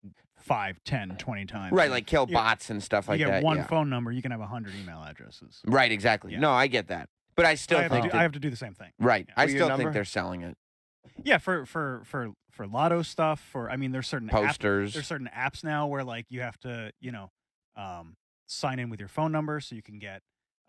5, 10, 20 times. Right, like kill bots and stuff like you get that. one yeah. phone number, you can have 100 email addresses. Right, exactly. Yeah. No, I get that. But I still I think have to do the same thing. right. Yeah. I your still number? think they're selling it. Yeah, for lotto stuff. I mean, there's certain Posters. there's certain apps now where like you have to sign in with your phone number so you can get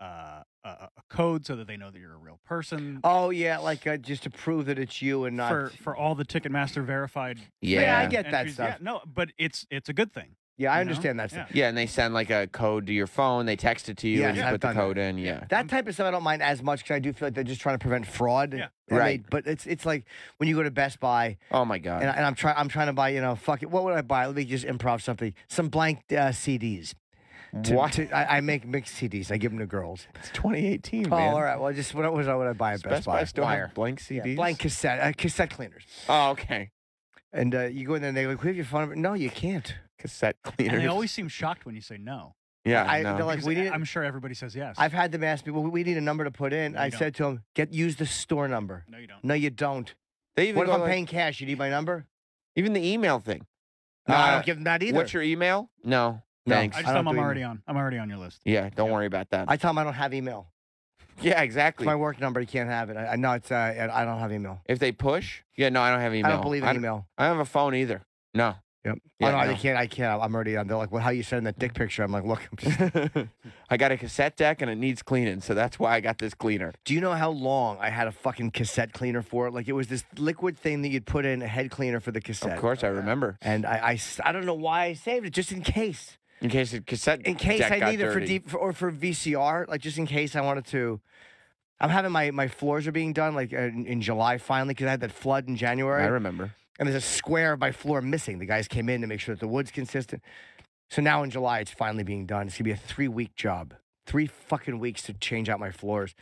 a code so that they know that you're a real person. Oh yeah, like just to prove that it's you and not For all the Ticketmaster verified. Yeah. I get that entries. stuff. Yeah, no, but it's a good thing. Yeah, I you know? understand that stuff. Yeah, and they send like a code to your phone. They text it to you, Yes, and you I've put the done code that. in. Yeah. That type of stuff I don't mind as much because I do feel like they're just trying to prevent fraud. Yeah. And Right. but it's like when you go to Best Buy Oh my God. and I'm trying to buy fuck it. What would I buy? Let me just improv something. Some blank CDs. What? I make mixed CDs. I give them to girls. It's 2018, Oh, man. all right. Well, just what would I buy at Best Buy? still Wire. have blank Yeah, CDs. blank cassette cleaners. Oh, okay. And you go in there and they're like, "We have your phone number." No, you can't. Cassette cleaners. And they always seem shocked when you say no. Yeah. They're no. like, Because "We need." I'm sure everybody says yes. I've had them ask me, "Well, we need a number to put in." No, I you said to them, use the store number." No, you don't. No, you don't. They even What if go I'm like- paying cash? You need my number? even the email thing. No, I don't give them that either. What's your email? No. No. Thanks. I just I tell don't them do I'm already on your list. Yeah. Don't worry about that. I tell them I don't have email. yeah. It's Exactly. my work number. You can't have it. I know it's. I don't have email. If they push. Yeah. No, I don't have email. I don't believe in email. I don't have a phone either. No. Yep. Yeah, oh, no, no. they can't. I can't. I'm already on. They're like, "Well, how you sending that dick picture?" I'm like, "Look, I'm just." I got a cassette deck and it needs cleaning, so that's why I got this cleaner. Do you know how long I had a fucking cassette cleaner for it? Like it was this liquid thing that you'd put in a head cleaner for the cassette. Of course, I remember. And I don't know why I saved it, just in case. In case the cassette In case deck I got need it for dirty. or for VCR, like just in case I wanted to. I'm having my floors are being done like in July finally because I had that flood in January. I remember. And there's a square of my floor missing. The guys came in to make sure that the wood's consistent. So now in July, it's finally being done. It's going to be a 3-week job. 3 fucking weeks to change out my floors.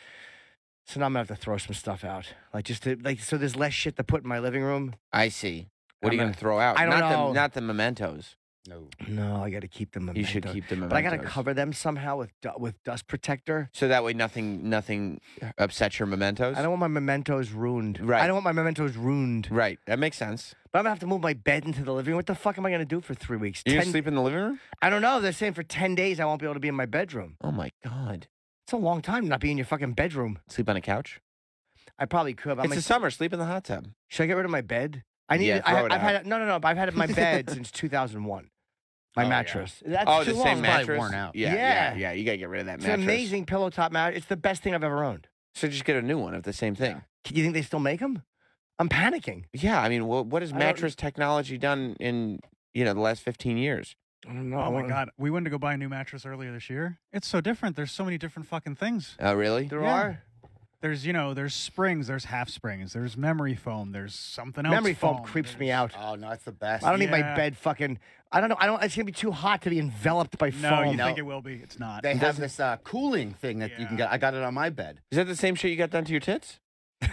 So now I'm going to have to throw some stuff out. Like just to, like, so there's less shit to put in my living room. I see. What are you I'm going to throw out? I don't not know. Not the mementos. No, I got to keep them. You should keep the mementos. But I got to cover them somehow with dust protector. So that way nothing upsets your mementos? I don't want my mementos ruined. Right. I don't want my mementos ruined. Right. That makes sense. But I'm going to have to move my bed into the living room. What the fuck am I going to do for 3 weeks? You're going to sleep in the living room? I don't know. They're saying for 10 days I won't be able to be in my bedroom. Oh, my God. It's a long time to not be in your fucking bedroom. Sleep on a couch? I probably could. But It's the summer. Sleep in the hot tub. Should I get rid of my bed? I need. Yeah, throw it I've out. had no. But I've had it in my bed since 2001. My mattress. That's Oh, too the long. same It's probably mattress? worn out. Yeah. You got to get rid of that It's mattress. an amazing pillow top mattress. It's the best thing I've ever owned. So just get a new one of the same thing. Do you think they still make them? I'm panicking. Yeah. I mean, what has I don't- mattress technology done in, the last 15 years? I don't know. Oh my God, we went to go buy a new mattress earlier this year. It's so different. There's so many different fucking things. Oh, really? There Yeah. are. There's there's springs, there's half springs, there's memory foam, there's something else. Memory foam creeps me out. Oh no, it's the best. I don't need my Yeah. bed fucking. I don't know. It's gonna be too hot to be enveloped by No, foam. you think it will be? It's not. They have this cooling thing that you can get. I got it on my bed. Is that the same shit you got done to your tits?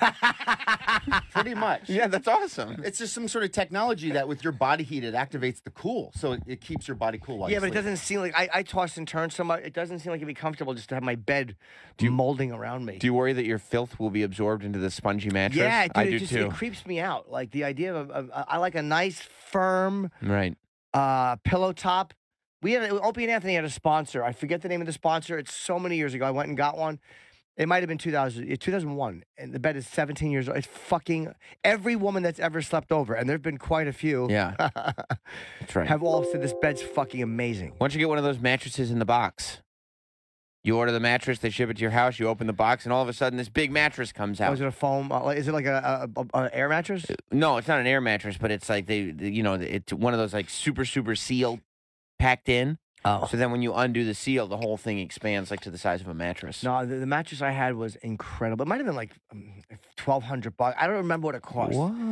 Pretty much. Yeah, that's awesome. It's just some sort of technology that with your body heat, it activates the cool. So it keeps your body cool while Yeah, you but it sleep. doesn't seem like I toss and turn so much. It doesn't seem like it'd be comfortable just to have my bed molding around me. Do you worry that your filth will be absorbed into the spongy mattress? Yeah, dude, I it do just, too. It creeps me out. Like the idea of I like a nice firm Right. pillow top. Opie and Anthony had a sponsor. I forget the name of the sponsor. It's so many years ago. I went and got one. It might have been 2001, and the bed is 17 years old. It's fucking every woman that's ever slept over, and there've been quite a few. Yeah, that's right. Have all said this bed's fucking amazing. Why don't you get one of those mattresses in the box? You order the mattress, they ship it to your house. You open the box, and all of a sudden, this big mattress comes out. Oh, is it a foam? Is it like a air mattress? No, it's not an air mattress, but it's like it's one of those like super sealed, packed in. Oh. So then when you undo the seal, the whole thing expands like to the size of a mattress. No, the mattress I had was incredible. It might have been like $1,200. I don't remember what it cost.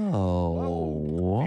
Whoa.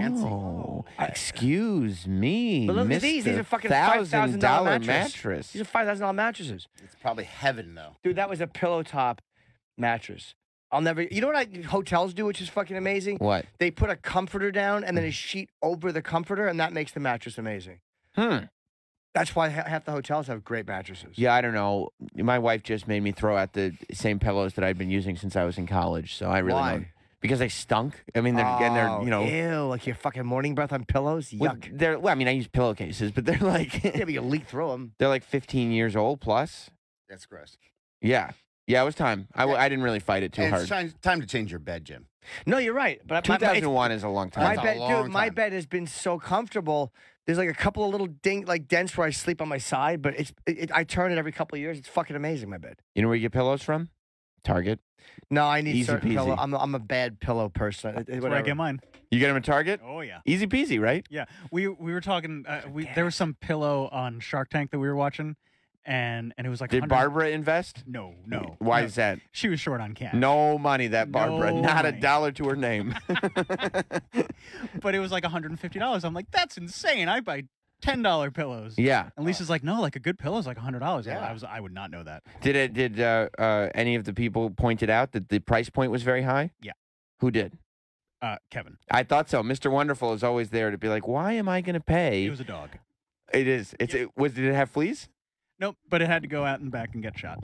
Excuse me, But look at Mr. these. These are fucking $5,000 mattress. These are $5,000 mattresses. It's probably heaven though. Dude, that was a pillow top mattress. I'll never. You know what hotels do, which is fucking amazing? What? They put a comforter down and then a sheet over the comforter, and that makes the mattress amazing. That's why half the hotels have great mattresses. Yeah, I don't know. My wife just made me throw out the same pillows that I'd been using since I was in college. So I really Why? don't. because they stunk. I mean, they're you know, ew, like your fucking morning breath on pillows. Yuck. Well, I mean, I use pillowcases, but they're like Yeah, but you leak through them. they're like 15 years old plus. That's gross. Yeah, it was time. I didn't really fight it too And hard. it's time to change your bed, Jim. No, you're right. But 2001 is a long time. My bed has been so comfortable. There's like a couple of little dents where I sleep on my side, but I turn it every couple of years. It's fucking amazing. My bed. You know where you get pillows from? Target. No, I need Easy certain peasy. pillow. I'm a bad pillow person. That's where I get mine. You get them at Target? Oh yeah. Easy peasy, right? Yeah, we were talking. There was some pillow on Shark Tank that we were watching, and it was like. Did 100 Barbara invest? No. Why No. is that? She was short on cash. No money, that Barbara. No Not a money. dollar to her name. But it was like $150. I'm like, that's insane. I buy $10 pillows. Yeah. And Lisa's like, no, like a good pillow is like $100. Yeah. I would not know that. Did any of the people point it out that the price point was very high? Yeah. Who did? Kevin. I thought so. Mr. Wonderful is always there to be like, why am I going to pay? It was a dog. It is. Did it have fleas? Nope, but it had to go out and back and get shot.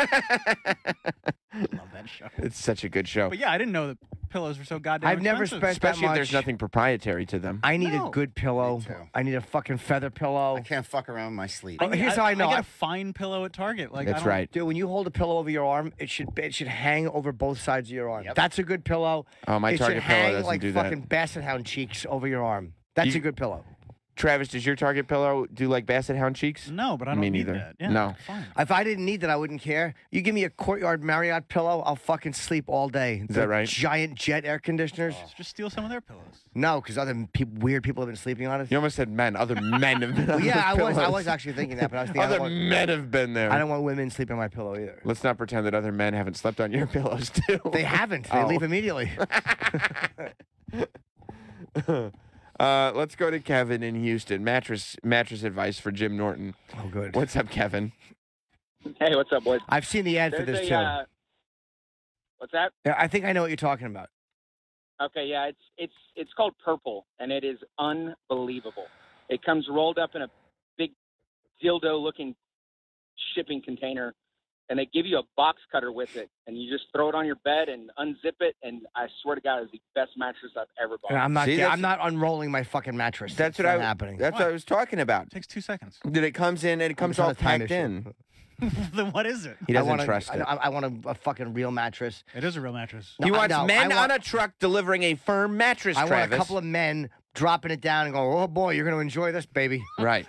Love that show. It's such a good show. But yeah, I didn't know that pillows were so goddamn I've never expensive. spent Especially that if there's much. nothing proprietary to them. I need a good pillow. Me too. I need a fucking feather pillow. I can't fuck around with my sleep. Oh, here's how I know. I get a fine pillow at Target. Like That's I don't, right. Dude, when you hold a pillow over your arm, it should hang over both sides of your arm. That's a good pillow. Oh, my it Target should pillow hang doesn't like do that. fucking basset hound cheeks over your arm. That's a good pillow. Travis, does your Target pillow do like basset hound cheeks? No, but I don't Me need neither. that. Yeah, No. fine. If I didn't need that, I wouldn't care. You give me a Courtyard Marriott pillow, I'll fucking sleep all day. Is that right? Giant jet air conditioners. Just steal some of their pillows. No, because weird people have been sleeping on it. You almost said men. Other men have been Well, on yeah, those I was pillows. actually thinking that, but I was thinking Other men have been there. I don't want women sleeping on my pillow either. Let's not pretend that other men haven't slept on your pillows too. They haven't. They Oh. leave immediately. Let's go to Kevin in Houston. Mattress advice for Jim Norton. Oh, good. What's up, Kevin? Hey, what's up, boys? I've seen the ad for There's this a, too. What's that? Yeah, I think I know what you're talking about. Okay, yeah, it's called Purple, and it is unbelievable. It comes rolled up in a big dildo-looking shipping container, and they give you a box cutter with it, and you just throw it on your bed and unzip it, and I swear to God, it's the best mattress I've ever bought. I'm not unrolling my fucking mattress. That's It's what not happening. That's what I was talking about. It takes 2 seconds. That it comes in and it comes It's not all a time packed issue. in. Then what is it? He doesn't I want trust it. I want a fucking real mattress. It is a real mattress. He No, wants no, men I want- on a truck delivering a firm mattress, I Travis. want a couple of men dropping it down and going, "Oh boy, you're going to enjoy this, baby." Right.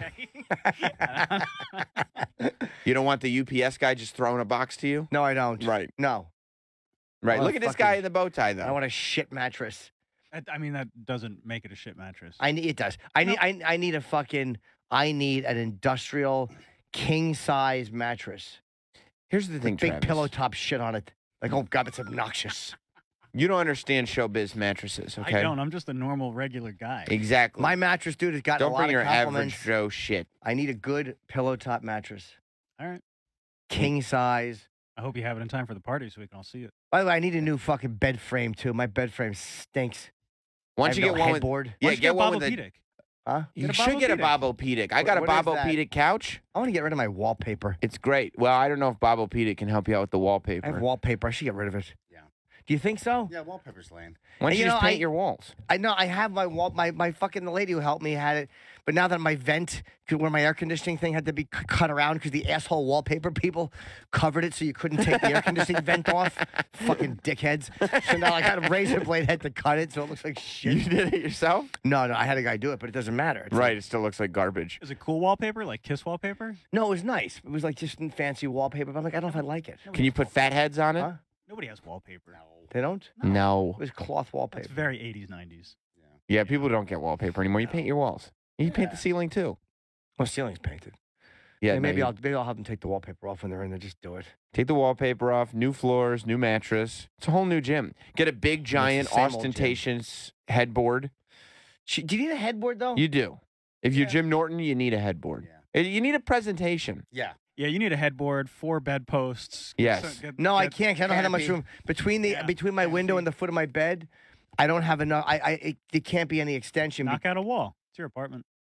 You don't want the UPS guy just throwing a box to you? No, I don't. Right. No. Right. I want Look a at this fucking- guy in the bow tie, though. I want a shit mattress. I mean, that doesn't make it a shit mattress. It does. I need an industrial king size mattress. Here's the thing, With big Travis. pillow top shit on it. Like, oh god, it's obnoxious. You don't understand showbiz mattresses, okay? I don't. I'm just a normal, regular guy. Exactly. My mattress, dude, has gotten Don't a lot bring your of average compliments. Joe shit. I need a good pillow top mattress. All right. King size. I hope you have it in time for the party so we can all see it. By the way, I need a new fucking bed frame too. My bed frame stinks. Why I don't you have get no one headboard. with... Yeah, Why don't you get one with a... Bobopedic? Huh? You Get a should get a Bobopedic. Bobopedic. I got a What is that? Bobopedic couch. I want to get rid of my wallpaper. It's great. Well, I don't know if Bobopedic can help you out with the wallpaper. I have wallpaper. I should get rid of it. Yeah. Do you think so? Yeah, wallpaper's lame. Why don't And you you just know, paint your walls? I know I have my wall. My fucking the lady who helped me had it, but now that my vent, where my air conditioning thing had to be cut around because the asshole wallpaper people covered it so you couldn't take the air conditioning vent off. Fucking dickheads. So now I got a razor blade had to cut it so it looks like shit. You did it yourself? No, I had a guy do it, but it doesn't matter. It's Right. like- It still looks like garbage. Is it cool wallpaper, like Kiss wallpaper? no, it was nice. It was like just fancy wallpaper. But I'm like, I don't know if I like it. Can you put fat heads on it? Huh? Nobody has wallpaper. They don't. No. It was cloth wallpaper. It's very 80s, 90s. Yeah, people don't get wallpaper anymore. You paint your walls. You paint the ceiling too. Well, ceiling's painted. Yeah, Yeah, maybe no, I'll have them take the wallpaper off when they're in there. Just do it. take the wallpaper off. New floors, new mattress. It's a whole new gym. Get a big, giant, same old gym. ostentatious headboard. Do you need a headboard though? You do. If you're Jim Norton, you need a headboard. You need a presentation. Yeah. Yeah, you need a headboard, 4 bedposts. Yes. No, I can't. 'Cause I don't have that much room between my window and the foot of my bed. I don't have enough. It can't be any extension. Knock out a wall. It's your apartment.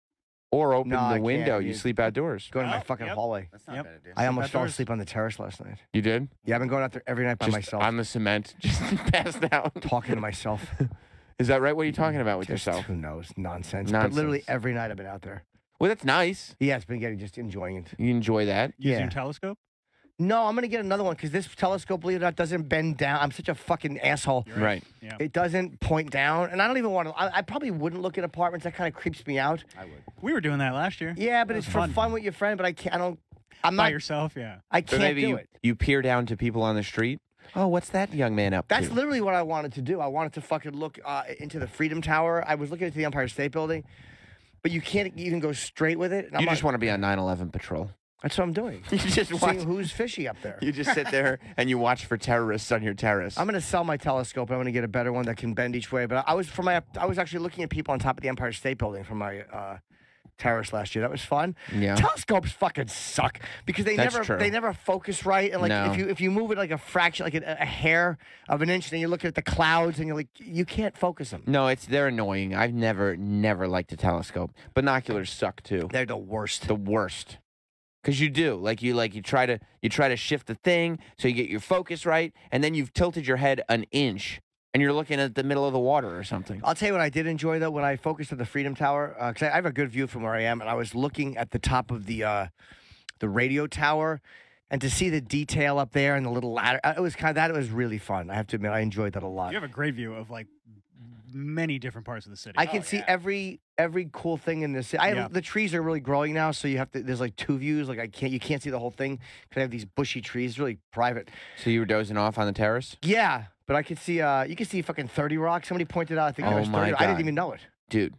Or open No, I the can't. window. You You- sleep outdoors. Go to my Oh, fucking yep. hallway. That's not a bad idea. I almost fell outdoors. asleep on the terrace last night. You did? Yeah, I've been going out there every night by Just myself, on the cement, just passed out. talking to myself. Is that right? What are you talking about with Just, yourself? who knows? Nonsense. But Nonsense. literally every night I've been out there. Well, that's nice. Yeah, it's been getting just enjoying it. You enjoy that. Using Yeah. your telescope? No, I'm gonna get another one because this telescope, believe it or not, doesn't bend down. I'm such a fucking asshole. You're Right. Yeah. It doesn't point down, and I don't even want to. I probably wouldn't look at apartments. That kind of creeps me out. I would. We were doing that last year. Yeah, but That it's was for fun. fun with your friend. But I can't. I don't. I'm By not. yourself, yeah. I But can't maybe do it. you peer down to people on the street. Oh, what's that young man up That's to? literally what I wanted to do. I wanted to fucking look into the Freedom Tower. I was looking into the Empire State Building, but you can't even go straight with it. And I'm You just like, want to be on 9/11 patrol. That's what I'm doing. You just watch. Seeing who's fishy up there. You just sit there and you watch for terrorists on your terrace. I'm gonna sell my telescope. I'm gonna get a better one that can bend each way. But I was actually looking at people on top of the Empire State Building from my terrace last year. That was fun. Yeah. Telescopes fucking suck because That's true. they never focus right. And like No. if you move it like a fraction, like a hair of an inch, then you're looking at the clouds and you're like you can't focus them. No, they're annoying. I've never liked a telescope. Binoculars suck too. They're the worst. The worst. Because you do, you try to shift the thing so you get your focus right, and then you've tilted your head an inch, and you're looking at the middle of the water or something. I'll tell you what I did enjoy though when I focused at the Freedom Tower because I have a good view from where I am, and I was looking at the top of the radio tower, and to see the detail up there and the little ladder, it was really fun. I have to admit, I enjoyed that a lot. You have a great view of like many different parts of the city. I can see every cool thing in this city. Yeah. The trees are really growing now, so you have to. There's like two views. Like you can't see the whole thing because I have these bushy trees. It's really private. So you were dozing off on the terrace? Yeah, but I could see. You can see fucking 30 Rock. Somebody pointed out. I think it Oh was 30. my I God. didn't even know it. Dude,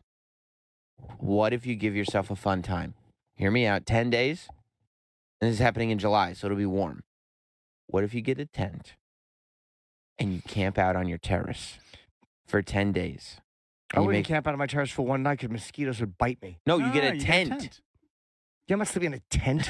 what if you give yourself a fun time? Hear me out. 10 days, and this is happening in July, so it'll be warm. What if you get a tent and you camp out on your terrace for 10 days? I And you wouldn't make- camp out on my terrace for one night because mosquitoes would bite me. No, you get Ah, a tent. Yeah, I'm not sleeping in a tent.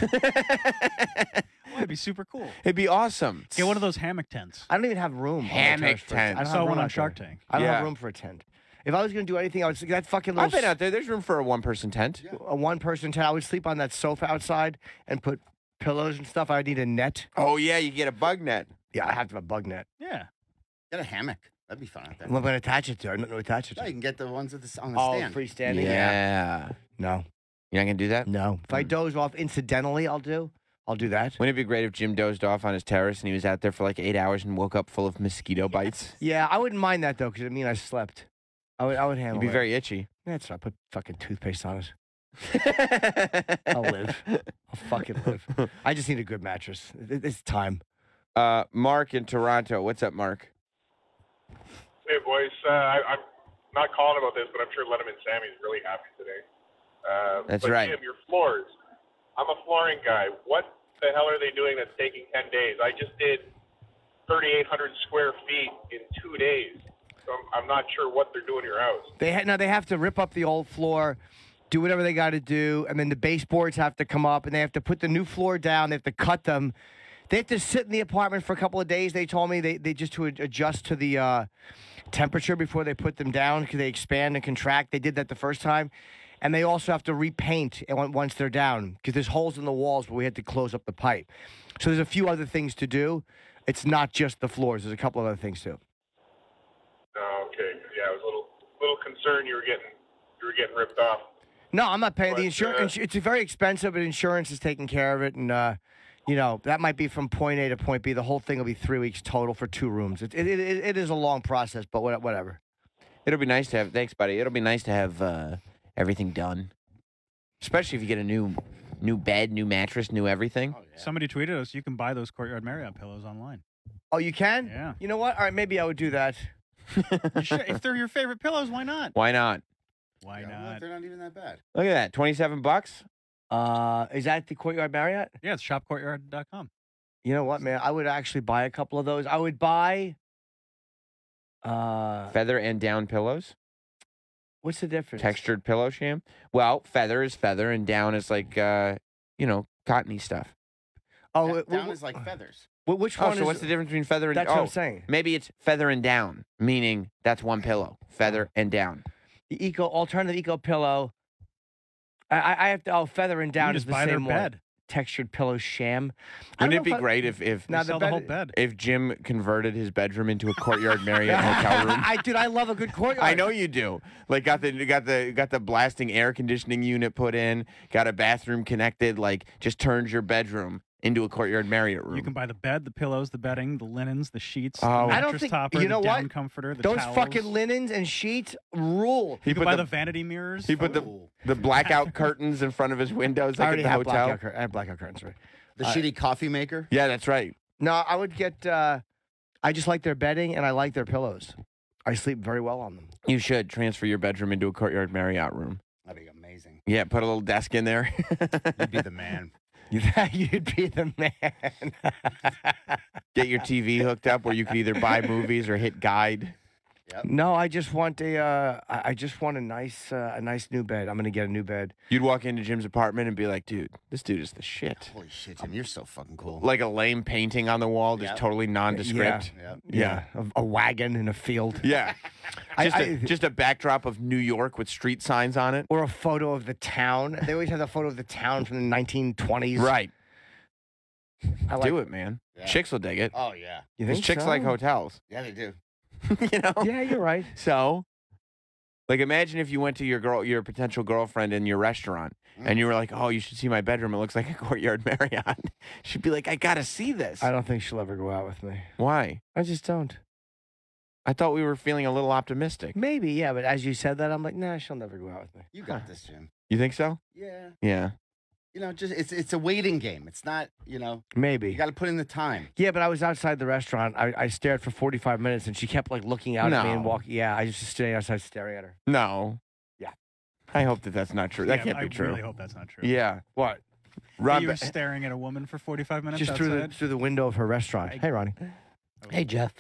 Well, it'd be super cool. It'd be awesome. Get one of those hammock tents. I don't even have room. on my Hammock terrace for a tent. I I don't saw have one room on out Shark there. Tank. I don't Yeah. have room for a tent. If I was going to do anything, I would that fucking little I've been out there. There's room for a one-person tent. a one-person tent. I would sleep on that sofa outside and put pillows and stuff. I would need a net. Oh, yeah, you get a bug net. Yeah, I have to have a bug net. Yeah. Get a hammock. That'd be fun out there. What am I going to attach it to? I don't know what to attach it No, to. you can get the ones with on the Oh, stand. freestanding? Yeah. No. You're not going to do that? No. If I doze off incidentally, I'll do that. Wouldn't it be great if Jim dozed off on his terrace and he was out there for like 8 hours and woke up full of mosquito bites? Yeah, I wouldn't mind that, though, because it'd mean I slept. I would handle You'd be it. very itchy. That's right. Put fucking toothpaste on it. I'll live. I'll fucking live. I just need a good mattress. It's time. Mark in Toronto. What's up, Mark? Hey, boys. I'm not calling about this, but I'm sure Letterman Sammy's really happy today. That's but right. Jim, your floors. I'm a flooring guy. What the hell are they doing that's taking 10 days? I just did 3,800 square feet in 2 days. So I'm not sure what they're doing to your house. They have to rip up the old floor, do whatever they got to do, and then the baseboards have to come up, and they have to put the new floor down. They have to cut them. They have to sit in the apartment for a couple of days. They told me they just to adjust to the temperature before they put them down because they expand and contract. They did that the first time. And they also have to repaint once they're down because there's holes in the walls where we had to close up the pipe. So there's a few other things to do. It's not just the floors. There's a couple of other things too. Oh, okay. Yeah, I was a little concerned you were getting ripped off. No, I'm not paying the But, insurance. It's very expensive, but insurance is taking care of it. And, that might be from point A to point B. The whole thing will be 3 weeks total for 2 rooms. It is a long process, but whatever. It'll be nice to have. Thanks, buddy. It'll be nice to have everything done, especially if you get a new bed, new mattress, new everything. Oh, yeah. Somebody tweeted us. You can buy those Courtyard Marriott pillows online. Oh, you can? Yeah. You know what? All right, maybe I would do that. You should, if they're your favorite pillows, why not? Why not? Why Yeah, not? they're not even that bad. Look at that, $27. Is that the Courtyard Marriott? Yeah, it's shopcourtyard.com. You know what, man? I would actually buy a couple of those. I would buy. Feather and down pillows. What's the difference? Textured pillow sham. Well, feather is feather, and down is like cottony stuff. Oh, Down is like feathers. which Oh, one so is? what's the difference between feather and? That's what I'm saying. Maybe it's feather and down, meaning that's one pillow. Feather and down. The alternative eco pillow. I have to. Feathering down is just the buy their same one. bed. Textured pillow sham. I Wouldn't don't it be know if I- great if Now, Sell the whole bed. if Jim converted his bedroom into a Courtyard Marriott hotel room? Dude, I love a good courtyard. I know you do. Like got the blasting air conditioning unit put in, got a bathroom connected, like just turns your bedroom into a Courtyard Marriott room. You can buy the bed, the pillows, the bedding, the linens, the sheets, Oh. the I mattress don't think topper, you know the down what? comforter, the Those towels. fucking linens and sheets rule. You can buy the vanity mirrors. He put the blackout curtains in front of his windows I like already at the have hotel. blackout. I have blackout curtains. Right. The shitty coffee maker. Yeah, that's right. No, I would get. I just like their bedding and I like their pillows. I sleep very well on them. You should transfer your bedroom into a Courtyard Marriott room. That'd be amazing. Yeah, put a little desk in there. You'd be the man. You'd be the man. Get your TV hooked up where you could either buy movies or hit guide. No, I just want I just want a nice new bed. I'm gonna get a new bed. You'd walk into Jim's apartment and be like, dude, this dude is the shit. Holy shit, Jim, you're so fucking cool. Like a lame painting on the wall, just totally nondescript. Yeah. A wagon in a field. Yeah. Just a backdrop of New York with street signs on it. Or a photo of the town. They always have the photo of the town from the 1920s. Right. I Do it, man. Yeah. Chicks will dig it. Oh yeah. You Because think chicks so? like hotels. Yeah, they do. You know? Yeah, you're right. So, like, imagine if you went to your potential girlfriend in your restaurant and you were like, oh, you should see my bedroom. It looks like a Courtyard Marriott. She'd be like, I got to see this. I don't think she'll ever go out with me. Why? I just don't. I thought we were feeling a little optimistic. Maybe, yeah, but as you said that, I'm like, nah, she'll never go out with me. You got this, Jim. You think so? Yeah. Yeah. You know, just it's a waiting game. It's not, you know. Maybe. You got to put in the time. Yeah, but I was outside the restaurant. I stared for 45 minutes, and she kept like looking out at me and No. walking. Yeah, I was just staying outside staring at her. No. Yeah. I hope that that's not true. That Yeah, can't I be true. really hope that's not true. Yeah. What? Rob, You were staring at a woman for 45 minutes Just outside? through the window of her restaurant. Hey, Ronnie. Hey, Jeff.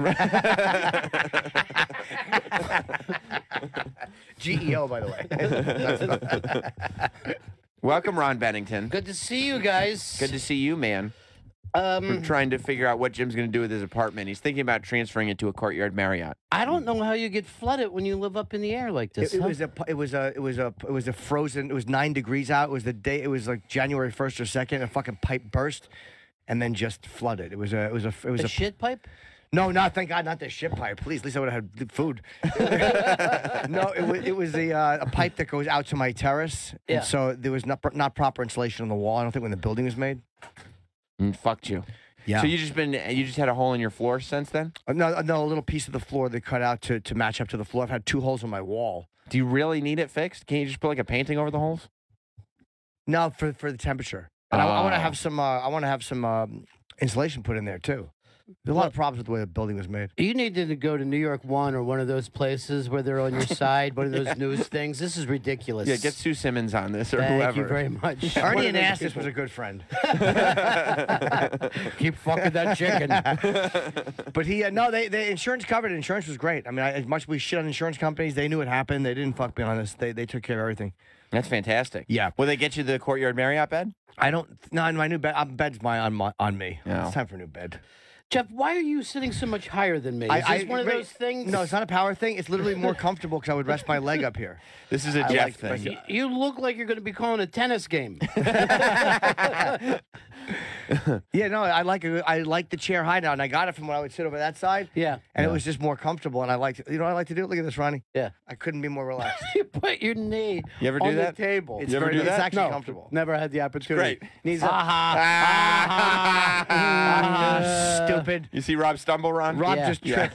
GEO, by the way. Welcome, Ron Bennington. Good to see you guys. Good to see you, man. We're trying to figure out what Jim's going to do with his apartment. He's thinking about transferring it to a Courtyard Marriott. I don't know how you get flooded when you live up in the air like this. It was a frozen. It was 9 degrees out. It was the day. It was like January 1st or 2nd. A fucking pipe burst, and then just flooded. It was a shit pipe. No, thank God, not the shit pipe. Please, at least I would have had food. No, it was a pipe that goes out to my terrace, Yeah. and so there was not proper insulation on the wall. I don't think when the building was made. And fucked you. Yeah. So you just had a hole in your floor since then? No, a little piece of the floor they cut out to match up to the floor. I've had 2 holes in my wall. Do you really need it fixed? Can't you just put like a painting over the holes? No, for the temperature. And I want to have some. I want to have some insulation put in there too. There's a lot of problems with the way the building was made. You need to go to New York One or one of those places where they're on your side, one of those news things. This is ridiculous. Yeah, get Sue Simmons on this or Thank whoever. you very much. Ernie One of those Anastas people. was a good friend. Keep fucking that chicken. But the insurance covered it. Insurance was great. I mean, as much as we shit on insurance companies, they knew it happened. They didn't fuck me on this. They took care of everything. That's fantastic. Yeah. Will they get you the Courtyard Marriott bed? I don't. No, my new bed. Bed's on me. No. It's time for a new bed. Jeff, why are you sitting so much higher than me? Is this one of those things? No, it's not a power thing. It's literally more comfortable because I would rest my leg up here. This is a I Jeff like thing. my- You look like you're going to be calling a tennis game. Yeah, no, I like the chair high now, and I got it from when I would sit over that side. Yeah. And it was just more comfortable, and I liked it. You know what I like to do? Look at this, Ronnie. Yeah. I couldn't be more relaxed. You put your knee You ever do on that? the table. It's You ever very, do it's that? actually No, comfortable. never had the opportunity. Great. Needs Stupid. You see Rob stumble, Ron? Rob Yeah. just tripped.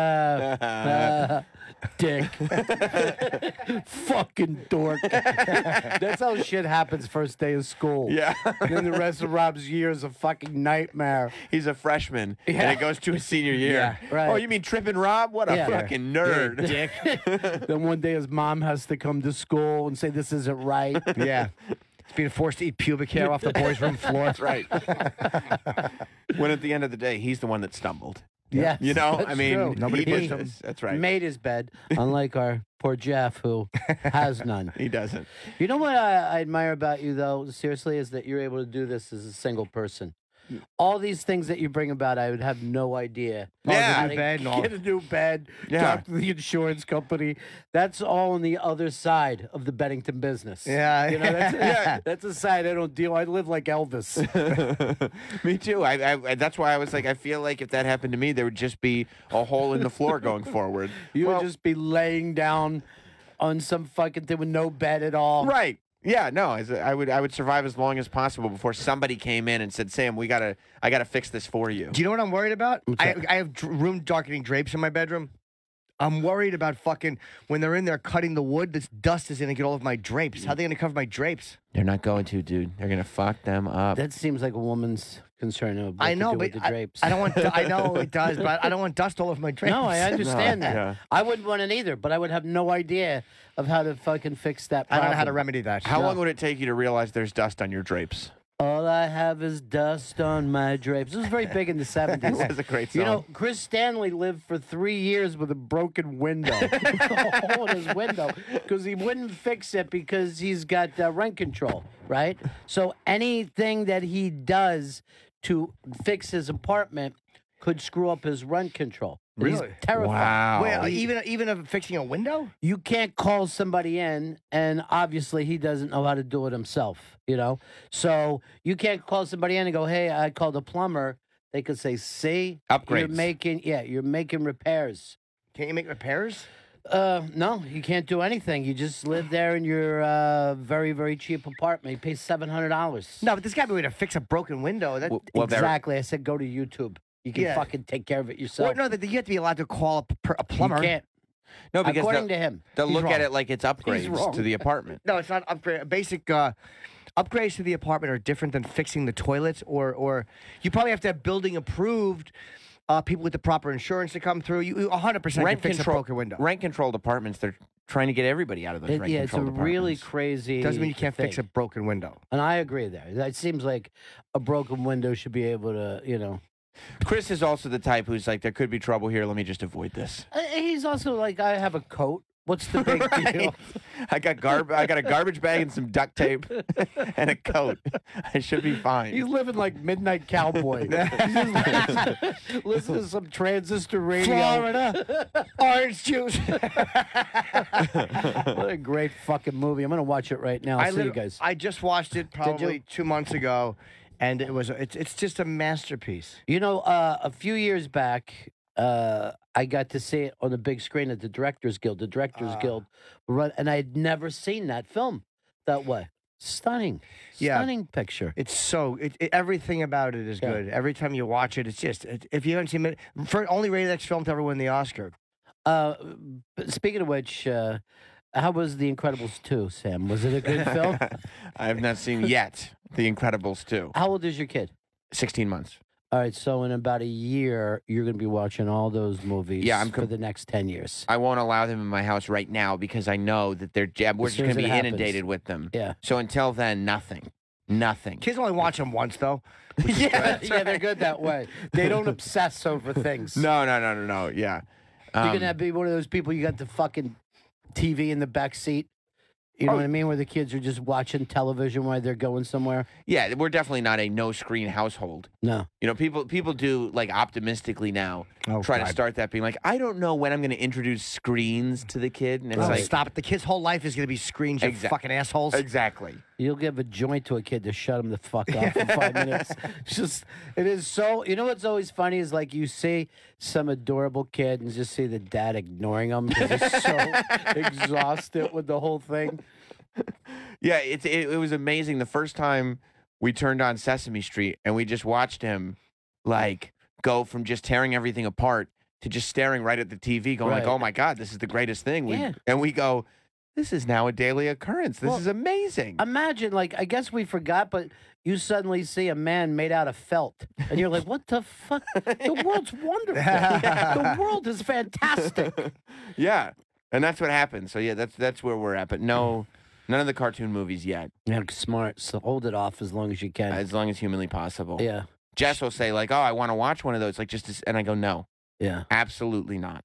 Dick. Fucking dork. That's how shit happens first day of school. Yeah. Then the rest of Rob's year is a fucking nightmare. He's a freshman, Yeah. and it goes to his senior year. Yeah, right. Oh, you mean tripping Rob? What a Yeah. fucking nerd. Dick. Then one day his mom has to come to school and say this isn't right. Yeah. It's being forced to eat pubic hair off the boys' room floor. That's right. When at the end of the day, he's the one that stumbled. Yes, You know, that's I mean, true. Nobody he pushed did him. this. That's right. Made his bed, unlike our poor Jeff, who has none. He doesn't. You know what I admire about you, though, seriously, is that you're able to do this as a single person. All these things that you bring about, I would have no idea. Yeah. How New to bed and all- get a new bed, Yeah. talk to the insurance company. That's all on the other side of the Bennington business. Yeah. You know, that's a side I don't deal. I live like Elvis. Me too. I that's why I was like, I feel like if that happened to me, there would just be a hole in the floor going forward. You would just be laying down on some fucking thing with no bed at all. Right. Yeah, no, I would survive as long as possible before somebody came in and said, "Sam, I gotta fix this for you." Do you know what I'm worried about? I have room darkening drapes in my bedroom. I'm worried about fucking when they're in there cutting the wood, this dust is gonna get all of my drapes. How are they gonna cover my drapes? They're not going to, dude. They're gonna fuck them up. That seems like a woman's concern of what I to know, do but with the drapes. I don't want. I know it does, but I don't want dust all over my drapes. No, I understand No, that. yeah. I wouldn't want it either, but I would have no idea of how to fucking fix that I problem. don't know how to remedy that. How long would it take you to realize there's dust on your drapes? All I have is dust on my drapes. This was very big in the 70s. That was a great song. You know, Chris Stanley lived for 3 years with a broken window. A hole in his window. Because he wouldn't fix it because he's got rent control, right? So anything that he does to fix his apartment could screw up his rent control. He's Really? terrified. Wow. Well, even of fixing a window? You can't call somebody in, and obviously he doesn't know how to do it himself, you know? So you can't call somebody in and go, hey, I called a plumber. They could say, see? You're Upgrades. you're making repairs. Can't you make repairs? No, you can't do anything. You just live there in your very, very cheap apartment. You pay $700. No, but there's got to be a way to fix a broken window. That, Exactly. I said go to YouTube. You can Yeah. fucking take care of it yourself. Well, no, that you have to be allowed to call a plumber. You can't. No, because According to him. they'll He's look wrong. at it like it's upgrades wrong. to the apartment. No, it's not upgrade. Basic upgrades to the apartment are different than fixing the toilets, or you probably have to have building approved people with the proper insurance to come through. You 100% can fix a broken window. Rent-controlled apartments, they're trying to get everybody out of those Yeah, it's a rent-controlled apartments. really crazy. Doesn't mean you can't fix a thing. broken window. And I agree there. That seems like a broken window should be able to, you know. Chris is also the type who's like, there could be trouble here. Let me just avoid this. He's also like, I have a coat. What's the big deal? I got a garbage bag and some duct tape and a coat. I should be fine. He's living like Midnight Cowboy. He's just listen to some transistor radio. Florida, orange juice. What a great fucking movie. I'm going to watch it right now. See you guys. I just watched it probably 2 months ago, and it's just a masterpiece. You know, a few years back, I got to see it on the big screen at the Directors Guild. The Directors Guild run, and I had never seen that film that way. Stunning, Yeah. stunning picture. It's so everything about it is Yeah. good. Every time you watch it, it's just if you haven't seen it, only rated X film to ever win the Oscar. But speaking of which, how was The Incredibles 2, Sam? Was it a good film? I have not seen yet The Incredibles 2. How old is your kid? 16 months. All right, so in about a year, you're going to be watching all those movies Yeah, for the next 10 years. I won't allow them in my house right now because I know that we're just soon going as to be it happens. inundated with them. Yeah. So until then, nothing. Nothing. Kids only watch them once, though. Yeah, they're good that way. They don't obsess over things. No. Yeah. You're going to be one of those people, you got the fucking TV in the back seat. You know what I mean? Where the kids are just watching television while they're going somewhere. Yeah, we're definitely not a no-screen household. No. You know, people do, like, optimistically now try to God. start that being like, I don't know when I'm going to introduce screens to the kid. And it's like, Stop it. The kid's whole life is going to be screens, you fucking assholes. Exactly. You'll give a joint to a kid to shut him the fuck up for 5 minutes. It's just, it is so, you know what's always funny is like you see some adorable kid and just see the dad ignoring him because he's so exhausted with the whole thing. Yeah, it was amazing. The first time we turned on Sesame Street and we just watched him, like, go from just tearing everything apart to just staring right at the TV, going like, Right. oh, my God, this is the greatest thing. Yeah. And we go, this is now a daily occurrence. This Well, is amazing. Imagine, like, I guess we forgot, but you suddenly see a man made out of felt. And you're like, what the fuck? The world's wonderful. The world is fantastic. Yeah, and that's what happened. So, yeah, that's where we're at. But no, none of the cartoon movies yet. Yeah, smart. So hold it off as long as you can. As long as humanly possible. Yeah. Jess will say, like, oh, I want to watch one of those. Like, and I go, no. Yeah. Absolutely not.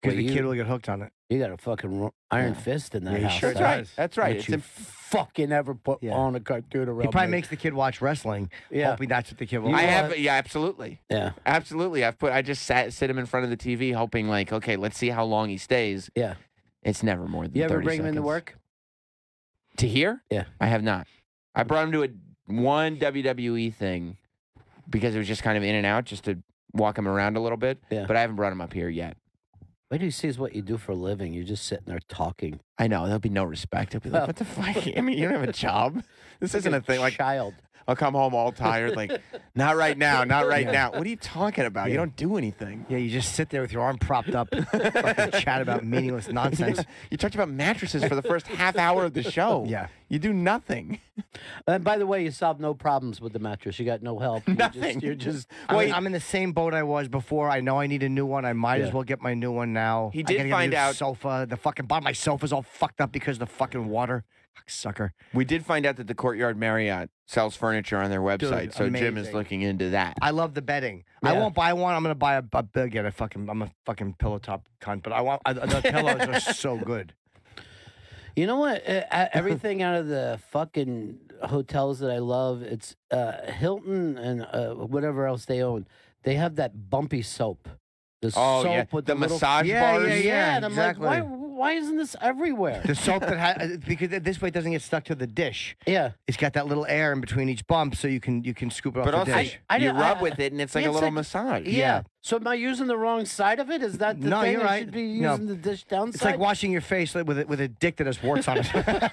Because the kid will get hooked on it. You got a fucking iron fist in that Yeah, he house. sure huh? does. That's right. That It's you in- fucking ever put on a cartoon around He probably me. makes the kid watch wrestling, Yeah. hoping that's what the kid will. I have, yeah, absolutely. Yeah. Absolutely. I just sit him in front of the TV hoping like, okay, let's see how long he stays. Yeah. It's never more than You ever 30 bring him into seconds. work? To here? Yeah. I have not. I brought him to one WWE thing because it was just kind of in and out just to walk him around a little bit. Yeah. But I haven't brought him up here yet. Wait till he sees what you do for a living. You're just sitting there talking. I know. There'll be no respect. He'll be like, what the fuck? I mean, you don't have a job. This Like isn't a thing. Like, child. I'll come home all tired. Like, not right now. Not right now. What are you talking about? You Yeah. don't do anything. Yeah, you just sit there with your arm propped up, fucking chat about meaningless nonsense. You talked about mattresses for the first half hour of the show. Yeah. You do nothing. And by the way, you solved no problems with the mattress. You got no help. Nothing. You're just I'm in the same boat I was before. I know I need a new one. I might as Yeah. well get my new one now. He I did gotta get a find new out- sofa. The fucking bottom of my sofa's all fucked up because of the fucking water. Fuck, sucker. We did find out that the Courtyard Marriott sells furniture on their website, Dude, so Jim is amazing. looking into that. I love the bedding. I Yeah. won't buy one. I'm gonna buy a big. I'm a fucking pillow top cunt, but I want the pillows are so good. You know what? Everything out of the fucking hotels that I love, it's Hilton and whatever else they own. They have that bumpy soap. The Oh, soap yeah. with The little, massage Yeah, bars. yeah, yeah. And I'm exactly. like, why isn't this everywhere? The soap that has because this way it doesn't get stuck to the dish. Yeah. It's got that little air in between each bump, so you can scoop it off But the also, dish. you rub with it, and it's like Yeah, a it's little like- massage. Yeah. So am I using the wrong side of it? Is that the No, thing? you're I right. should be No. using the dish downside? It's like washing your face with a dick that has warts on it.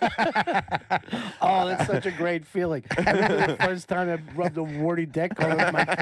Oh, that's such a great feeling. I remember the first time I rubbed a warty dick all over my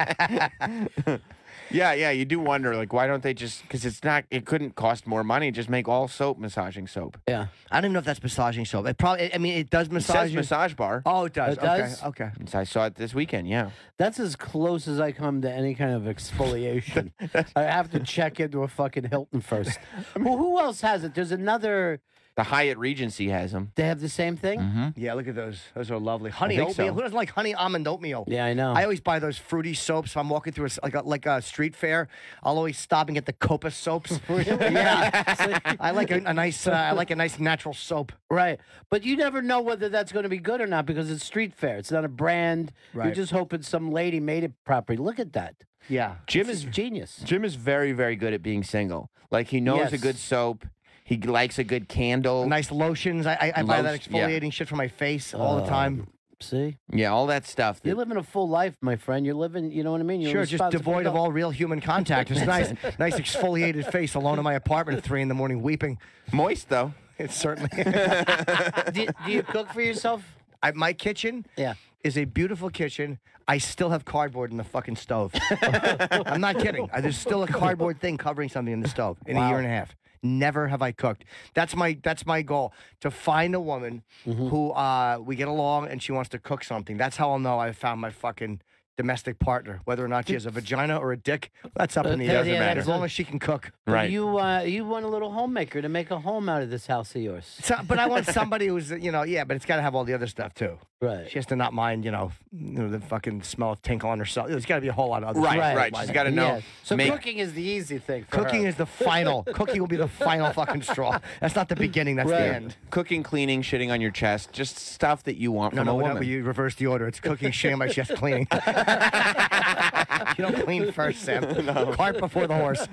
face. Yeah, you do wonder, like, why don't they just, because it couldn't cost more money, just make all soap massaging soap. Yeah. I don't even know if that's massaging soap. It probably. I mean, it does It massage. says you. massage bar. Oh, it does. It does? Okay. So I saw it this weekend, yeah. That's as close as I come to any kind of exfoliation. I have to check into a fucking Hilton first. Well, who else has it? There's another. The Hyatt Regency has them. They have the same thing? Mm-hmm. Yeah, look at those. Those are lovely. Honey think oatmeal. so. Who doesn't like honey almond oatmeal? Yeah, I know. I always buy those fruity soaps. If I'm walking through like a street fair, I'll always stop and get the Copus soaps. Yeah, I like a nice natural soap. Right. But you never know whether that's going to be good or not because it's street fair. It's not a brand. You're Right. just hoping some lady made it properly. Look at that. Yeah, Jim This is genius. Jim is very, very good at being single. Like, he knows a Yes. good soap. He likes a good candle. nice lotions. I buy that Lotion, yeah. exfoliating shit for my face all the time. See? Yeah, all that stuff. You're living a full life, my friend. You're living, you know what I mean? You're Sure, just responsible devoid of adult. all real human contact. It's nice exfoliated face alone in my apartment at 3 a.m. weeping. Moist, though. It's certainly. do you cook for yourself? My kitchen Yeah. is a beautiful kitchen. I still have cardboard in the fucking stove. I'm not kidding. There's still a cardboard thing covering something in the stove in a year and a half. Never have I cooked. That's my goal, to find a woman who we get along and she wants to cook something. That's how I'll know I found my fucking domestic partner. Whether or not she has a vagina or a dick, that's up in the air. Doesn't matter. As long as she can cook. Right. You want a little homemaker to make a home out of this house of yours. So, but I want somebody who's, but it's got to have all the other stuff too. Right. She has to not mind, the fucking smell of tinkle on herself. There's got to be a whole lot of other Right, stuff. right. She's got to know. Yeah. So make- cooking is the easy thing for Cooking her. is the final. Cooking will be the final fucking straw. That's not the beginning. That's Right. the end. Cooking, cleaning, shitting on your chest. Just stuff that you want from a No, woman. you reverse the order. It's cooking, shitting on my chest, cleaning. You don't clean first, Sam. Cart before the horse.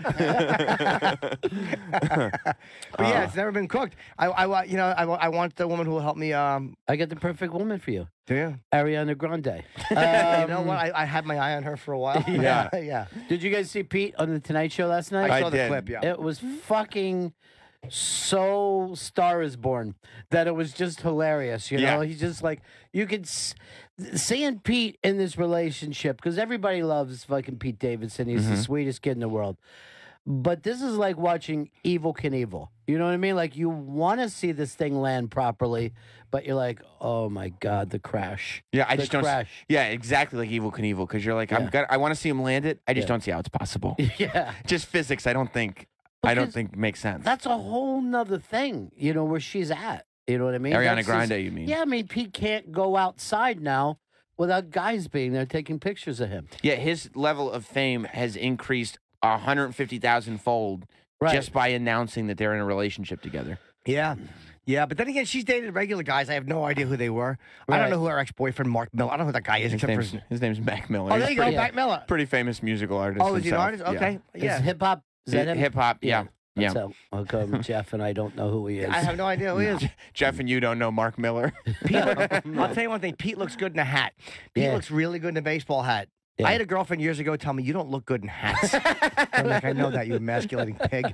But yeah, it's never been cooked. I want the woman who will help me. I got the perfect woman for you. Do you? Ariana Grande. You know what? I had my eye on her for a while. Yeah. Yeah. Did you guys see Pete on the Tonight Show last night? I saw the did. clip. Yeah. It was fucking so Star is Born that it was just hilarious. You know, Yeah. he's just like, you could seeing Pete in this relationship because everybody loves fucking Pete Davidson. He's the sweetest kid in the world. But this is like watching Evil Knievel. You know what I mean? Like you want to see this thing land properly, but you're like, oh my god, the crash. Yeah, I The just don't. crash. Yeah, exactly like Evil Knievel, because you're like, Yeah. I want to see him land it. I just Yeah. don't see how it's possible. Yeah. Just physics. I don't think makes sense. That's a whole nother thing, you know, where she's at. You know what I mean? Ariana That's Grande, just- you mean? Yeah, I mean, Pete can't go outside now without guys being there taking pictures of him. Yeah, his level of fame has increased 150,000 fold Right. just by announcing that they're in a relationship together. Yeah. Yeah, but then again, she's dated regular guys. I have no idea who they were. I don't know who her ex-boyfriend, Mark Miller. I don't know who that guy is. His name's Mac Miller. Oh, He's there you go, pretty- Mac Miller. Pretty famous musical artist. Oh, is he an himself. artist? Okay. Yeah. Is hip hop? Is that him? Hip hop, yeah. That's Yeah. how come Jeff and I don't know who he is. I have no idea who he is. Jeff and you don't know Mark Miller. I'll tell you one thing. Pete looks good in a hat. Pete looks really good in a baseball hat. Yeah. I had a girlfriend years ago tell me, you don't look good in hats. I'm like, I know that, you emasculating pig.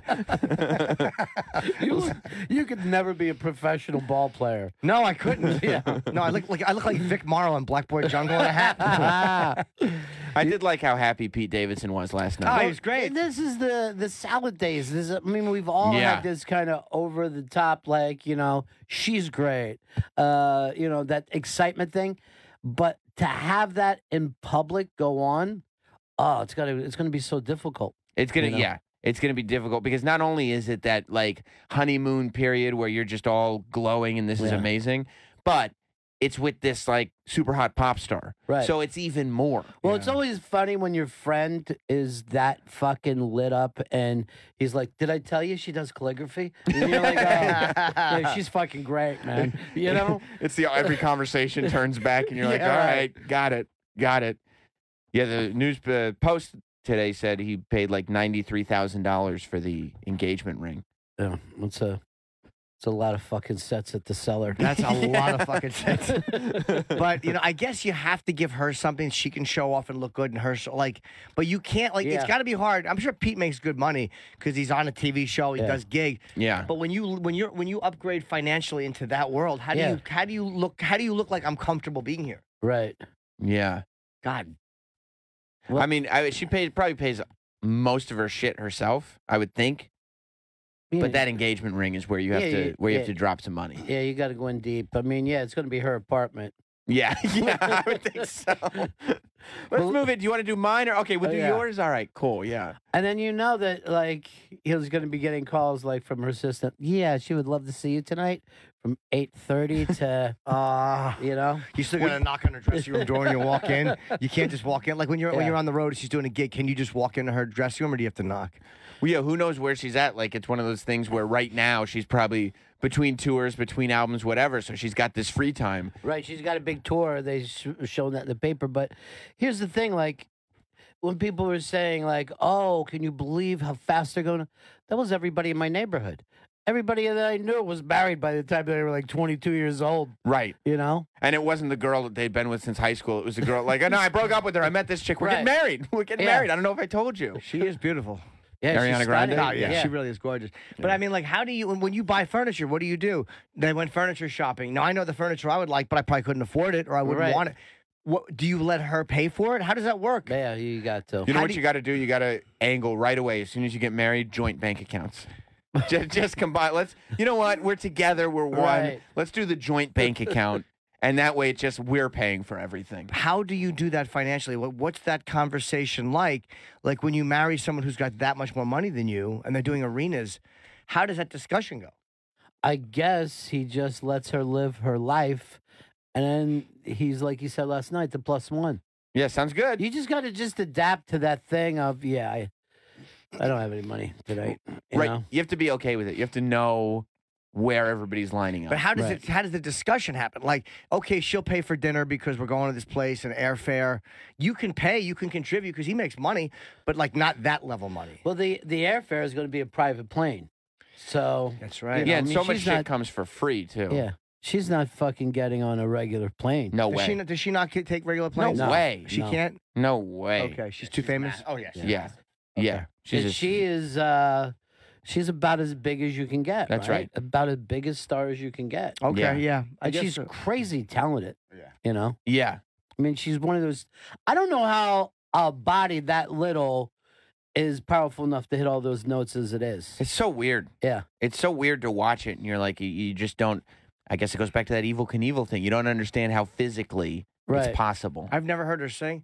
You could never be a professional ball player. No, I couldn't. Yeah. No, I look like Vic Morrow in Blackboard Jungle in a hat. I did like how happy Pete Davidson was last night. Oh, he was great. This is the salad days. We've all Yeah. had this kind of over the top, like, she's great. That excitement thing. But to have that in public go on, it's gonna be so difficult. It's gonna it's gonna be difficult because not only is it that like honeymoon period where you're just all glowing and this is amazing, but it's with this like super hot pop star. Right. So it's even more. Well, it's always funny when your friend is that fucking lit up and he's like, "Did I tell you she does calligraphy?" And you're like, "Oh, yeah, she's fucking great, man." It's every conversation turns back and you're like, Yeah, all right. right, got it. Yeah, the news post today said he paid like $93,000 for the engagement ring. Yeah, it's a lot of fucking sets at the cellar. That's a lot of fucking sets. But I guess you have to give her something she can show off and look good in her. But you can't it's Yeah. got to be hard. I'm sure Pete makes good money because he's on a TV show. He does gig. Yeah. But when you upgrade financially into that world, how do you look like I'm comfortable being here? Right. Yeah. God. I mean, she probably pays most of her shit herself, I would think. Yeah. But that engagement ring is where you have you have to drop some money. Yeah, you got to go in deep. I mean, it's going to be her apartment. Yeah, I would think so. Let's move it. Do you want to do mine or okay? We'll do yeah. yours. All right, cool. Yeah. And then that like he was going to be getting calls like from her assistant. Yeah, she would love to see you tonight from 8:30 to You still got to knock on her dressing room door when you walk in. You can't just walk in. Like when you're on the road and she's doing a gig, can you just walk into her dressing room or do you have to knock? Well, yeah, who knows where she's at? Like, it's one of those things where right now she's probably between tours, between albums, whatever. So she's got this free time. Right, she's got a big tour. They shown that in the paper. But here's the thing, like, when people were saying, like, oh, can you believe how fast they're going? That was everybody in my neighborhood. Everybody that I knew was married by the time they were like 22 years old. Right. And it wasn't the girl that they'd been with since high school. It was the girl, like, oh, no, I broke up with her. I met this chick. We're getting married. We're getting married. I don't know if I told you. She is beautiful. Yeah, Ariana she's Grande? stunning. Yeah, she really is gorgeous. But I mean, like, how do you, when you buy furniture, what do you do? They went furniture shopping. Now, I know the furniture I would like, but I probably couldn't afford it or I wouldn't want it. What, do you let her pay for it? How does that work? Yeah, you got to. You know what you got to do? You got to angle right away. As soon as you get married, joint bank accounts. just combine. You know what? We're together. We're one. Right. Let's do the joint bank account. And that way, it's just we're paying for everything. How do you do that financially? What's that conversation like? Like when you marry someone who's got that much more money than you and they're doing arenas, how does that discussion go? I guess he just lets her live her life. And then he's, like you said last night, the plus one. Yeah, sounds good. You just got to just adapt to that thing of, I don't have any money tonight. You know? You have to be okay with it. You have to know where everybody's lining up. But how does the discussion happen? Like, okay, she'll pay for dinner because we're going to this place and airfare. You can pay, you can contribute because he makes money, but like not that level money. Well, the airfare is going to be a private plane. So that's right. Yeah, and so much shit comes for free too. Yeah. She's not fucking getting on a regular plane. No way. Does she not take regular planes? No way. She can't? No way. Okay, she's too famous? Oh, yeah. Yeah. Yeah. She is she's about as big as you can get. That's right. About as big as star as you can get. Okay, yeah. I And guess she's so. crazy talented. Yeah. You know? Yeah. I mean, she's one of those. I don't know how a body that little is powerful enough to hit all those notes as it is. It's so weird. Yeah. It's so weird to watch it, and you're like, you just don't. I guess it goes back to that Evel Knievel thing. You don't understand how physically Right. it's possible. I've never heard her sing.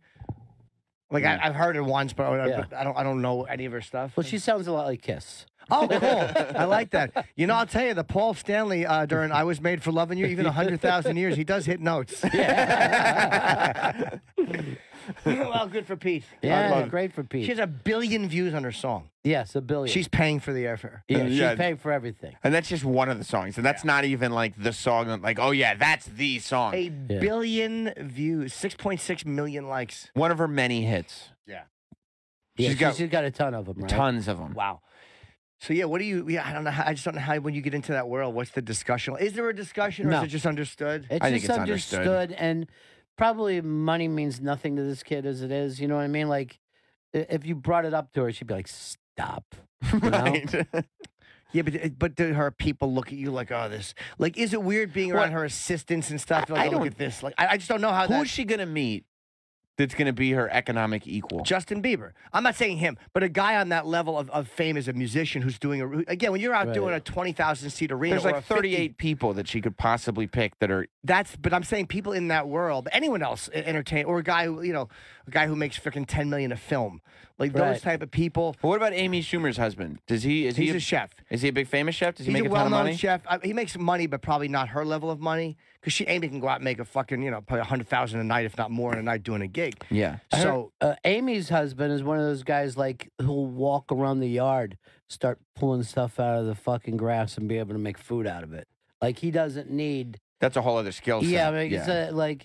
Like I've heard it once, but I don't know any of her stuff. Well, she sounds a lot like Kiss. Oh, cool. I like that. You know, I'll tell you, the Paul Stanley during I Was Made for Loving You, even 100,000 years, he does hit notes. Well, good for Pete. Yeah, great for Pete. She has 1 billion views on her song. Yes, 1 billion. She's paying for the airfare. Yeah, she's paying for everything. And that's just one of the songs. And that's not even like the song, like, oh yeah, that's the song. 1 billion views, 6.6 million likes. One of her many hits. Yeah. She's got a ton of them, right? Tons of them. Wow. So yeah, what do you? Yeah, I don't know. I just don't know how when you get into that world, what's the discussion? Is there a discussion, or No. is it just understood? It's just understood, and probably money means nothing to this kid as it is. You know what I mean? Like, if you brought it up to her, she'd be like, "Stop." You know? Right. Yeah, but do her people look at you like, oh, this? Like, is it weird being around her assistants and stuff? Like, I oh, look don't- at this. Like, I just don't know how. Who is she gonna meet that's gonna be her economic equal? Justin Bieber. I'm not saying him, but a guy on that level of fame as a musician who's doing again, when you're out doing a 20,000 seat arena, There's or like a 50 38 people that she could possibly pick that are. but I'm saying people in that world, anyone else entertain, or a guy who, a guy who makes freaking 10 million a film, like those type of people. Well, what about Amy Schumer's husband? Is he He's a chef. Is he a big famous chef? Does he He's make a a ton of well-known money? chef. He makes money, but probably not her level of money. Because Amy can go out and make a fucking, probably 100,000 a night, if not more, in a night doing a gig. Yeah. So Amy's husband is one of those guys like who'll walk around the yard, start pulling stuff out of the fucking grass, and be able to make food out of it. Like he doesn't need. That's a whole other skill set. Yeah, I mean, it's like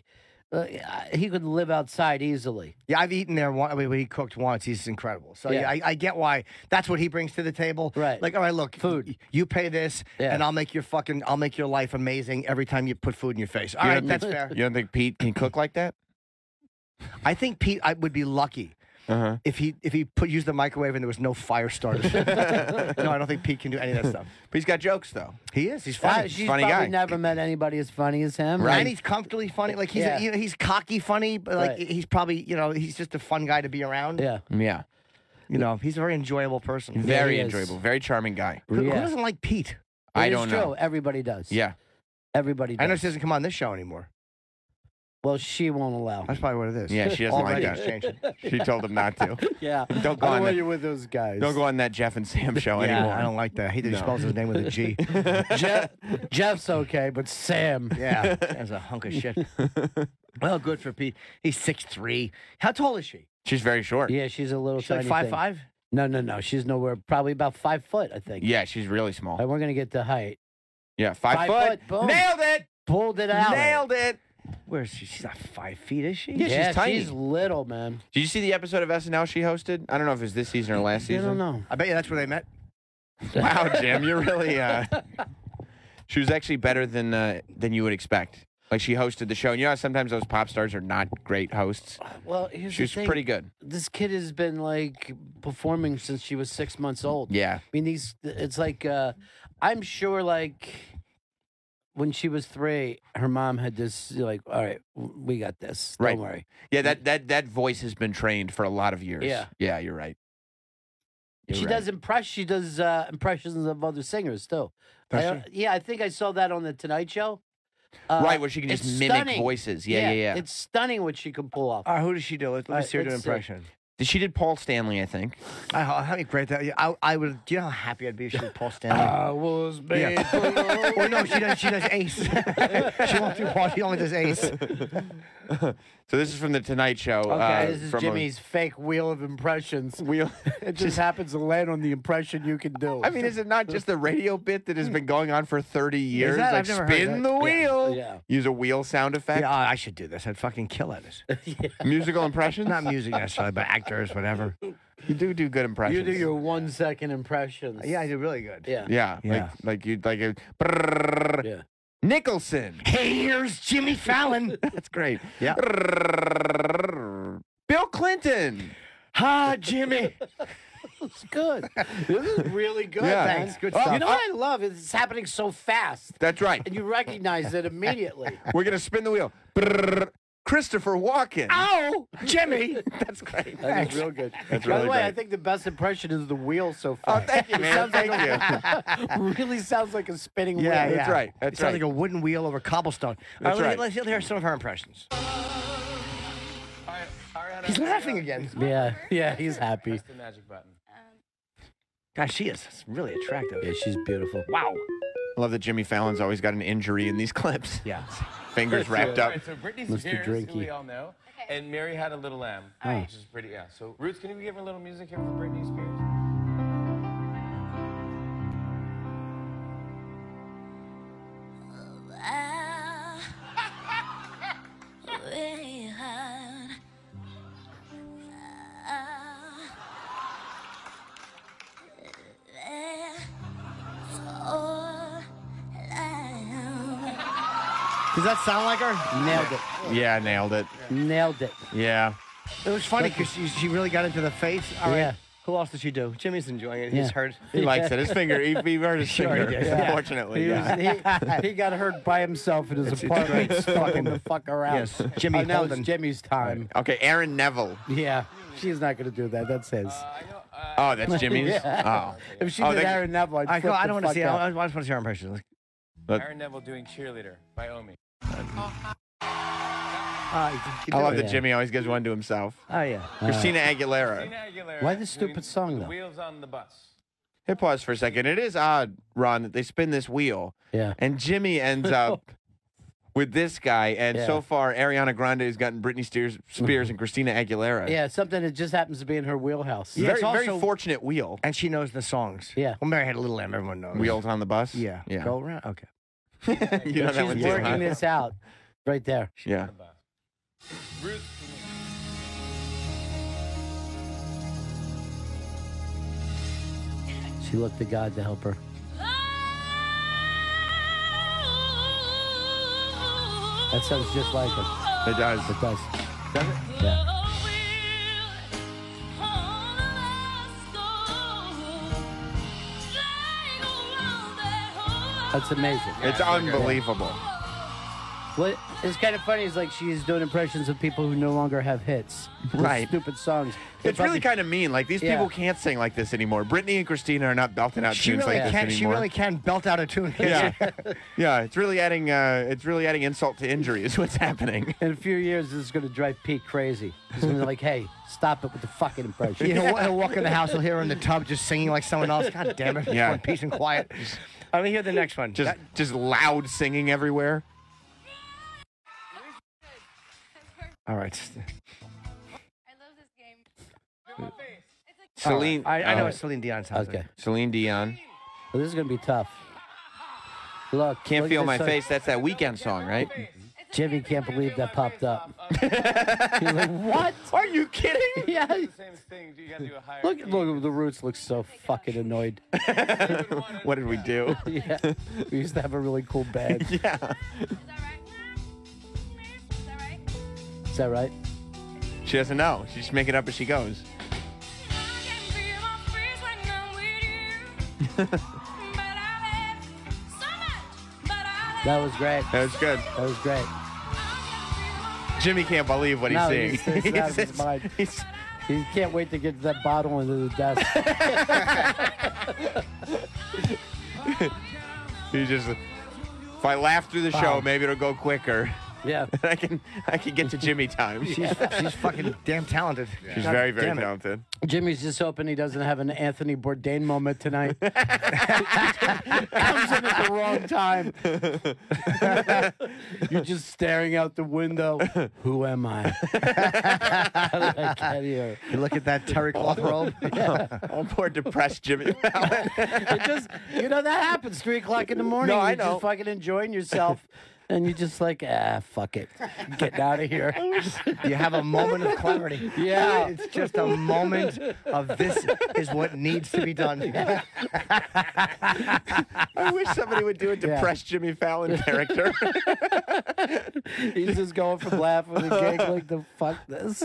he could live outside easily. yeah, I've eaten there one. I mean, when he cooked once, he's incredible. So Yeah. yeah, I get why that's what he brings to the table. Right. Like, all right, look, Food. You pay this, Yeah. and I'll make your life amazing every time you put food in your face. All right, that's fair. You don't think Pete can cook like that? I think Pete would be lucky. If he used the microwave and there was no fire starters. No, I don't think Pete can do any of that stuff. But he's got jokes though. He is. He's funny. She's funny probably guy. never met anybody as funny as him. Right. And he's comfortably funny. Like he's Yeah. he's cocky funny, but like Right. he's probably he's just a fun guy to be around. Yeah. Yeah. He's a very enjoyable person. Very he is. enjoyable. Very charming guy. Who doesn't like Pete? I It is don't true. know. Everybody does. Yeah. Everybody does. I know she doesn't come on this show anymore. Well, she won't allow. That's probably what it is. Yeah, she doesn't like Already that. it's changing. She told him not to. Yeah. Don't go on that. you're with those guys. Don't go on that Jeff and Sam show Yeah, anymore. I don't like that. I hate that he No. spells his name with a G. Jeff's okay, but Sam. Yeah, that's a hunk of shit. Well, good for Pete. He's 6'3". How tall is she? She's very short. Yeah, she's a little She's like tiny 5'5". thing. No. She's nowhere. Probably about 5 foot, I think. Yeah, she's really small. And we're gonna get the height. Yeah, 5 foot. Boom. Nailed it. Pulled it out. Nailed it. Where is she? She's not 5 feet, is she? Yeah, she's tiny. She's little, man. Did you see the episode of SNL she hosted? I don't know if it was this season or last I season. don't know. I bet you that's where they met. Wow, Jim, you're really. She was actually better than you would expect. Like she hosted the show. And you know how sometimes those pop stars are not great hosts. Well, here's She the was thing. pretty good. This kid has been like performing since she was 6 months old. Yeah. I mean, it's like, I'm sure like when she was 3, her mom had this like, all right, we got this. Don't Right. worry. Yeah, that voice has been trained for a lot of years. Yeah. Yeah, you're right. She does impressions of other singers too. Does Yeah, I think I saw that on the Tonight Show. Right, where she can just it's mimic stunning. voices. Yeah. It's stunning what she can pull off. All right, who does she do? Let me see her do an let's see. impression. She did Paul Stanley, I think. How great that! I would. Do you know how happy I'd be if she did Paul Stanley? I was made Yeah. Well, no, she does Ace. She won't do Paul. She only does Ace. So this is from the Tonight Show. Okay, this is from Jimmy's fake wheel of impressions. Wheel. It just happens to land on the impression you can do. I mean, is it not just the radio bit that has been going on for 30 years? that? Like, I've never heard spin that. the wheel. Yeah. Use a wheel sound effect. Yeah, I should do this. I'd fucking kill at it. Musical impressions? Not music necessarily, but actors, whatever. You do good impressions. You do your 1 second impressions. Yeah, I do really good. Yeah. Yeah. Yeah. Like you'd like a brrrr. Yeah. Nicholson. Hey, here's Jimmy Fallon. That's great. Yeah. Bill Clinton. Hi, Jimmy. It's good. This is really good, Yeah. man. Thanks. Good You stuff. know what I love? It's happening so fast. That's right. And you recognize it immediately. We're gonna spin the wheel. Brrrr. Christopher Walken. Ow, Jimmy. That's great. That is real good. That's By really the way, great. I think the best impression is the wheel so Oh, far. thank you, man. Thank you. Really sounds like a spinning wheel. Yeah, That's right. That's it sounds right. like a wooden wheel over cobblestone. That's right. Let's hear some of her impressions. He's laughing again. Yeah, he's happy. the magic button. God, she is really attractive. Yeah, she's beautiful. Wow. I love that Jimmy Fallon's always got an injury in these clips. Yeah. Fingers wrapped up. All right, so Britney Mr. Spears, Drinky. who we all know, And Mary Had a Little Lamb, which is pretty, yeah. So, Roots, can you give her a little music here for Britney Spears? Does that sound like her? Nailed it. Yeah, nailed it. Nailed it. Yeah. It was funny because she really got into the face. All right. Yeah. Who else did she do? Jimmy's enjoying it. Yeah. He's hurt. He likes it. His finger, he hurt his Sure he finger, did. unfortunately. He, Yeah. he got hurt by himself in his It's apartment, great. fucking the fuck around. Yes, Jimmy now Holden. it's Jimmy's time. Okay, Aaron Neville. Yeah, she's not going to do that. That's his. Oh, that's Jimmy's? Yeah. Oh. If she Oh, did they- Aaron Neville, I'd I flip don't the want to fuck see. out. I just want to see her impression. Aaron Neville doing Cheerleader by Omi. I love that Jimmy always gives one to himself. Oh, yeah. Christina Aguilera. Why this stupid song, though? Wheels on the bus. Hit pause for a second. It is odd, Ron, that they spin this wheel. Yeah. And Jimmy ends up with this guy. And Yeah. so far, Ariana Grande has gotten Britney Spears and Christina Aguilera. Yeah, something that just happens to be in her wheelhouse. Yeah, it's very also- fortunate wheel. And she knows the songs. Yeah. Well, Mary Had a Little Lamb. Everyone knows. Wheels on the bus? Yeah. Yeah. Go around. Okay. You know that one She's too, working huh? this out right there. Yeah. Ruth. She looked to God to help her. That sounds just like him. It does. It does. Does it? Yeah. That's amazing. It's unbelievable. What is kind of funny is like she's doing impressions of people who no longer have hits. Those Right. Stupid songs. It's really kind of mean. Like, these people can't sing like this anymore. Brittany and Christina are not belting out She tunes really like this can. anymore. She really can belt out a tune. Yeah. Yeah, it's really adding insult to injury is what's happening. In a few years, this is going to drive Pete crazy. He's going to be like, hey, stop it with the fucking impression. He'll walk in the house, he'll hear her in the tub just singing like someone else. God damn it. Yeah. Want peace and quiet. Let me hear the next one. Just loud singing everywhere. All right. Celine. I know it's Celine Dion's house. Okay. Celine Dion. Well, this is going to be tough. Look. Can't look Feel at My this song. Face. That's that Weekend song, right? Jimmy can't believe that popped up. He's like, what? Are you kidding? Yeah. Same thing. You got to do a higher. Look, the Roots look so fucking annoyed. What did we do? Yeah. We used to have a really cool band. Yeah. Is that right? She doesn't know. She's just making it up as she goes. That was great. That was good. That was great. Jimmy can't believe what he's No, seeing. he's out of his mind. He can't wait to get to that bottle under the desk. He just, if I laugh through the show, maybe it'll go quicker. Yeah. I can get to Jimmy time. She's fucking damn talented. She's God very, damn very it. talented. Jimmy's just hoping he doesn't have an Anthony Bourdain moment tonight. Comes in at the wrong time. You're just staring out the window. Who am I? How did I get here? You look at that terry cloth robe. Oh, poor depressed Jimmy Fallon. It just, that happens 3 o'clock in the morning. No, I You're know. just fucking enjoying yourself. And you're just like, fuck it. Getting out of here. You have a moment of clarity. Yeah. It's just a moment of this is what needs to be done. I wish somebody would do a depressed Jimmy Fallon character. He's just going from laughing to giggling to fuck this.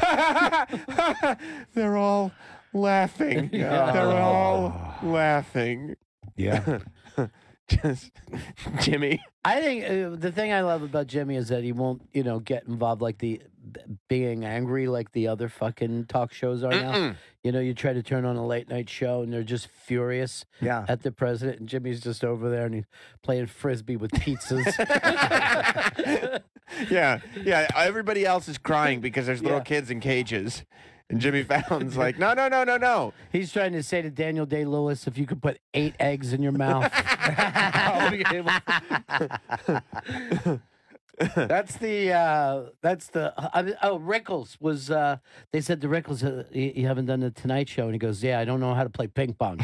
They're all laughing. Yeah. They're all laughing. Yeah. Just Jimmy. I think the thing I love about Jimmy is that he won't, get involved like being angry like the other fucking talk shows are now. You try to turn on a late night show and they're just furious at the president, and Jimmy's just over there and he's playing frisbee with pizzas. Yeah. Everybody else is crying because there's little kids in cages. And Jimmy Fallon's like, no. He's trying to say to Daniel Day-Lewis, if you could put 8 eggs in your mouth. I'll be able That's the Rickles was they said to Rickles you haven't done the Tonight Show, and he goes, yeah, I don't know how to play ping pong.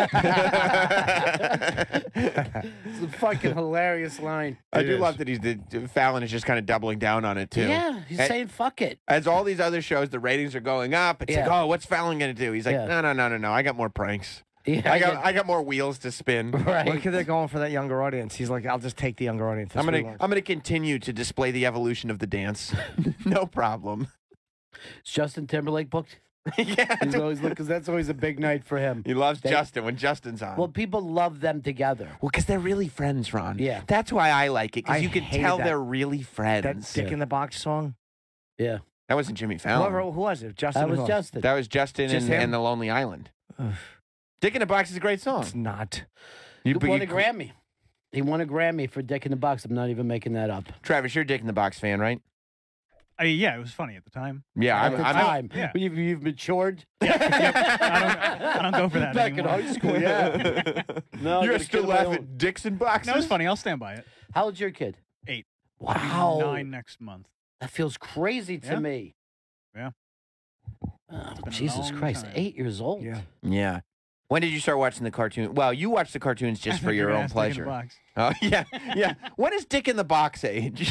It's a fucking hilarious line. I do love that Fallon is just kind of doubling down on it too. Yeah, he's saying fuck it. As all these other shows, the ratings are going up. It's like, oh, what's Fallon gonna do? He's like, no. I got more pranks. Yeah, I got more wheels to spin. Right. Look at they're going for that younger audience. He's like, I'll just take the younger audience. I'm gonna continue to display the evolution of the dance. No problem. Is Justin Timberlake booked? Yeah, he's always because that's always a big night for him. He loves Justin when Justin's on. Well, people love them together. Well, because they're really friends, Ron. Yeah, that's why I like it, because you can hated tell that- they're really friends. That Dick in the Box song. Yeah, that wasn't Jimmy Fallon. Who was it? Justin. That was who else? Justin. That was Justin Just him? and the Lonely Island. Dick in the Box is a great song. It's not. He won a Grammy. He won a Grammy for Dick in the Box. I'm not even making that up. Travis, you're a Dick in the Box fan, right? Yeah, it was funny at the time. Yeah, At the time. Yeah. You've matured. I don't go for that Back anymore. in high school, yeah. No, You're gotta still kill my laughing own. at Dicks in Boxes? No, it's funny. I'll stand by it. How old's your kid? 8. Wow. 9 next month. That feels crazy to Yeah. me. Yeah. Oh, been a Jesus long Christ. time. 8 years old. Yeah. Yeah. When did you start watching the cartoon? Well, you watch the cartoons just for your own pleasure. Oh, yeah. Yeah. When is Dick in the Box age?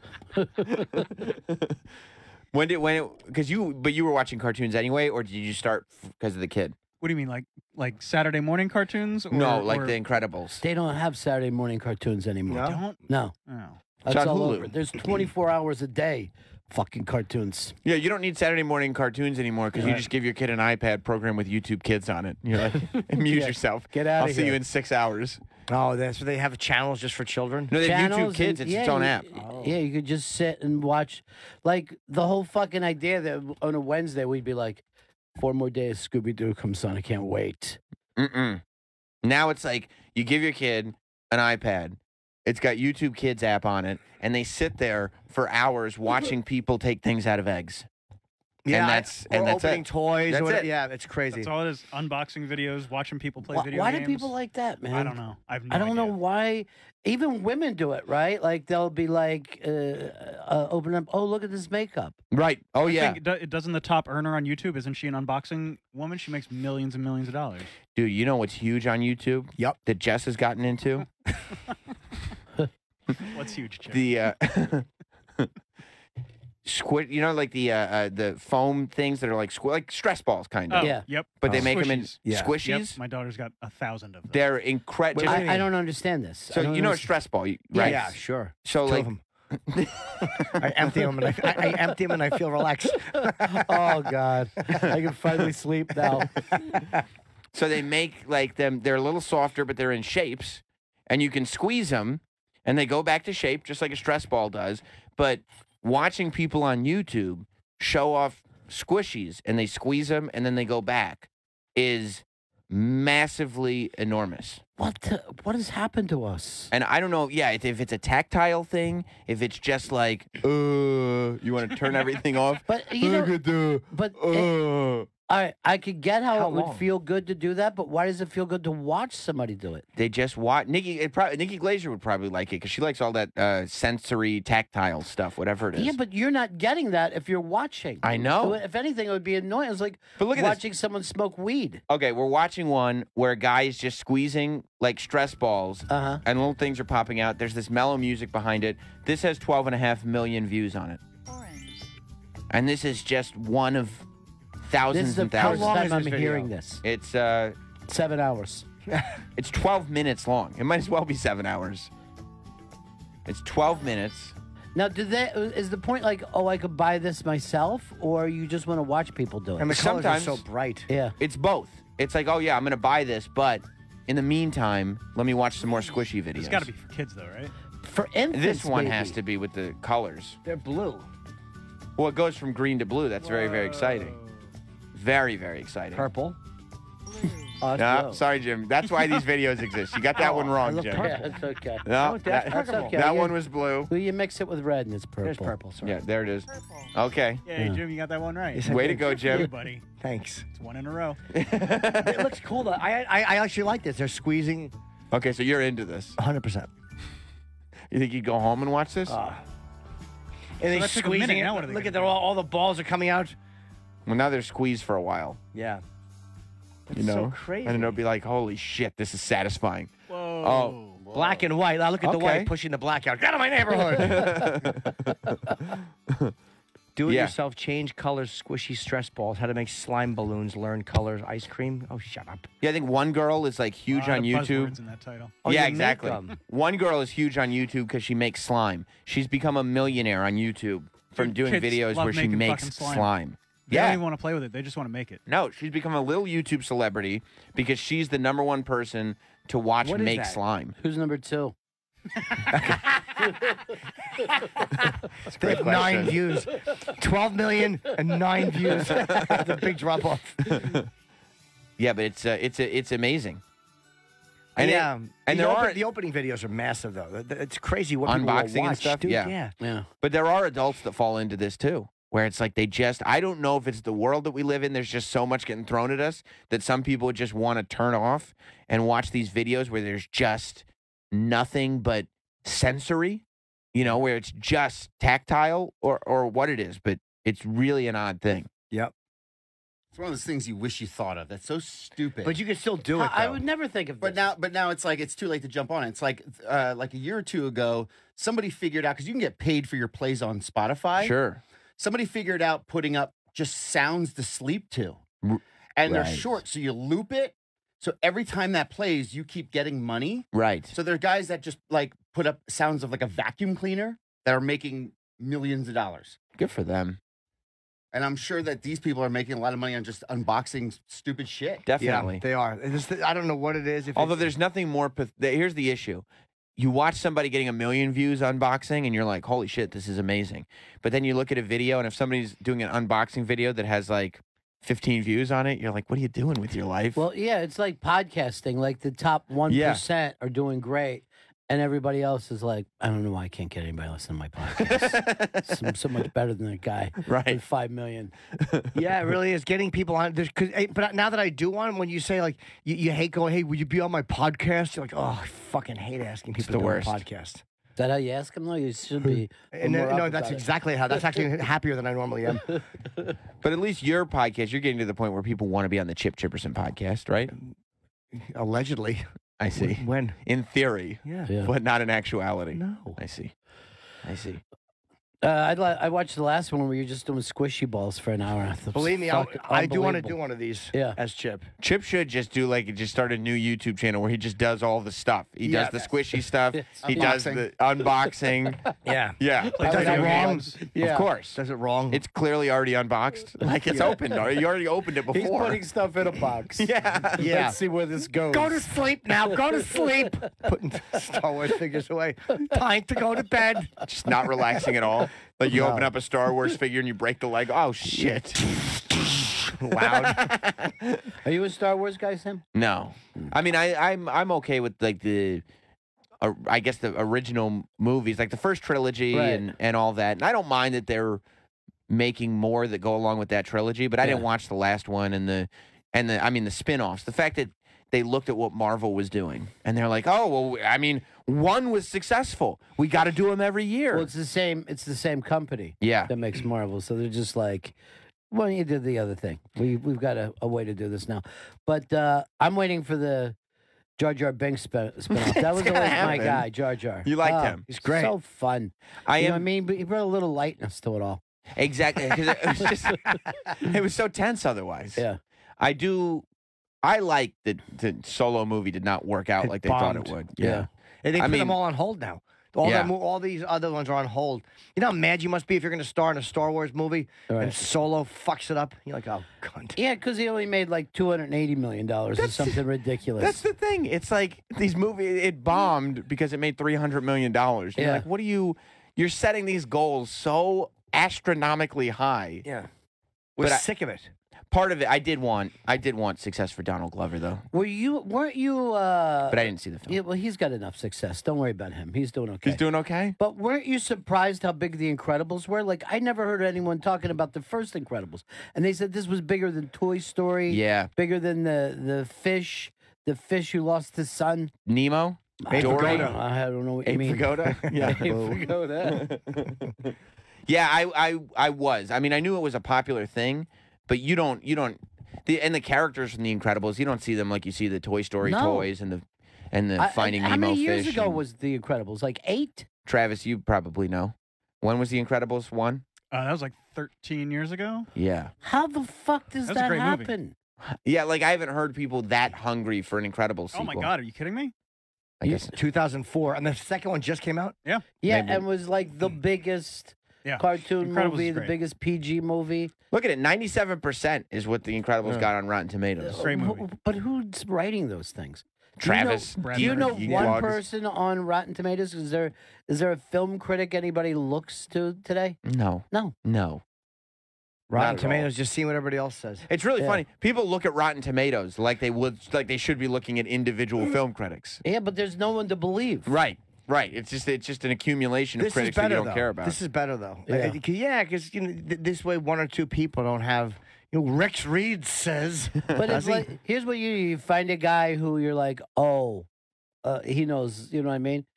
Because you were watching cartoons anyway, or did you start because of the kid? What do you mean, like Saturday morning cartoons? Or, No, like or- The Incredibles. They don't have Saturday morning cartoons anymore. No? Don't? No. Oh. That's on all Hulu. over. There's 24 hours a day fucking cartoons. Yeah, you don't need Saturday morning cartoons anymore because you Right. just give your kid an iPad program with YouTube Kids on it. You're like, amuse Yeah, yourself. get outta I'll see you here. in 6 hours. Oh, that's what they have channels just for children. No, they have YouTube Channels Kids. and- It's its yeah, own you- app. Yeah, you could just sit and watch. Like, the whole fucking idea that on a Wednesday we'd be like, 4 more days, Scooby-Doo comes on. I can't wait. Mm-mm. Now it's like you give your kid an iPad. It's got YouTube Kids app on it, and they sit there for hours watching people take things out of eggs. Yeah, and that's or that's opening it. toys. That's or whatever. it. Yeah, it's crazy. That's all it is. Unboxing videos, watching people play video Why games. do people like that, man? I don't know. I have no I don't know idea. why. Even women do it, right? Like, they'll be like, open up, oh, look at this makeup. Right. Oh, I yeah. think it doesn't the top earner on YouTube, isn't she an unboxing woman? She makes millions and millions of dollars. Dude, you know what's huge on YouTube? Yep. That Jess has gotten into? What's huge, Jim? The squid, you know, like the foam things that are like like stress balls, kind of. Oh, Yeah. Yep. But they make them in Squishies. squishies. Yep. My daughter's got 1,000 of them. They're incredible. I don't understand this. So I don't you know a understand. stress ball, Yes. right? Yeah, sure. So Two like, of 'em. I empty them and I empty them and I feel relaxed. Oh, God. I can finally sleep now. so they make like them. They're a little softer, but they're in shapes, and you can squeeze them, and they go back to shape just like a stress ball does. But watching people on YouTube show off squishies and they squeeze them and then they go back is massively enormous. What has happened to us? And I don't know, yeah, if it's a tactile thing, if it's just like, you want to turn everything off. But, you know, I could get how it would long? feel good to do that, but why does it feel good to watch somebody do it? They just watch. Nikki Glaser would probably like it because she likes all that sensory, tactile stuff, whatever it is. Yeah, but you're not getting that if you're watching. I know. If anything, it would be annoying. It's like But look at this. watching someone smoke weed. Okay, we're watching one where a guy is just squeezing like stress balls, and little things are popping out. There's this mellow music behind it. This has 12.5 million views on it, and this is just one of thousands This is the and first thousands. time I'm hearing this. It's 7 hours. It's 12 minutes long. It might as well be 7 hours. It's 12 minutes. Now, is the point like, oh, I could buy this myself, or you just want to watch people do it? And the colors are Sometimes- so bright. Yeah. It's both. It's like, oh yeah, I'm gonna buy this, but in the meantime, let me watch some more squishy videos. It's got to be for kids, though, right? For infants, This one maybe. has to be with the colors. They're blue. Well, it goes from green to blue. That's very, very exciting. Very, very exciting. Purple. Oh, No, blue. sorry, Jim. That's why these videos exist. You got that one wrong, Jim. Yeah, it's okay. No, that's that, purple. okay. that You- one was blue. Well, you mix it with red and it's purple. There's purple. Sorry. Yeah, there it is. Okay. Yeah, Jim, you got that one right. Yes, I Way to did. go, Hey, Jim. buddy. Thanks. It's one in a row. It looks cool though. I actually like this. They're squeezing Okay, so you're into this. 100%. You think you'd go home and watch this? And they that took a minute. squeezing it. Now what are they Look gonna at all the balls are coming out. Well, now they're squeezed for a while. Yeah. You know, so crazy. and it'll be like, holy shit, this is satisfying. Whoa. Oh, black and white. Now look at the Okay. white pushing the black out. Get out of my neighborhood. Do-it-yourself, change colors, squishy stress balls, how to make slime balloons, learn colors, ice cream. Oh, shut up. Yeah, I think one girl is like huge on YouTube. In that title. Oh, yeah, you make exactly. them. One girl is huge on YouTube because she makes slime. She's become a millionaire on YouTube from doing Kids videos love where she making makes fucking slime. They Yeah. don't even want to play with it. They just want to make it. No, she's become a little YouTube celebrity because she's the #1 person to watch What is make that? slime. Who's number 2? They have 9 views. 12 million and 9 views. That's a big drop off. Yeah, but it's amazing. And yeah, and there are the opening videos are massive though. It's crazy what people will unboxing watch, and stuff. dude. Yeah. Yeah. But there are adults that fall into this too, where it's like I don't know if it's the world that we live in. There's just so much getting thrown at us that some people just want to turn off and watch these videos where there's just nothing but sensory, where it's just tactile or what it is, but it's really an odd thing. Yep. It's one of those things you wish you thought of. That's so stupid. But you can still do it. I though. would never think of But now it's like it's too late to jump on it. It's like a year or two ago, somebody figured out because you can get paid for your plays on Spotify. Sure. Somebody figured out putting up just sounds to sleep to, and they're Right. short, so you loop it. So every time that plays, you keep getting money. Right. So there are guys that just like put up sounds of like a vacuum cleaner that are making millions of dollars. Good for them. And I'm sure that these people are making a lot of money on just unboxing stupid shit. Definitely. Yeah, they are. I don't know what it is. Although there's nothing more. Here's the issue. You watch somebody getting 1 million views unboxing, and you're like, holy shit, this is amazing. But then you look at a video, and if somebody's doing an unboxing video that has like 15 views on it, you're like, what are you doing with your life? Well, yeah, it's like podcasting. Like the top 1% are doing great, and everybody else is like, I don't know why I can't get anybody to listen to my podcast. I'm so much better than that guy. Right. With 5 million. Yeah, it really is getting people on. But now that I do one, when you say like you hate going, hey, would you be on my podcast? You're like, oh, I fucking hate asking people the to do worst. a podcast. Is that how you ask him? No, you should be. And more up no, that's about it. exactly how. That's actually happier than I normally am. But at least your podcast, you're getting to the point where people want to be on the Chip Chipperson podcast, right? Allegedly. I see. When? In theory. Yeah. But not in actuality. No. I see. I watched the last one where you're just doing squishy balls for an hour. I thought it was Believe me, fucking I do want to unbelievable. do one of these Yeah. as Chip. Chip should just just start a new YouTube channel where he just does all the stuff. He does the squishy stuff. He does the unboxing. Yeah. Yeah. Does it Video wrong? games. Of course. Does it wrong? It's clearly already unboxed. Like it's opened. You already opened it before. He's putting stuff in a box. Yeah. Yeah. Let's see where this goes. Go to sleep now. Go to sleep. Putting Star Wars figures away. Time to go to bed. Just not relaxing at all. Like you open up a Star Wars figure and you break the leg. Oh shit! Loud. Are you a Star Wars guy, Sam? No, I mean I'm okay with like I guess the original movies, like the first trilogy Right. and all that. And I don't mind that they're making more that go along with that trilogy, but I didn't watch the last one and the spin-offs. The fact that they looked at what Marvel was doing and they're like, oh well, I mean, one was successful. We got to do them every year. Well, it's the same company. Yeah. That makes Marvel. So they're just like, well, you did the other thing. We've got a way to do this now. But I'm waiting for the Jar Jar Binks spinoff. That was gonna always my happen. guy, Jar Jar. You liked him. He's great. So fun. I You know am- what I mean? But he brought a little lightness to it all. Exactly. 'Cause it was just it was so tense otherwise. Yeah. I like that the Solo movie did not work out It like they thought it bombed. would. Yeah. And they I put mean- them all on hold now. All these other ones are on hold. You know how mad you must be if you're going to star in a Star Wars movie and Right. Solo fucks it up? You're like, oh, cunt. Yeah, because he only made like $280 million or something ridiculous. That's the thing. It's like these movies, it bombed because it made $300 million. You're Yeah. like, you're setting these goals so astronomically high. Yeah. We're But sick of it. Part of it, I did want success for Donald Glover, though. weren't you? But I didn't see the film. Yeah, well, he's got enough success. Don't worry about him. He's doing okay. He's doing okay? But weren't you surprised how big The Incredibles were? Like, I never heard anyone talking about the first Incredibles. And they said this was bigger than Toy Story. Yeah. Bigger than the fish who lost his son. Nemo? I Dory? don't know what you Abe mean. Vigoda? Yeah. Abe Vigoda. Yeah, I was. I mean, I knew it was a popular thing, but you don't. The characters from The Incredibles, you don't see them like you see the Toy Story No. toys and the Finding Nemo How many fish. years ago and- was The Incredibles? Like 8? Travis, you probably know. When was The Incredibles 1? That was like 13 years ago. Yeah. How the fuck does That's a that great movie. happen? Yeah, like I haven't heard people that hungry for an Incredibles Oh sequel. my God, are you kidding me? I guess 2004, and the second one just came out. Yeah. Yeah, Maybe. and was like the biggest Yeah. cartoon Incredibles movie, is the great. biggest PG movie. Look at it, 97% is what The Incredibles got on Rotten Tomatoes. Great movie. But who's writing those things? Travis. Do you know Geek one blogs. person on Rotten Tomatoes? Is there a film critic anybody looks to today? No. No. Rotten Not at all. Tomatoes, just seeing what everybody else says. It's really Yeah. funny. People look at Rotten Tomatoes like they should be looking at individual film critics. Yeah, but there's no one to believe. Right. It's just an accumulation of This is critics that better you don't though. care about. This is better though. Yeah. Because this way one or two people don't have. Rex Reed says. But it's like, here's what you find a guy who you're like, oh, he knows. You know what I mean?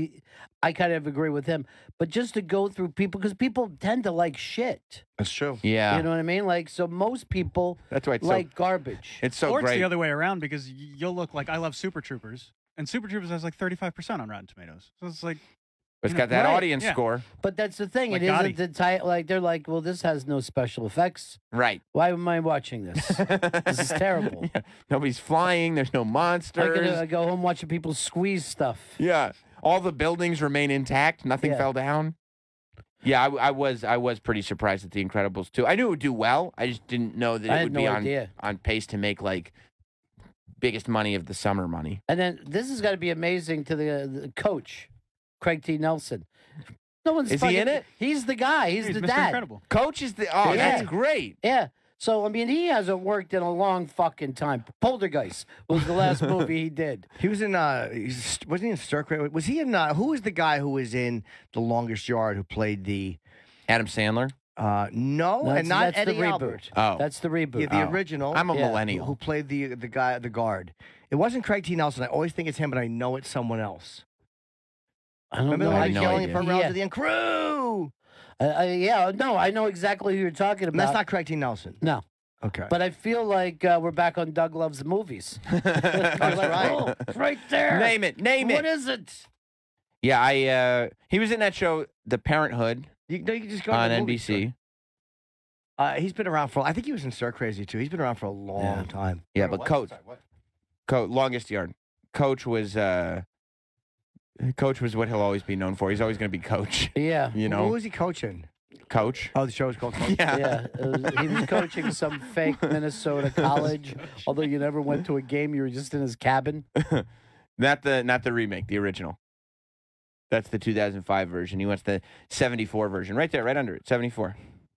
I kind of agree with him. But just to go through people, because people tend to like shit. That's true. Yeah. You know what I mean? Like, so most people That's why it's like garbage. It's so or it's great. the other way around because you'll look like I love Super Troopers, and Super Troopers has like 35% on Rotten Tomatoes. So it's like It's you got know, that right, audience yeah. score. But that's the thing. Like it isn't Gotti. the type. Like they're like, well, this has no special effects. Right. Why am I watching this? This is terrible. Yeah. Nobody's flying. There's no monsters. I go home watching people squeeze stuff. Yeah. All the buildings remain intact. Nothing Yeah. fell down. Yeah, I was pretty surprised at The Incredibles 2. I knew it would do well. I just didn't know that I it had would no be idea. on pace to make like biggest money of the summer money. And then this has got to be amazing to the coach, Craig T. Nelson. No one's Is he fucking- in it? He's the guy. He's the Mr. dad. Incredible. Coach is the Yeah. that's great. Yeah. So I mean, he hasn't worked in a long fucking time. Poltergeist was the last movie he did. He was in. Wasn't he in Stir Crazy? Was he in? Who was the guy who was in The Longest Yard? Who played the? Adam Sandler. No, and not that's Eddie the reboot. Albert. Oh. That's the reboot. Yeah, the original. I'm a Yeah. millennial. Who played the guy, the guard? It wasn't Craig T. Nelson. I always think it's him, but I know it's someone else. I don't Remember know. when I he was no yelling idea. for rounds Yeah. at the end? Crew. Yeah. No, I know exactly who you're talking about. That's not Craig T. Nelson. No. Okay. But I feel like we're back on Doug Loves Movies. That's right. Oh, it's right there. Name it. What is it? Yeah, he was in that show, The Parenthood, you can just go to on the movie NBC. store. He's been around for. I think he was in Stir Crazy too. He's been around for a long time. Yeah, but Coach, Longest Yard. Coach was what he'll always be known for. He's always going to be Coach. Yeah. You Who know, was he coaching? Coach. Oh, the show is called Coach. Yeah. Yeah, he was coaching some fake Minnesota college. Although you never went to a game, you were just in his cabin. Not the remake, the original. That's the 2005 version. He wants the 74 version. Right there, right under it. 74.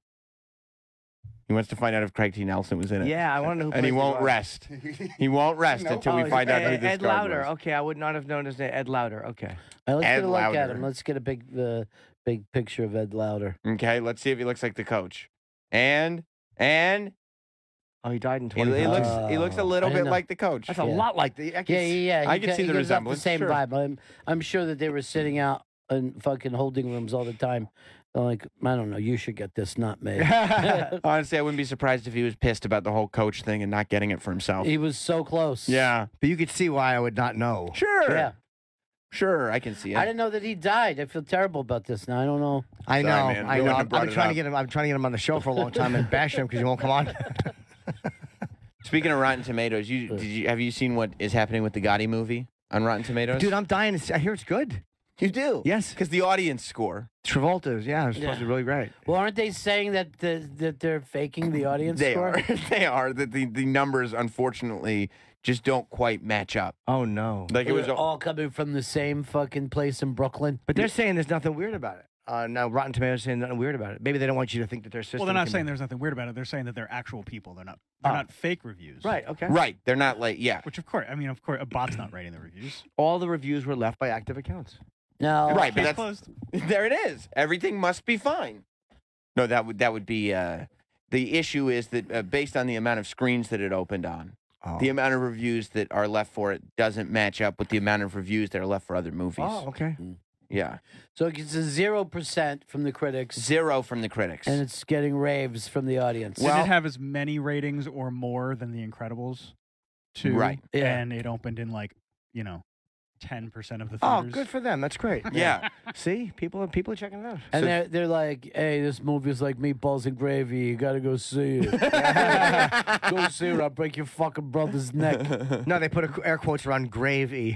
He wants to find out if Craig T. Nelson was in it. Yeah, I want to know who. And he plays the won't guard. rest. He won't rest until we find out who this Ed guard Lauder. was. Okay, I would not have known his name. Ed Lauder. Okay. All right, let's Ed get a look at Lauder. him. Let's get a big picture of Ed Lauder. Okay, let's see if he looks like the coach. And Oh, he died in he 2015. he looks a I little didn't bit know. like the coach. That's a Yeah. lot like the. Yeah. I He can see he the gives off resemblance, The same sure. vibe. I'm sure that they were sitting out in fucking holding rooms all the time. They're like, I don't know. You should get this, not me. Honestly, I wouldn't be surprised if he was pissed about the whole coach thing and not getting it for himself. He was so close. Yeah. But you could see why I would not know. Sure. Yeah. Sure, I can see it. I didn't know that he died. I feel terrible about this now. I don't know. I know. Sorry, man. I You know. wouldn't have I've brought been it trying to up. get him. I'm trying to get him on the show for a long time and bash him because he won't come on. Speaking of Rotten Tomatoes, have you seen what is happening with the Gotti movie on Rotten Tomatoes? Dude, I'm dying to see. I hear it's good. You do? Yes. Because the audience score. Travolta's, yeah, it's supposed to be really great. Well, aren't they saying that that they're faking the audience They score? are. They are. That the numbers, unfortunately, just don't quite match up. Oh no! Like it was They're all coming from the same fucking place in Brooklyn. But they're saying there's nothing weird about it. Now Rotten Tomatoes saying nothing weird about it. Maybe they don't want you to think that their system. Well, they're not can- saying there's nothing weird about it. They're saying that they're actual people. They're not fake reviews. Right. Okay. Right. They're not like Which of course, a bot's not writing the reviews. All the reviews were left by active accounts. No. Right, but Case that's closed. there. It is. Everything must be fine. No, that would be. The issue is that based on the amount of screens that it opened on, the amount of reviews that are left for it doesn't match up with the amount of reviews that are left for other movies. Oh, okay. Yeah. So it's a 0% from the critics. 0 from the critics. And it's getting raves from the audience. Did it have as many ratings or more than The Incredibles 2? Right. Yeah. And it opened in 10% of the Oh, theaters. good for them. That's great. Yeah. See, people are checking it out. And they're like, hey, this movie's like meatballs and gravy. You got to go see it. Go see it. I'll break your fucking brother's neck. No, they put air quotes around gravy.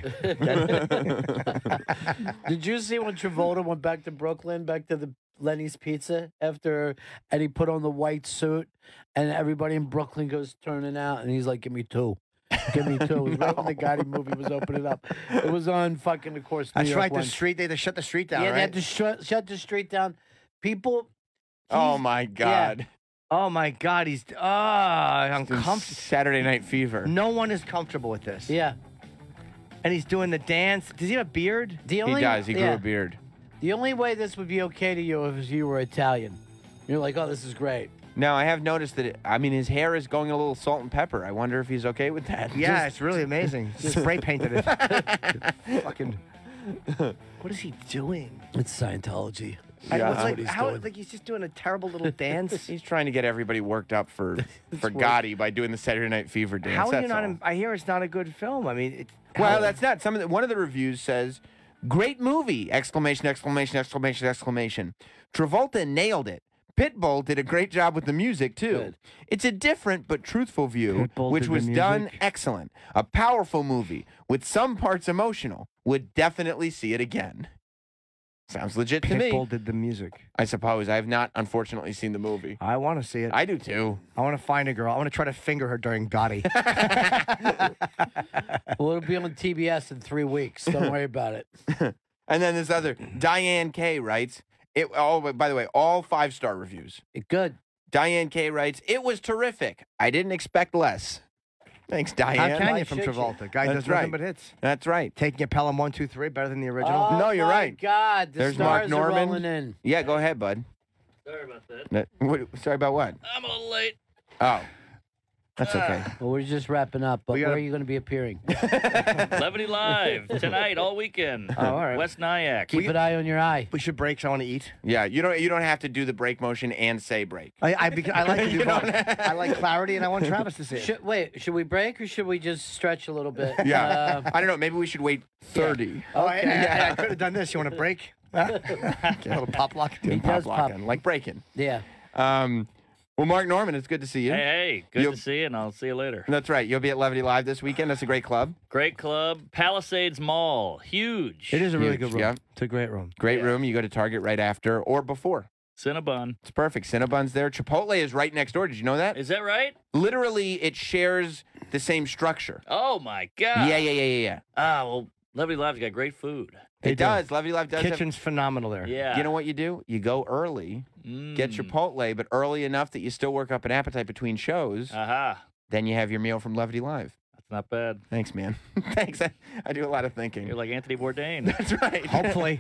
Did you see when Travolta went back to Brooklyn, back to the Lenny's Pizza and he put on the white suit and everybody in Brooklyn goes turning out and he's like, give me 2. Give me 2. It was right when the Gotti movie was opening up. It was on fucking, of course, New That's York right. one. The street. They had to shut the street down. Yeah, right? they had to shut the street down. People. Oh my God. Oh my God. He's uncomfortable. Saturday Night Fever. No one is comfortable with this. Yeah. And he's doing the dance. Does he have a beard? He does. He grew a beard. The only way this would be okay to you is if you were Italian. You're like, oh, this is great. Now, I have noticed that, his hair is going a little salt and pepper. I wonder if he's okay with that. Yeah, it's really amazing. Spray painted it. Fucking. What is he doing? It's Scientology. He's just doing a terrible little dance. He's trying to get everybody worked up for Gotti by doing the Saturday Night Fever dance. How are you That's not? all. I hear it's not a good film. I mean, Well, that's not. One of the reviews says, "Great movie!" Exclamation! Exclamation! Exclamation! Exclamation! Travolta nailed it. Pitbull did a great job with the music too. Good. It's a different but truthful view, Pitbull which did the was done music? excellent. A powerful movie with some parts emotional. Would definitely see it again. Sounds legit to me. Pitbull did the music. I suppose. I have not, unfortunately, seen the movie. I want to see it. I do too. I want to find a girl. I want to try to finger her during Gotti. Well, it'll be on TBS in 3 weeks. Don't worry about it. And then this other, Diane K writes, by the way, all 5-star reviews. Good. Diane K writes, it was terrific. I didn't expect less. Thanks, Diane. How can Why you from should you? Travolta? Guy That's does nothing right. but hits. That's right. Taking a Pelham 1, 2, 3 better than the original. Oh, No, you're my right. God, the There's Mark stars are Norman. rolling in. Yeah, go ahead, bud. Sorry about that. Sorry about what? I'm a little late. Oh, that's okay. Well, we're just wrapping up, but We gotta- where are you going to be appearing? Levity Live tonight, all weekend. Oh, all right. West Nyack. Keep an eye on your eye. We should break, so I want to eat. Yeah, you don't have to do the break motion and say break. I like to do both. I like clarity, and I want Travis to see it. Should we break or should we just stretch a little bit? Yeah. I don't know. Maybe we should wait 30. Oh, I could have done this. You want to break? Get a little pop lock. Doing does pop pop. locking, like breaking. Yeah. Well, Mark Norman, it's good to see you. Hey, good You'll- to see you, and I'll see you later. That's right. You'll be at Levity Live this weekend. That's a great club. Great club. Palisades Mall. Huge. It is a really Huge, good room. yeah. It's a great room. Great room. You go to Target right after or before. Cinnabon. It's perfect. Cinnabon's there. Chipotle is right next door. Did you know that? Is that right? Literally, it shares the same structure. Oh, my God. Yeah. Ah, well, Levity Live's got great food. It does. Levity Live does. Kitchen's phenomenal there. Yeah. You know what you do? You go early, get Chipotle, but early enough that you still work up an appetite between shows. Aha. Then you have your meal from Levity Live. That's not bad. Thanks, man. Thanks. I do a lot of thinking. You're like Anthony Bourdain. That's right. Hopefully.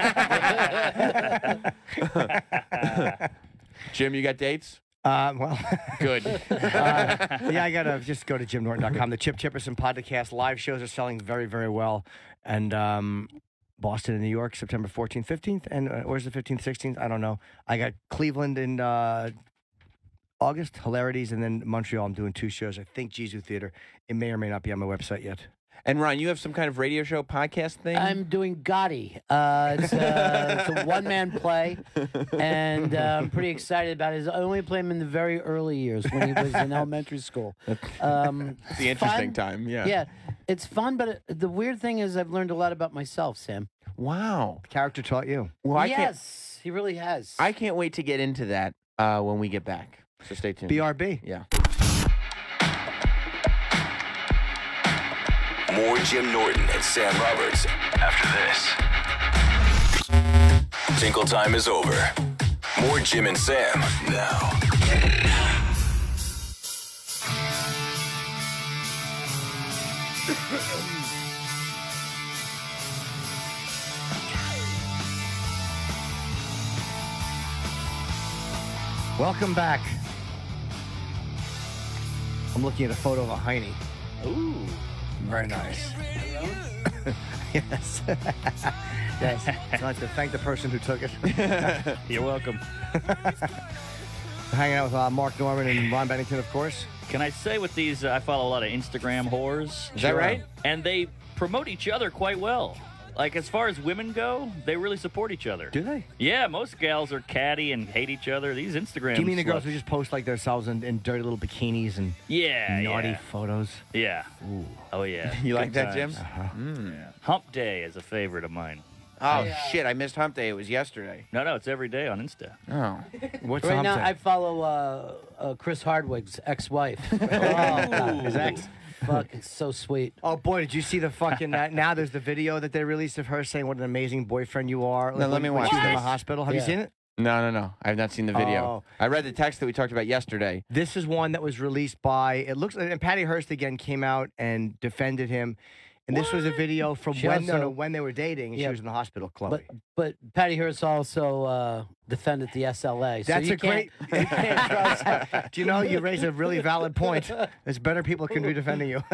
Jim, you got dates? Well, Good. yeah, I gotta just go to jimnorton.com. The Chip Chipperson podcast live shows are selling very, very well, and Boston and New York, September 14th, 15th, and where's the 15th, 16th? I don't know. I got Cleveland in August, Hilarities, and then Montreal. I'm doing 2 shows. I think Jizu Theater. It may or may not be on my website yet. And Ron, you have some kind of radio show podcast thing? I'm doing Gotti. It's a one-man play, and I'm pretty excited about it. I only played him in the very early years when he was in elementary school. It's the interesting fun. time, yeah. Yeah, it's fun, but the weird thing is I've learned a lot about myself, Sam. Wow. The character taught you. Well, Yes, he really has. I can't wait to get into that when we get back. So stay tuned. BRB. Yeah. More Jim Norton and Sam Roberts after this. Tinkle time is over. More Jim and Sam now. Welcome back. I'm looking at a photo of a Heine. Ooh. Very nice. Yes. Yes. I'd like to thank the person who took it. You're welcome. Hanging out with Mark Norman and Ron Bennington, of course. Can I say with these, I follow a lot of Instagram whores. Is that right? And they promote each other quite well. Like, as far as women go, they really support each other. Do they? Yeah, most gals are catty and hate each other. These Instagram Do you mean the girls sluts- who just post like themselves in dirty little bikinis and naughty yeah. photos? Yeah. Oh, yeah. You like Good that, Jim? times. Mm. Hump Day is a favorite of mine. Oh, shit. I missed Hump Day. It was yesterday. No, it's every day on Insta. Oh. What's right Hump now, Day? I follow Chris Hardwick's ex-wife. His ex. Fuck, it's so sweet. Oh boy, did you see the fucking? Now there's the video that they released of her saying what an amazing boyfriend you are. No, let me watch She was in the this. hospital. Have you seen it? No. I have not seen the video. Oh. I read the text that we talked about yesterday. This is one that was released by. It looks and Patty Hearst again came out and defended him. And this was a video from She when also- when they were dating. And she Yeah. was in the hospital. Chloe. But Patty Hearst also defended the SLA. So That's you a great. can't- You can't trust. Do you know you raise a really valid point? There's better people can be defending you.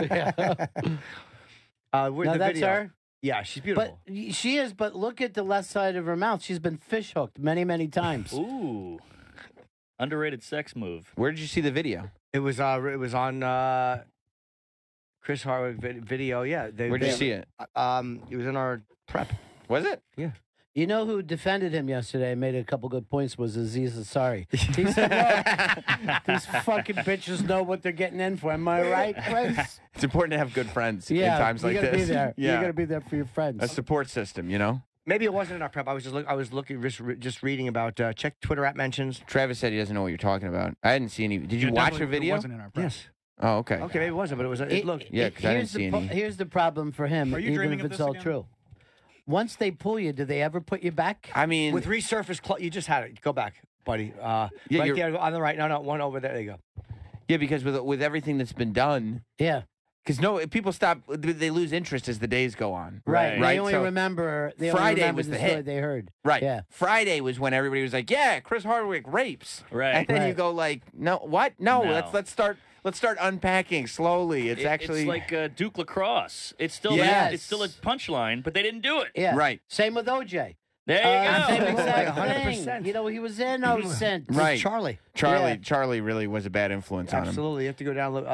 Where's No, the that's video? her? Yeah, she's beautiful. But she is. But look at the left side of her mouth. She's been fish hooked many, many times. Ooh. Underrated sex move. Where did you see the video? It was on Chris Hardwick video. Yeah. Where'd you see it? It was in our prep. Was it? Yeah. You know who defended him yesterday and made a couple good points was Aziz Ansari. He said, "Look, these fucking bitches know what they're getting in for. Am I right, Chris?" It's important to have good friends Yeah, in times like you gotta this. be there. Yeah. You gotta be there for your friends. A support system, you know? Maybe it wasn't in our prep. I was looking, just reading about. Check Twitter @ mentions. Travis said he doesn't know what you're talking about. I didn't see any. Did you watch a video? It wasn't in our prep. Yes. Oh, okay. Okay, maybe it wasn't, but it was. It looked. Yeah, because I didn't see any. Here's the problem for him, Are you even dreaming if of it's this all again? true. Once they pull you, do they ever put you back? I mean, With resurfaced, you just had it. Go back, buddy. Yeah, right you're- there on the right. No, one over there. There you go. yeah, because with everything that's been done, Yeah. because people stop, they lose interest as the days go on. Right. Right. They only So remember. They Friday only remember was the the story hit. they heard. Right. Yeah. Friday was when everybody was like, "Yeah, Chris Hardwick rapes." Right. And then you Right. go like, "No, what? No, No. let's start unpacking slowly." It's actually It's like Duke Lacrosse. It's still Yes. it's still a punchline, but they didn't do it. Yeah. Right. Same with OJ. There you go. Same exact 100%. thing. You know, he was innocent. Right. Charlie. Yeah. Charlie really was a bad influence on him. Absolutely. You have to go down.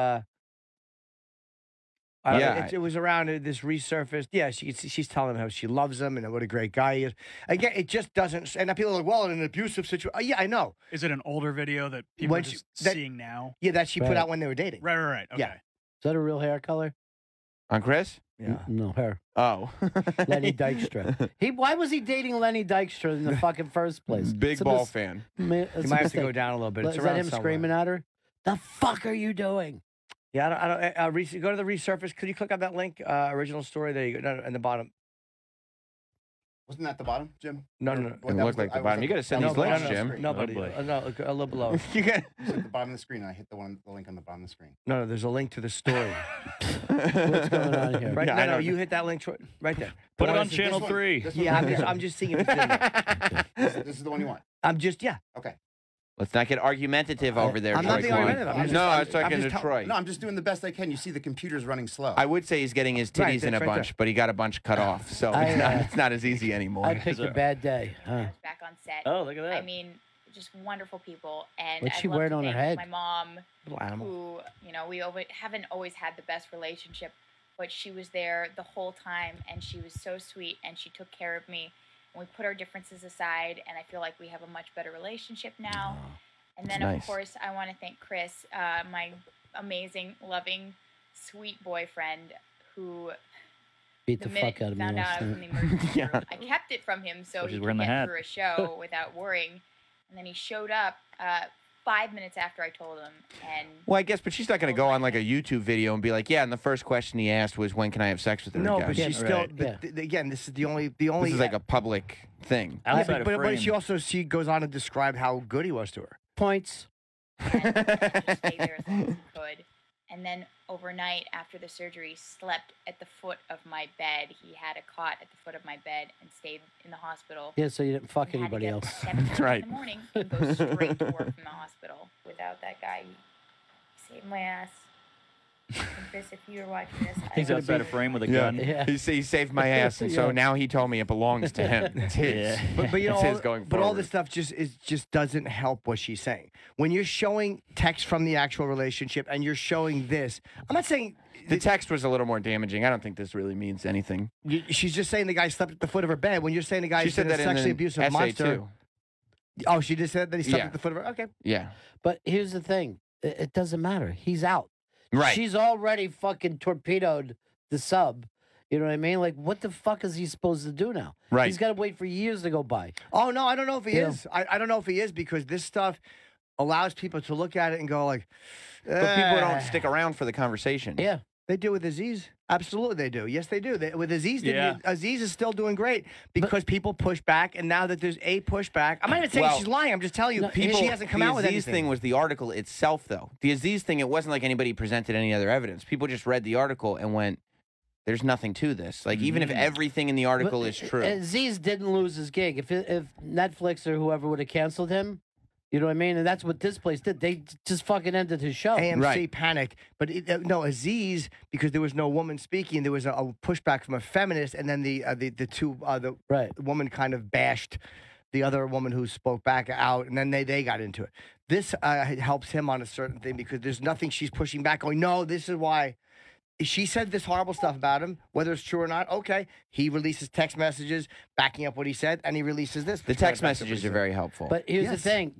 Yeah. It was around this resurfaced. Yeah, she's telling him how she loves him and what a great guy he is. Again, it just doesn't. And now people are like, well, in an abusive situation. Yeah, I know. Is it an older video that people When are she- just that- seeing now? Yeah, that she put Right. out when they were dating. Right. Okay. Yeah. Is that a real hair color? On Chris? Yeah. No, her. Oh. Lenny Dykstra. Why was he dating Lenny Dykstra in the fucking first place? Big It's a ball mis- fan. You might have to go down a little bit. It's Is that around him somewhere. screaming at her? The fuck are you doing? Yeah, I don't. Go to the resurface. Could you click on that link? Original story. There you go. No, in the bottom. Wasn't that the bottom, Jim? No. Or It that was looked like the I was bottom. at- You got to send that these was links, on the Jim. screen. No, buddy. boy. No, a little below. You got. It's at the bottom of the screen. I hit the link on the bottom of the screen. No, there's a link to the story. What's going on here? Right? Yeah, I no, know. you hit that link right there. Put it But on this- channel this one- 3. this one Yeah, right here. I'm just seeing if it's in there. This is the one you want. Yeah. Okay. Let's not get argumentative over there, I'm not Troy being Klein. argumentative. I'm just- No, I'm- I was talking I'm to just Troy. No, I'm just doing the best I can. You see the computer's running slow. I would say he's getting his titties Right, in a that's right bunch, there. but he got a bunch cut off, so it's not as easy anymore. I picked a bad day. Back on set. Oh, look at that. I mean, just wonderful people. And What'd I'd she love wear to on her thank head? my mom, Little animal. who, we haven't always had the best relationship, but she was there the whole time, and she was so sweet, and she took care of me. And we put our differences aside, and I feel like we have a much better relationship now. And then, nice. of course, I want to thank Chris, my amazing, loving, sweet boyfriend, who Beat the the minute fuck out he of me found out last I was in the night. emergency Yeah. room, I kept it from him so So he she's could wearing the get hat. through a show without worrying. And then he showed up 5 minutes after I told him. And Well, I guess, but she's not going to go on like a YouTube video and be like, "Yeah." And the first question he asked was, "When can I have sex with her?" No, again? but she's still. Right. But again, this is the only. This is like a public thing. Yeah, Outside of but frame. she goes on to describe how good he was to her. Points. just stay there as long as he could. And then overnight after the surgery, slept at the foot of my bed. He had a cot at the foot of my bed and stayed in the hospital. Yeah, so you didn't fuck And had to anybody get up else. at 7:30 Right. in the morning and go straight to work from the hospital. Without that guy, he saved my ass. Chris, if you were watching this, He's outside a frame with a gun. Yeah. He saved my ass, and so now he told me it belongs to him. It's his. But you know, it's his going but all forward. this stuff just doesn't help what she's saying. When you're showing text from the actual relationship and you're showing this, I'm not saying The text was a little more damaging. I don't think this really means anything. she's just saying the guy slept at the foot of her bed. When you're saying the guy She is said a that in sexually an abusive essay, monster. too. Oh, she just said that he slept Yeah. at the foot of her. Okay. Yeah. But here's the thing: it doesn't matter. He's out. Right. She's already fucking torpedoed the sub. You know what I mean? Like, what the fuck is he supposed to do now? Right. He's got to wait for years to go by. Oh no, I don't know if he Yeah. is. I don't know if he is because this stuff allows people to look at it and go like, But people don't stick around for the conversation. Yeah. They do with Aziz. Absolutely, they do. Yes, they do. With Aziz, Aziz is still doing great because people push back, and now that there's a pushback, I'm not even saying she's lying. I'm just telling you, she hasn't come out with The Aziz anything. thing was the article itself, though. The Aziz thing, it wasn't like anybody presented any other evidence. People just read the article and went, "There's nothing to this." Like even if everything in the article is true, Aziz didn't lose his gig. If Netflix or whoever would have canceled him, you know what I mean? And that's what this place did. They just fucking ended his show. AMC panic, but no Aziz because there was no woman speaking. There was a pushback from a feminist, and then the woman kind of bashed the other woman who spoke back out, and then they got into it. This helps him on a certain thing because there's nothing she's pushing back. Going, no, this is why. She said this horrible stuff about him, whether it's true or not. Okay, he releases text messages backing up what he said, and he releases this. the text messages are very helpful. But here's the thing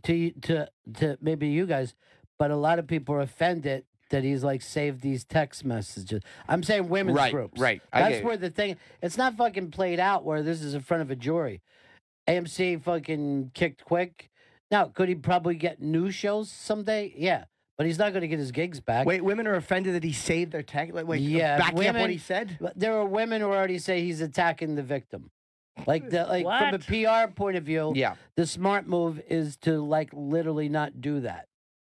to maybe you guys, but a lot of people are offended that he's like saved these text messages. I'm saying women's Right, groups. right. I get That's it. where the thing. It's not fucking played out where this is in front of a jury. AMC fucking kicked quick. Now, could he probably get new shows someday? Yeah. But he's not going to get his gigs back. Wait, women are offended that he saved their text. Like, wait, Yeah, backing up what women- he said. There are women who already say he's attacking the victim. Like from a What? PR point of view, Yeah. the smart move is to like literally not do that.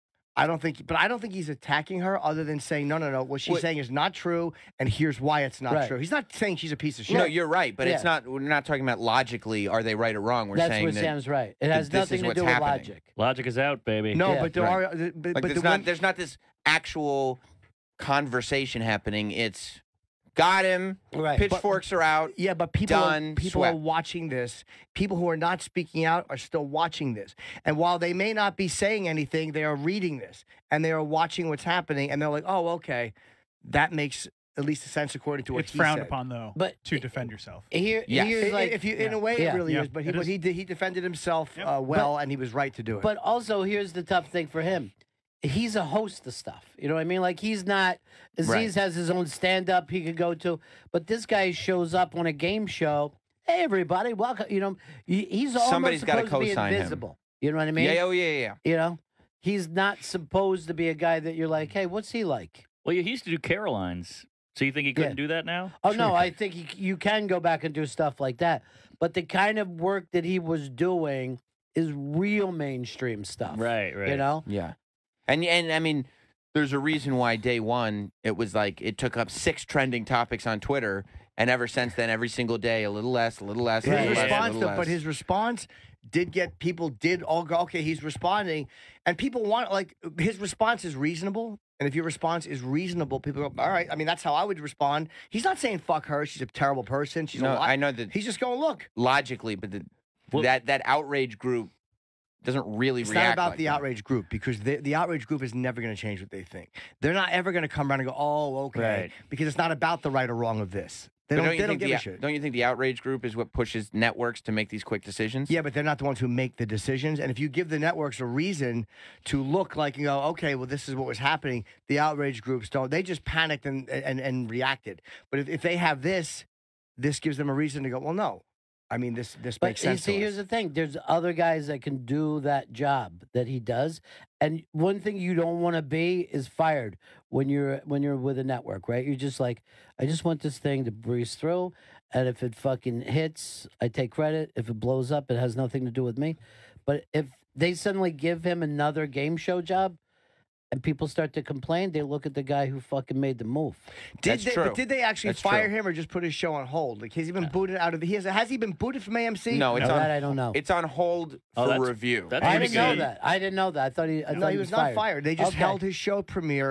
I don't think he's attacking her other than saying, no. What she's Wait. saying is not true, and here's why it's not Right. true. He's not saying she's a piece of shit. No, you're right, but it's Yeah. not. We're not talking about logically. Are they right or wrong? We're That's saying where that Sam's right. It has this nothing is to what's do with happening. logic. Logic is out, baby. No, Yeah. but there Right. are. But, Like but there's not this actual conversation happening. It's got him. Right. Pitchforks are out. Yeah, but people Done, are swept. watching this. People who are not speaking out are still watching this. And while they may not be saying anything, they are reading this and they are watching what's happening. And they're like, "Oh, okay, that makes at least sense according to what It's he frowned said." upon, though, But to defend yourself. Here's like if you, in a way, Yeah. it really Yeah, is. But it is. he defended himself well, and he was right to do it. But also, here's the tough thing for him. He's a host of stuff. You know what I mean? Like, he's not. Aziz Right. has his own stand up he could go to. But this guy shows up on a game show. Hey, everybody, welcome. You know, he's almost Somebody's gotta supposed to be co-sign him. invisible. You know what I mean? Yeah. Oh yeah. You know? He's not supposed to be a guy that you're like, hey, what's he like? Well, he used to do Caroline's. So you think he couldn't Yeah. do that now? Oh, no, I think you can go back and do stuff like that. But the kind of work that he was doing is real mainstream stuff. Right. You know? Yeah. And I mean, there's a reason why day one it was like it took up 6 trending topics on Twitter, and ever since then, every single day, a little less, a little less, a His little less, a response, little though, but less. his response did get people did all go, okay, he's responding, and people want like his response is reasonable, and if your response is reasonable, people go, all right. I mean, that's how I would respond. He's not saying fuck her, she's a terrible person. She's No, a I know that he's just going look. logically, but that outrage group doesn't really It's react. not about like the that. outrage group because the outrage group is never going to change what they think. They're not ever going to come around and go, oh, okay, Right. because it's not about the right or wrong of this. They But don't, they don't think give the, a shit. Don't you think the outrage group is what pushes networks to make these quick decisions? Yeah, but they're not the ones who make the decisions. And if you give the networks a reason to look like and go, okay, well, this is what was happening, the outrage groups don't. They just panicked and reacted. But if they have this gives them a reason to go, well, no. I mean, this But makes you sense. see, to here's us. the thing: there's other guys that can do that job that he does, and one thing you don't want to be is fired when you're with a network, right? You're just like, I just want this thing to breeze through, and if it fucking hits, I take credit. If it blows up, it has nothing to do with me. But if they suddenly give him another game show job, and people start to complain, they look at the guy who fucking made the move. But did they actually That's fire true. him or just put his show on hold? Like, has he been booted out of has he been booted from AMC? No, it's No, on. that I don't know. It's on hold Oh, for that's- review. that's I pretty didn't know good. that. I didn't know that. I thought he. I No, thought he was not fired. They just Okay. held his show premiere,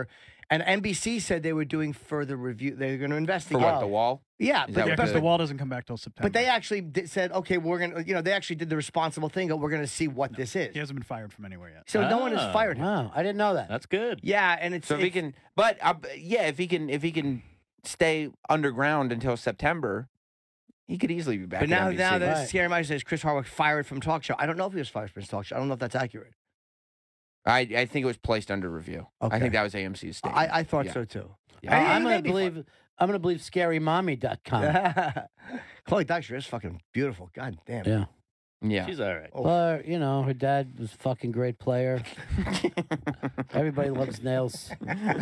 And NBC said they were doing further review. They're going to investigate. For what, the wall? Yeah, Is that what Because the wall doesn't come back till September. But they actually said, okay, we're going to, they actually did the responsible thing. We're going to see what this is. He hasn't been fired from anywhere yet. So no one has fired him. Wow, I didn't know that. That's good. Yeah, and it's So if he can, but if he can stay underground until September, he could easily be back. But at now NBC. that Scary Mike says Chris Hardwick fired from talk show. I don't know if he was fired from his talk show. I don't know if that's accurate. I think it was placed under review. Okay. I think that was AMC's statement. I thought Yeah. so too. I'm going to believe scarymommy.com. Chloe Dykstra is fucking beautiful. God damn. Yeah. Yeah. She's all right. Well, her dad was a fucking great player. Everybody loves nails.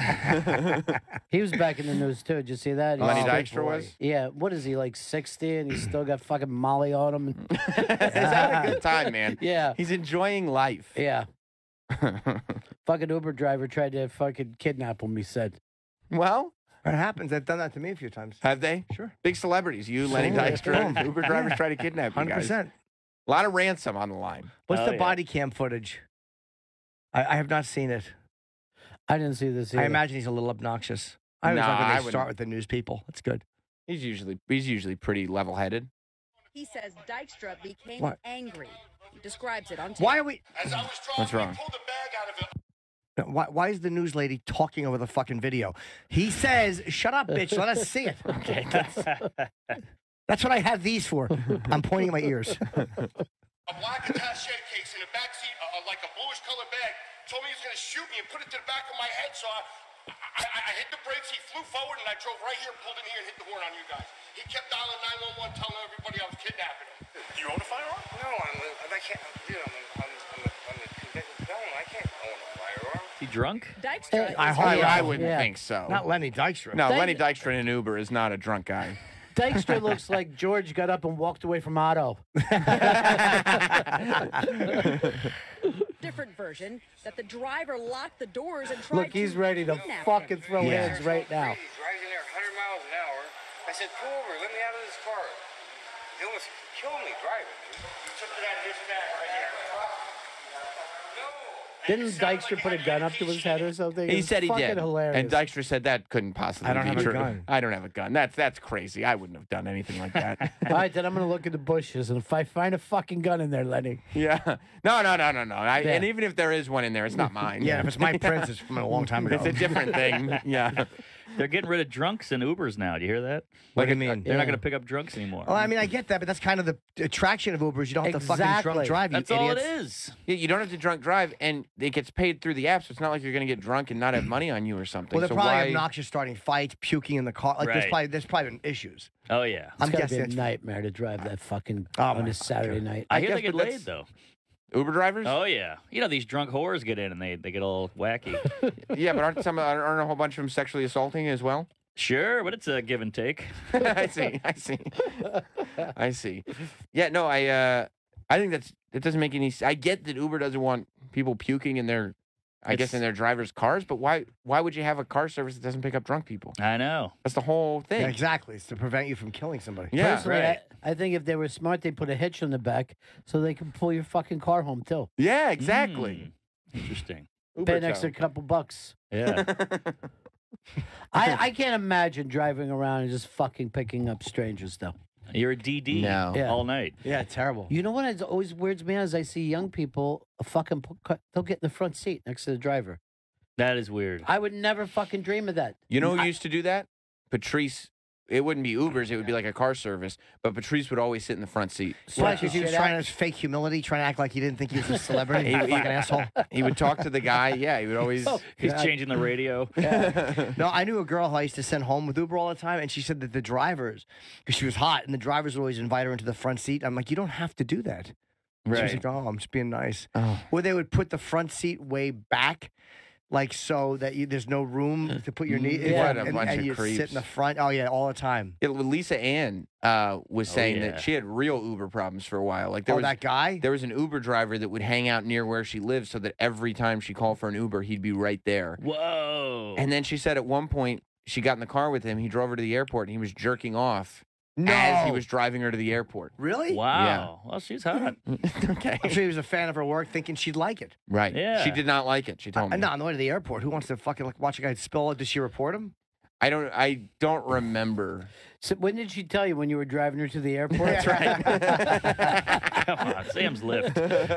He was back in the news too. Did you see that? Lenny He's Dykstra was? Yeah. What is he, like 60 and he's still got fucking Molly on him? He's having a good time, man. Yeah. He's enjoying life. Yeah. Fucking Uber driver tried to fucking kidnap him, he said. Well, it happens. They've done that to me a few times. have they? Sure. Big celebrities. You, Lenny Dykstra, and Uber drivers try to kidnap you guys. 100%. A lot of ransom on the line. What's the body cam footage? I have not seen it. I didn't see this either. I imagine he's a little obnoxious. I was Nah, not I going to wouldn't. start with the news people. That's good. He's usually pretty level-headed. He says Dykstra became What? angry. He describes it on tape. Why are we? What's wrong? Why is the news lady talking over the fucking video? He says, "Shut up, bitch. Let us see it." Okay, that's what I have these for. I'm pointing at my ears. A black attaché case in the back seat, like a bluish colored bag. Told me he was going to shoot me and put it to the back of my head. So I hit the brakes. He flew forward, and I drove right here, pulled in here, and hit the horn on you guys. He kept dialing 911, telling everybody I was kidnapping him. Do you own a firearm? No, I can't. Dude, I'm a convicted felon. I can't own a firearm. Is he drunk? Dykstra I wouldn't think so. Not Lenny Dykstra. No, Lenny Dykstra in an Uber is not a drunk guy. Dykstra looks like George got up and walked away from Otto. different version that the driver locked the doors and tried Look, he's to ready to kidnap fucking him. throw hands right now. He's driving there 100 miles an hour. I said, pull over, let me out of this car. He almost killed me driving. He took it out of his bag right here. Didn't Dykstra put a gun up to his head or something? He It's said he fucking did. Hilarious. And Dykstra said that couldn't possibly I don't be have a true. gun. I don't have a gun. That's crazy. I wouldn't have done anything like that. All right, then I'm going to look at the bushes, and if I find a fucking gun in there, Lenny. Yeah. No. Yeah. And even if there is one in there, it's not mine. Yeah, if it's my prince, it's from a long time ago. It's a different thing. Yeah. They're getting rid of drunks in Ubers now. Do you hear that? What do you mean? They're not going to pick up drunks anymore. Well, I mean, I get that, but that's kind of the attraction of Ubers. You don't have to fucking drunk drive, you That's all it idiots. is. Yeah, you don't have to drunk drive, and it gets paid through the app, so it's not like you're going to get drunk and not have money on you or something. Well, they're so probably why... obnoxious, starting fights, puking in the car. Like Right. there's probably been issues. Oh, yeah. It's got to be a it's- nightmare to drive that fucking Oh, on my a Saturday night. I hear guess, they get but laid, that's- though. Uber drivers? Oh, yeah. You know, these drunk whores get in and they get all wacky. Yeah, but aren't a whole bunch of them sexually assaulting as well? Sure, but it's a give and take. I see. Yeah, no, I think that doesn't make any. I get that Uber doesn't want people puking in their, I guess, in their drivers' cars. But why would you have a car service that doesn't pick up drunk people? I know. That's the whole thing. Yeah, exactly. It's to prevent you from killing somebody. Yeah, Personally, right. I think if they were smart, they'd put a hitch on the back so they can pull your fucking car home, too. Yeah, exactly. Interesting. Pay an extra couple bucks. Yeah. I can't imagine driving around and just fucking picking up strangers, though. You're a DD No. Yeah. all night. Yeah, terrible. You know what always weirds me out is I see young people they'll get in the front seat next to the driver. That is weird. I would never fucking dream of that. You know who used to do that? Patrice. It wouldn't be Ubers. It would be like a car service. But Patrice would always sit in the front seat. Why? Because he was trying to fake humility, trying to act like he didn't think he was a celebrity. You fucking asshole. He would talk to the guy. Yeah, he would always. He's changing the radio. No, I knew a girl who I used to send home with Uber all the time, and she said that the drivers, because she was hot, and the drivers would always invite her into the front seat. I'm like, you don't have to do that. She was Right. like, oh, I'm just being nice. Oh. Or they would put the front seat way back, like so that there's no room to put your knee. What a and, bunch and of you creeps. sit in the front. Oh yeah, all the time. Yeah, Lisa Ann was saying yeah. that she had real Uber problems for a while. Like there Oh, was that guy? There was an Uber driver that would hang out near where she lived, so that every time she called for an Uber, he'd be right there. Whoa. And then she said at one point she got in the car with him. He drove her to the airport, and he was jerking off as he was driving her to the airport. Really? Wow. Well, she's hot. Okay. I'm sure he was a fan of her work, thinking she'd like it. Right. Yeah. She did not like it. She told me. No, on the way to the airport. Who wants to fucking watch a guy spill? Did she report him? I don't remember. So when did she tell you when you were driving her to the airport? That's right. Come on, Sam's lift.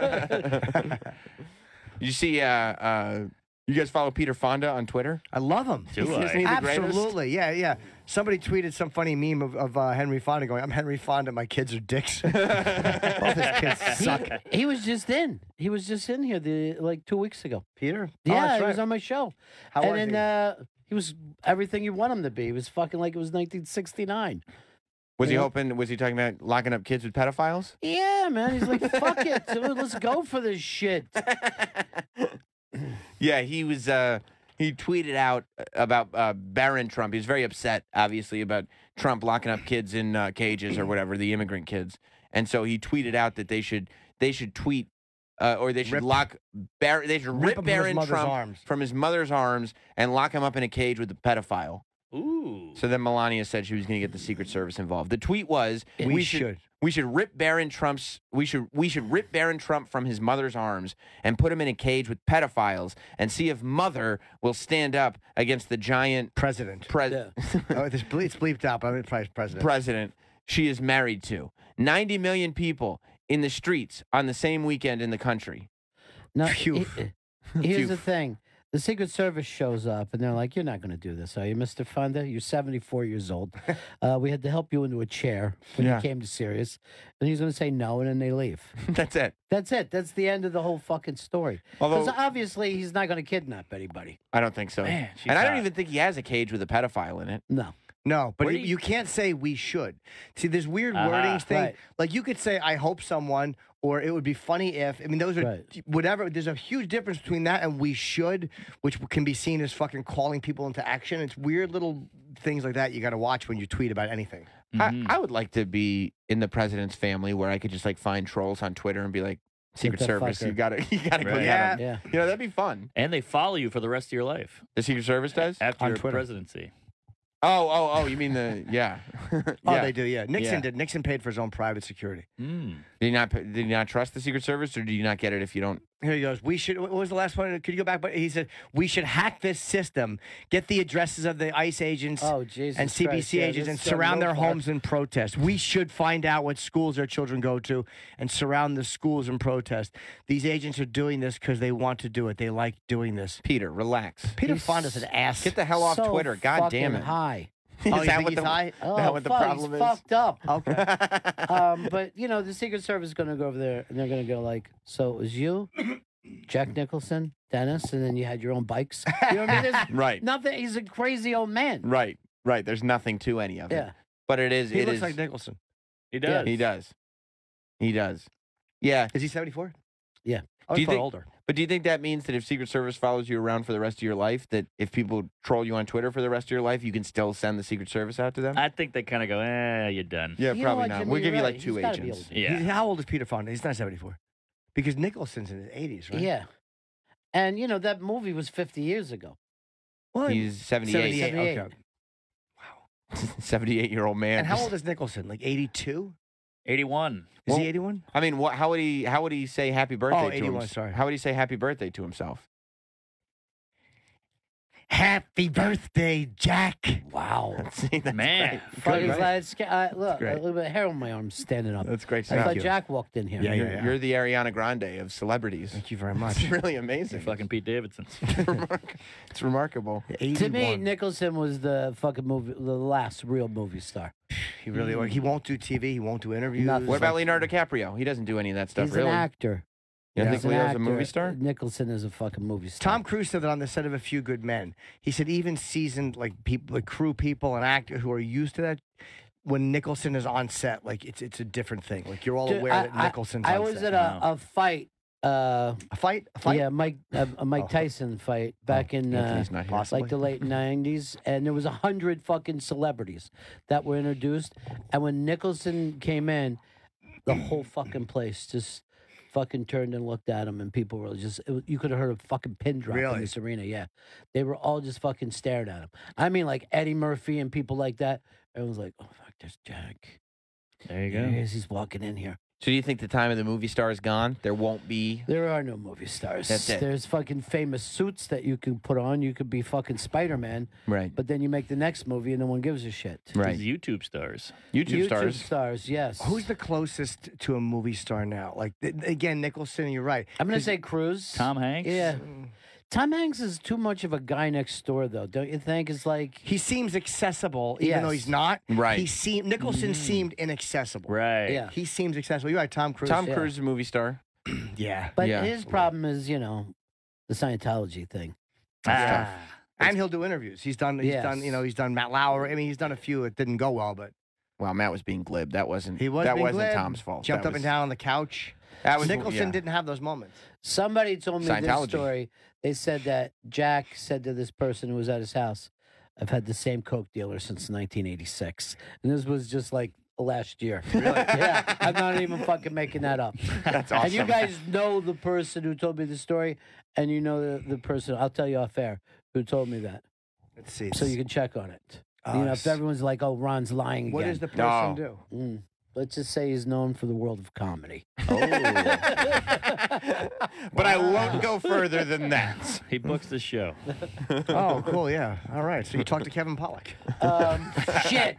You see, you guys follow Peter Fonda on Twitter? I love him. Do Isn't he I? the greatest? Absolutely. Yeah, yeah. Somebody tweeted some funny meme of Henry Fonda going, I'm Henry Fonda, my kids are dicks. Both his kids suck. He was just in. He was just in here like 2 weeks ago. Peter? Yeah, that's he right. was on my show. How and was then he was everything you want him to be. He was fucking like it was 1969. Was he Yeah. hoping? Was he talking about locking up kids with pedophiles? Yeah, man. He's like, fuck it. Dude, let's go for this shit. Yeah, he was. He tweeted out about Barron Trump. He was very upset, obviously, about Trump locking up kids in cages or whatever, the immigrant kids. And so he tweeted out that they should tweet or they should rip Barron Trump from his mother's arms and lock him up in a cage with a pedophile. Ooh. So then Melania said she was going to get the Secret Service involved. The tweet was, We should rip Barron Trump's we should rip Barron Trump from his mother's arms and put him in a cage with pedophiles and see if mother will stand up against the giant president. Oh, it's bleeped out, but I'm president. President she is married to. 90 million people in the streets on the same weekend in the country. Now, Phew. here's the thing. The Secret Service shows up, and they're like, you're not going to do this, are you, Mr. Fonda? You're 74 years old. We had to help you into a chair when you came to Sirius. And he's going to say no, and then they leave. That's it. That's it. That's the end of the whole fucking story. Although- Because obviously he's not going to kidnap anybody. I don't think so. Man, she's and I don't hot. even think he has a cage with a pedophile in it. No. No, but Where you can't say we should. See, there's weird Uh-huh. wordings thing. Right. Like you could say, I hope someone, or it would be funny if. I mean, those are Right. whatever. There's a huge difference between that and we should, which can be seen as fucking calling people into action. It's weird little things like that you got to watch when you tweet about anything. I would like to be in the president's family where I could just like find trolls on Twitter and be like, Secret the Service, fucker. you gotta go Right. get 'em. Yeah. You know, that'd be fun. And they follow you for the rest of your life. The Secret Service does? After On your Twitter. presidency. Oh, you mean the, yeah. Oh, Yeah. they do, yeah. Nixon Yeah. did. Nixon paid for his own private security. Mm. Did you not trust the Secret Service or do you not get it if you don't? Here he goes. We should. What was the last one? Could you go back? But he said we should hack this system, get the addresses of the ICE agents Oh, Jesus and CBC Christ, yeah, agents, and that's gone surround real their far. homes and protest. We should find out what schools their children go to and surround the schools and protest. These agents are doing this because they want to do it. They like doing this. Peter, relax. Peter He's Fonda's an ass. Get the hell off So Twitter. God damn fucking it. high. Is Oh, you that think what he's the, high? is Oh, that what the fuck, problem he's is? fucked up. Okay. But, you know, the Secret Service is going to go over there, and they're going to go like, so it was you, Jack Nicholson, Dennis, and then you had your own bikes. You know what I mean? There's Right. nothing. He's a crazy old man. Right. There's nothing to any of it. Yeah. But it is. He it looks is- like Nicholson. He does. He does. He does. Yeah. Is he 74? Yeah. Oh, Do he's you far think- older. But do you think that means that if Secret Service follows you around for the rest of your life, that if people troll you on Twitter for the rest of your life, you can still send the Secret Service out to them? I think they kind of go, you're done. Yeah, You know probably what, not. Jimmy, We'll give you you're like right. 2 He's gotta be agents. able to. Yeah. How old is Peter Fonda? He's not 74. Because Nicholson's in his 80s, right? Yeah. And, you know, that movie was 50 years ago. What? He's 78. 78. 78. Okay. 78-year-old man. And how old is Nicholson? Like 82? 81. Is Well, he 81? I mean, how would he say happy birthday to 81, himself? sorry. How would he say happy birthday to himself? Happy birthday, Jack. Wow. See, that's Man. great. Fucking Good, glad look, great. a little bit of hair on my arm standing up. That's great I stuff. thought Jack walked in here. Yeah, You're, you're the Ariana Grande of celebrities. Thank you very much. It's really amazing. Fucking Pete Davidson. It's remarkable. To me, Nicholson was the fucking the last real movie star. He really he won't do TV. He won't do interviews. Nothing. What about Leonardo DiCaprio? He doesn't do any of that stuff, He's really. an actor. You don't He's think an Leo's a actor. movie star? Nicholson is a fucking movie star. Tom Cruise said that on the set of A Few Good Men. He said even seasoned like people, like crew people and actors who are used to that, when Nicholson is on set, like it's a different thing. Like you're all Dude, aware that Nicholson's I on was set. at a fight. A fight? Yeah, Mike Tyson fight back in Anthony's not here. like the late '90s, and there was 100 fucking celebrities that were introduced, and when Nicholson came in, the whole fucking place just fucking turned and looked at him, and people were just you could have heard a fucking pin drop in Really? this arena. Yeah, they were all just fucking staring at him. I mean, like Eddie Murphy and people like that. Everyone's like, "Oh fuck, There's Jack. There you There go. he is. He's walking in here. So do you think the time of the movie star is gone? There won't be. There are no movie stars. That's it. There's fucking famous suits that you can put on. You could be fucking Spider-Man. Right. But then you make the next movie and no one gives a shit. Right. YouTube stars. YouTube YouTube stars. stars, yes. Who's the closest to a movie star now? Like again, Nicholson. You're right. I'm going to say Cruise. Tom Hanks? Yeah. Tom Hanks is too much of a guy next door, though. Don't you think? It's like he seems accessible, even though he's not. Right. Nicholson seemed inaccessible. Right. Yeah. He seems accessible. You're right. Tom Cruise. Tom Cruise is a movie star. Yeah. But Yeah. his problem is, the Scientology thing. And he'll do interviews. He's done. He's Yes. done. He's done Matt Lauer. I mean, he's done a few. It didn't go well, but Well, Matt was being glib. That wasn't. he was. That being wasn't glib, Tom's fault. Jumped That up and was- down on the couch. That was Nicholson yeah. didn't have those moments. Somebody told me this Scientology. story. They said that Jack said to this person who was at his house, I've had the same Coke dealer since 1986. And this was just like last year. Really? Yeah. I'm not even fucking making that up. That's And you awesome. guys know the person who told me the story, and you know the person, I'll tell you off air, who told me that. Let's see. So you can check on it. Oh, if everyone's like, oh, Ron's lying What again. does the person do? Let's just say he's known for the world of comedy. But I won't go further than that. He books the show. Oh, cool. Yeah. All right. So you talked to Kevin Pollak. Shit.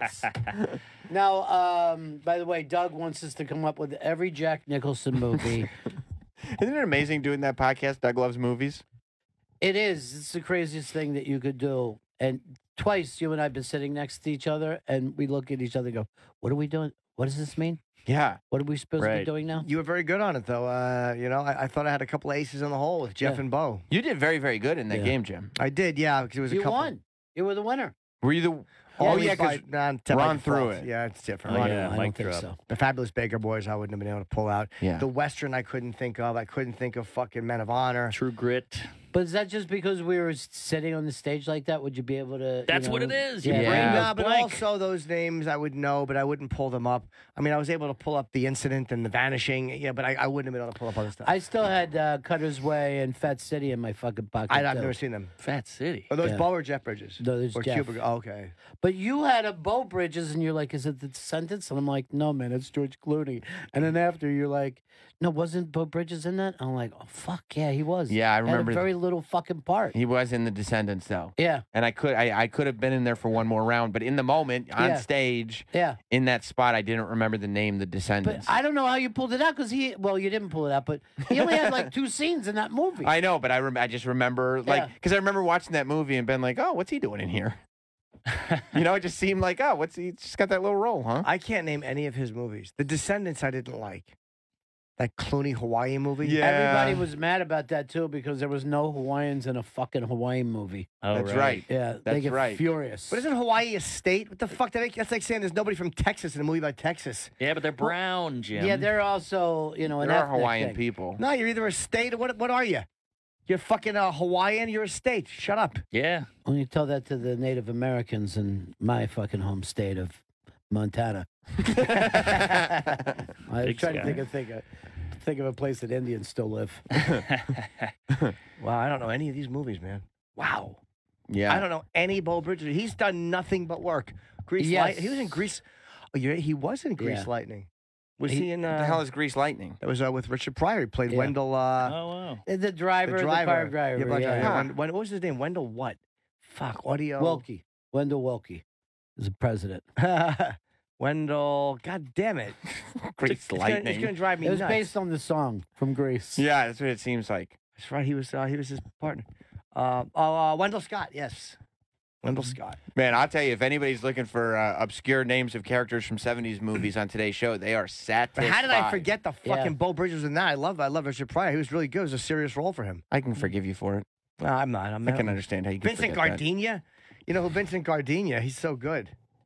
Now, by the way, Doug wants us to come up with every Jack Nicholson movie. Isn't it amazing doing that podcast? Doug Loves Movies. It is. It's the craziest thing that you could do. And twice you and I have been sitting next to each other, and we look at each other and go, what are we doing? What does this mean? Yeah. What are we supposed to be doing now? You were very good on it, though. I thought I had a couple of aces in the hole with Jeff and Bo. You did very, very good in that game, Jim. I did, yeah, because it was a You couple. won. You were the winner. Were you the? Only yeah, by- because to Ron my threw fault. it. Yeah, it's different. Oh, Ron- yeah, I Mike don't think threw up. so. The Fabulous Baker Boys, I wouldn't have been able to pull out. Yeah. The Western, I couldn't think of. I couldn't think of fucking Men of Honor. True Grit. But is that just because we were sitting on the stage like that? Would you be able to? That's what it is. Your Yeah. brain Yeah. goes No, but blank. also those names I would know, but I wouldn't pull them up. I mean, I was able to pull up The Incident and The Vanishing, yeah, but I wouldn't have been able to pull up other stuff. I still had Cutter's Way and Fat City in my fucking pocket. I've too. never seen them. Fat City. Are those Yeah. Bo or Jeff Bridges? No, there's or Jeff. Cuba? Oh, okay. But you had a Bo Bridges, and you're like, "Is it the Descendants?" And I'm like, "No, man, it's George Clooney." And then after, you're like, "No, wasn't Bo Bridges in that?" I'm like, "Oh fuck, yeah, he was." Yeah, I Had remember a very little fucking part. He was in The Descendants, though. Yeah, And I could have been in there for one more round, but in the moment on Yeah. stage, yeah. in that spot, I didn't remember the name, The But Descendants. I don't know how you pulled it out because you didn't pull it out, but he only had like 2 scenes in that movie. I know, but I just remember Yeah. because I remember watching that movie and been like, oh, what's he doing in here? It just seemed like, oh, he just got that little role, huh? I can't name any of his movies. The Descendants I didn't like. That Clooney Hawaii movie. Yeah. Everybody was mad about that too because there was no Hawaiians in a fucking Hawaii movie. Oh, That's right. Yeah, they That's get right. furious. But isn't Hawaii a state? What the fuck? That's like saying there's nobody from Texas in a movie about Texas. Yeah, but they're brown, Jim. Yeah, they're also an There are ethnic Hawaiian thing. people. No, you're either a state or what are you? You're fucking Hawaiian. You're a state. Shut up. Yeah. When you tell that to the Native Americans in my fucking home state of Montana. I was Big trying sky. to think of a place that Indians still live. Wow, I don't know any of these movies, man. Wow. Yeah. I don't know any Bo Bridges. He's done nothing but work. Grease Yes. Light. He was in Grease. Oh, he was in Grease Yeah. Lightning. Was he in? What the hell is Grease Lightning? That was with Richard Pryor. He played Yeah. Wendell. Oh, wow. The driver, the car driver. Yeah, car driver. yeah. What was his name? Wendell what? Fuck, audio. Wilkie. Wendell Wilkie is the president. Wendell. God damn it. Grease It's gonna Lightning. drive me It was nuts. based on the song from Greece. Yeah, that's what it seems like. That's right. He was his partner. Wendell Scott. Yes. Wendell Scott. Man, I'll tell you, if anybody's looking for obscure names of characters from 70s movies on today's show, they are satisfied. But how did I forget the fucking Yeah. Bo Bridges in that? I love Richard Pryor. He was really good. It was a serious role for him. I can forgive you for it. No, I'm not. I can understand how you can Vincent forget that. Gardenia. You know who Vincent Gardenia? He's so good.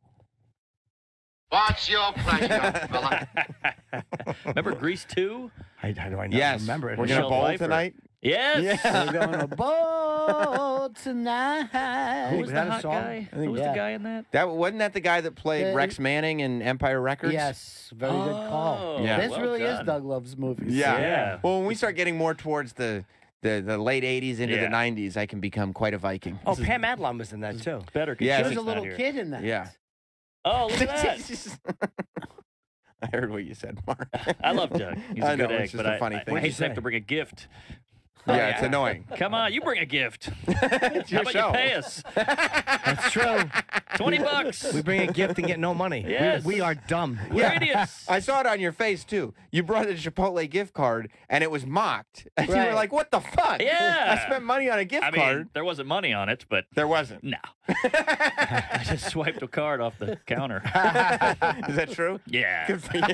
What's your pleasure, fella? Remember Grease 2? How do I not Yes. remember it? We're going to Michelle bowl Pfeiffer. tonight? Yes. Yeah. We're going to bowl tonight. Who was Was the that a hot song? guy? I think- Who was yeah. the guy in that? Wasn't that the guy that played Uh, Rex Manning in Empire Records? Yes, very good call. Oh, Yeah. This well really is done. Doug Loves Movies. Yeah. Yeah. Well, when we start getting more towards the late 80s into the Yeah. 90s, I can become quite a Viking. Oh, Pam Adlon was in that too. Better. 'cause Yeah, She it's was a Shelley's not little here. kid in that. Yeah. Oh, look at that. I heard what you said, Mark. I love Doug. He's a I good know, egg, it's just but a funny thing. I hate to have to bring a gift. Yeah, it's annoying. Come on, you bring a gift. It's How your about show. you pay us? That's true. $20. We bring a gift and get no money. Yes. We are dumb. We're idiots. I saw it on your face, too. You brought a Chipotle gift card, and it was mocked. And you were Right. like, what the fuck? Yeah. I spent money on a gift I mean, card. there wasn't money on it, but There wasn't. no. I just swiped a card off the counter. Is that true? Yeah. Good for you.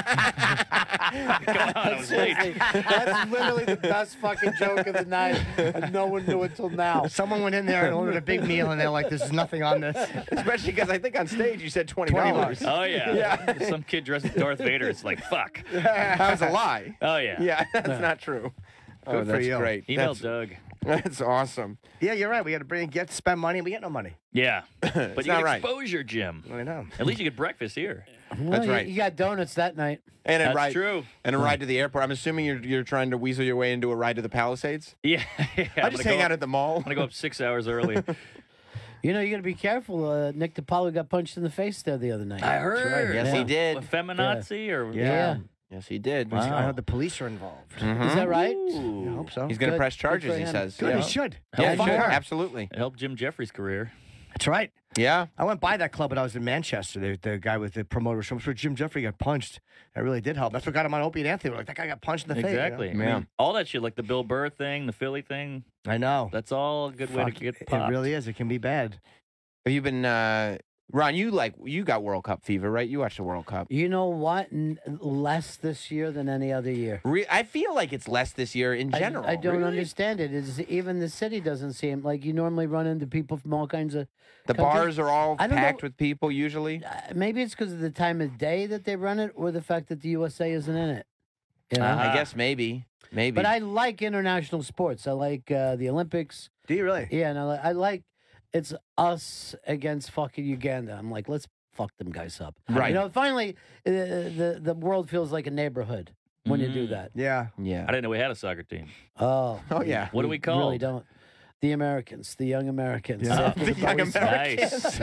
Come on, I was late. That's literally the best fucking joke of the night, and no one knew it till now. Someone went in there and ordered a big meal, and they're like, "There's nothing on this." Especially because I think on stage you said $20. $20. Oh, yeah. Yeah. Some kid dressed as Darth Vader. It's like, fuck. That was a lie. Oh, yeah. Yeah, that's not true. Oh, Good for that's you. great. Email That's, Doug. that's awesome. Yeah, you're right. We got to bring a gift, spend money, and we get no money. Yeah. But It's you not get right. exposure, Jim. I know. At least you get breakfast here. That's right. You got donuts that night. And a That's ride, true. And a ride to the airport. I'm assuming you're trying to weasel your way into a ride to the Palisades? Yeah. I just hang out at the mall. I'm going to go up 6 hours early. You know, you got to be careful. Nick DiPaolo got punched in the face there the other night. I heard. Yes, he did. A feminazi or Yeah. Yes, he did. I Wow. heard the police are involved. Is that right? I hope so. He's going to Good. press Good charges, for he him. says. Good, Yeah. he should. Yeah, Help sure. him. Absolutely. It helped Jim Jeffries' career. That's right. Yeah. I went by that club when I was in Manchester. The guy with the promoter show where Jim Jeffrey got punched. That really did help. That's what got him on Opie and Anthony. We're like, that guy got punched in the Exactly. face. You know? I mean, all that shit, like the Bill Burr thing, the Philly thing, I know. that's all a good way to Fuck, get it popped. really is. It can be bad. Have you been, Ron, you got World Cup fever, right? You watched the World Cup. You know what? Less this year than any other year. I feel like it's less this year in general. I don't Really? understand it. It's, even the city doesn't seem like you normally run into people from all kinds of. The countries. bars are all I don't know- packed with people usually. Maybe it's because of the time of day that they run it, or the fact that the USA isn't in it. You know? I guess maybe. But I like international sports. I like the Olympics. Do you really? Yeah, and I like it's us against fucking Uganda. I'm like, let's fuck them guys up. Right. You know, finally, the world feels like a neighborhood when you do that. Yeah. Yeah. I didn't know we had a soccer team. Oh. Oh, yeah. What do we call Really don't. The Americans, the young Americans. Yeah. After The young boys- Americans.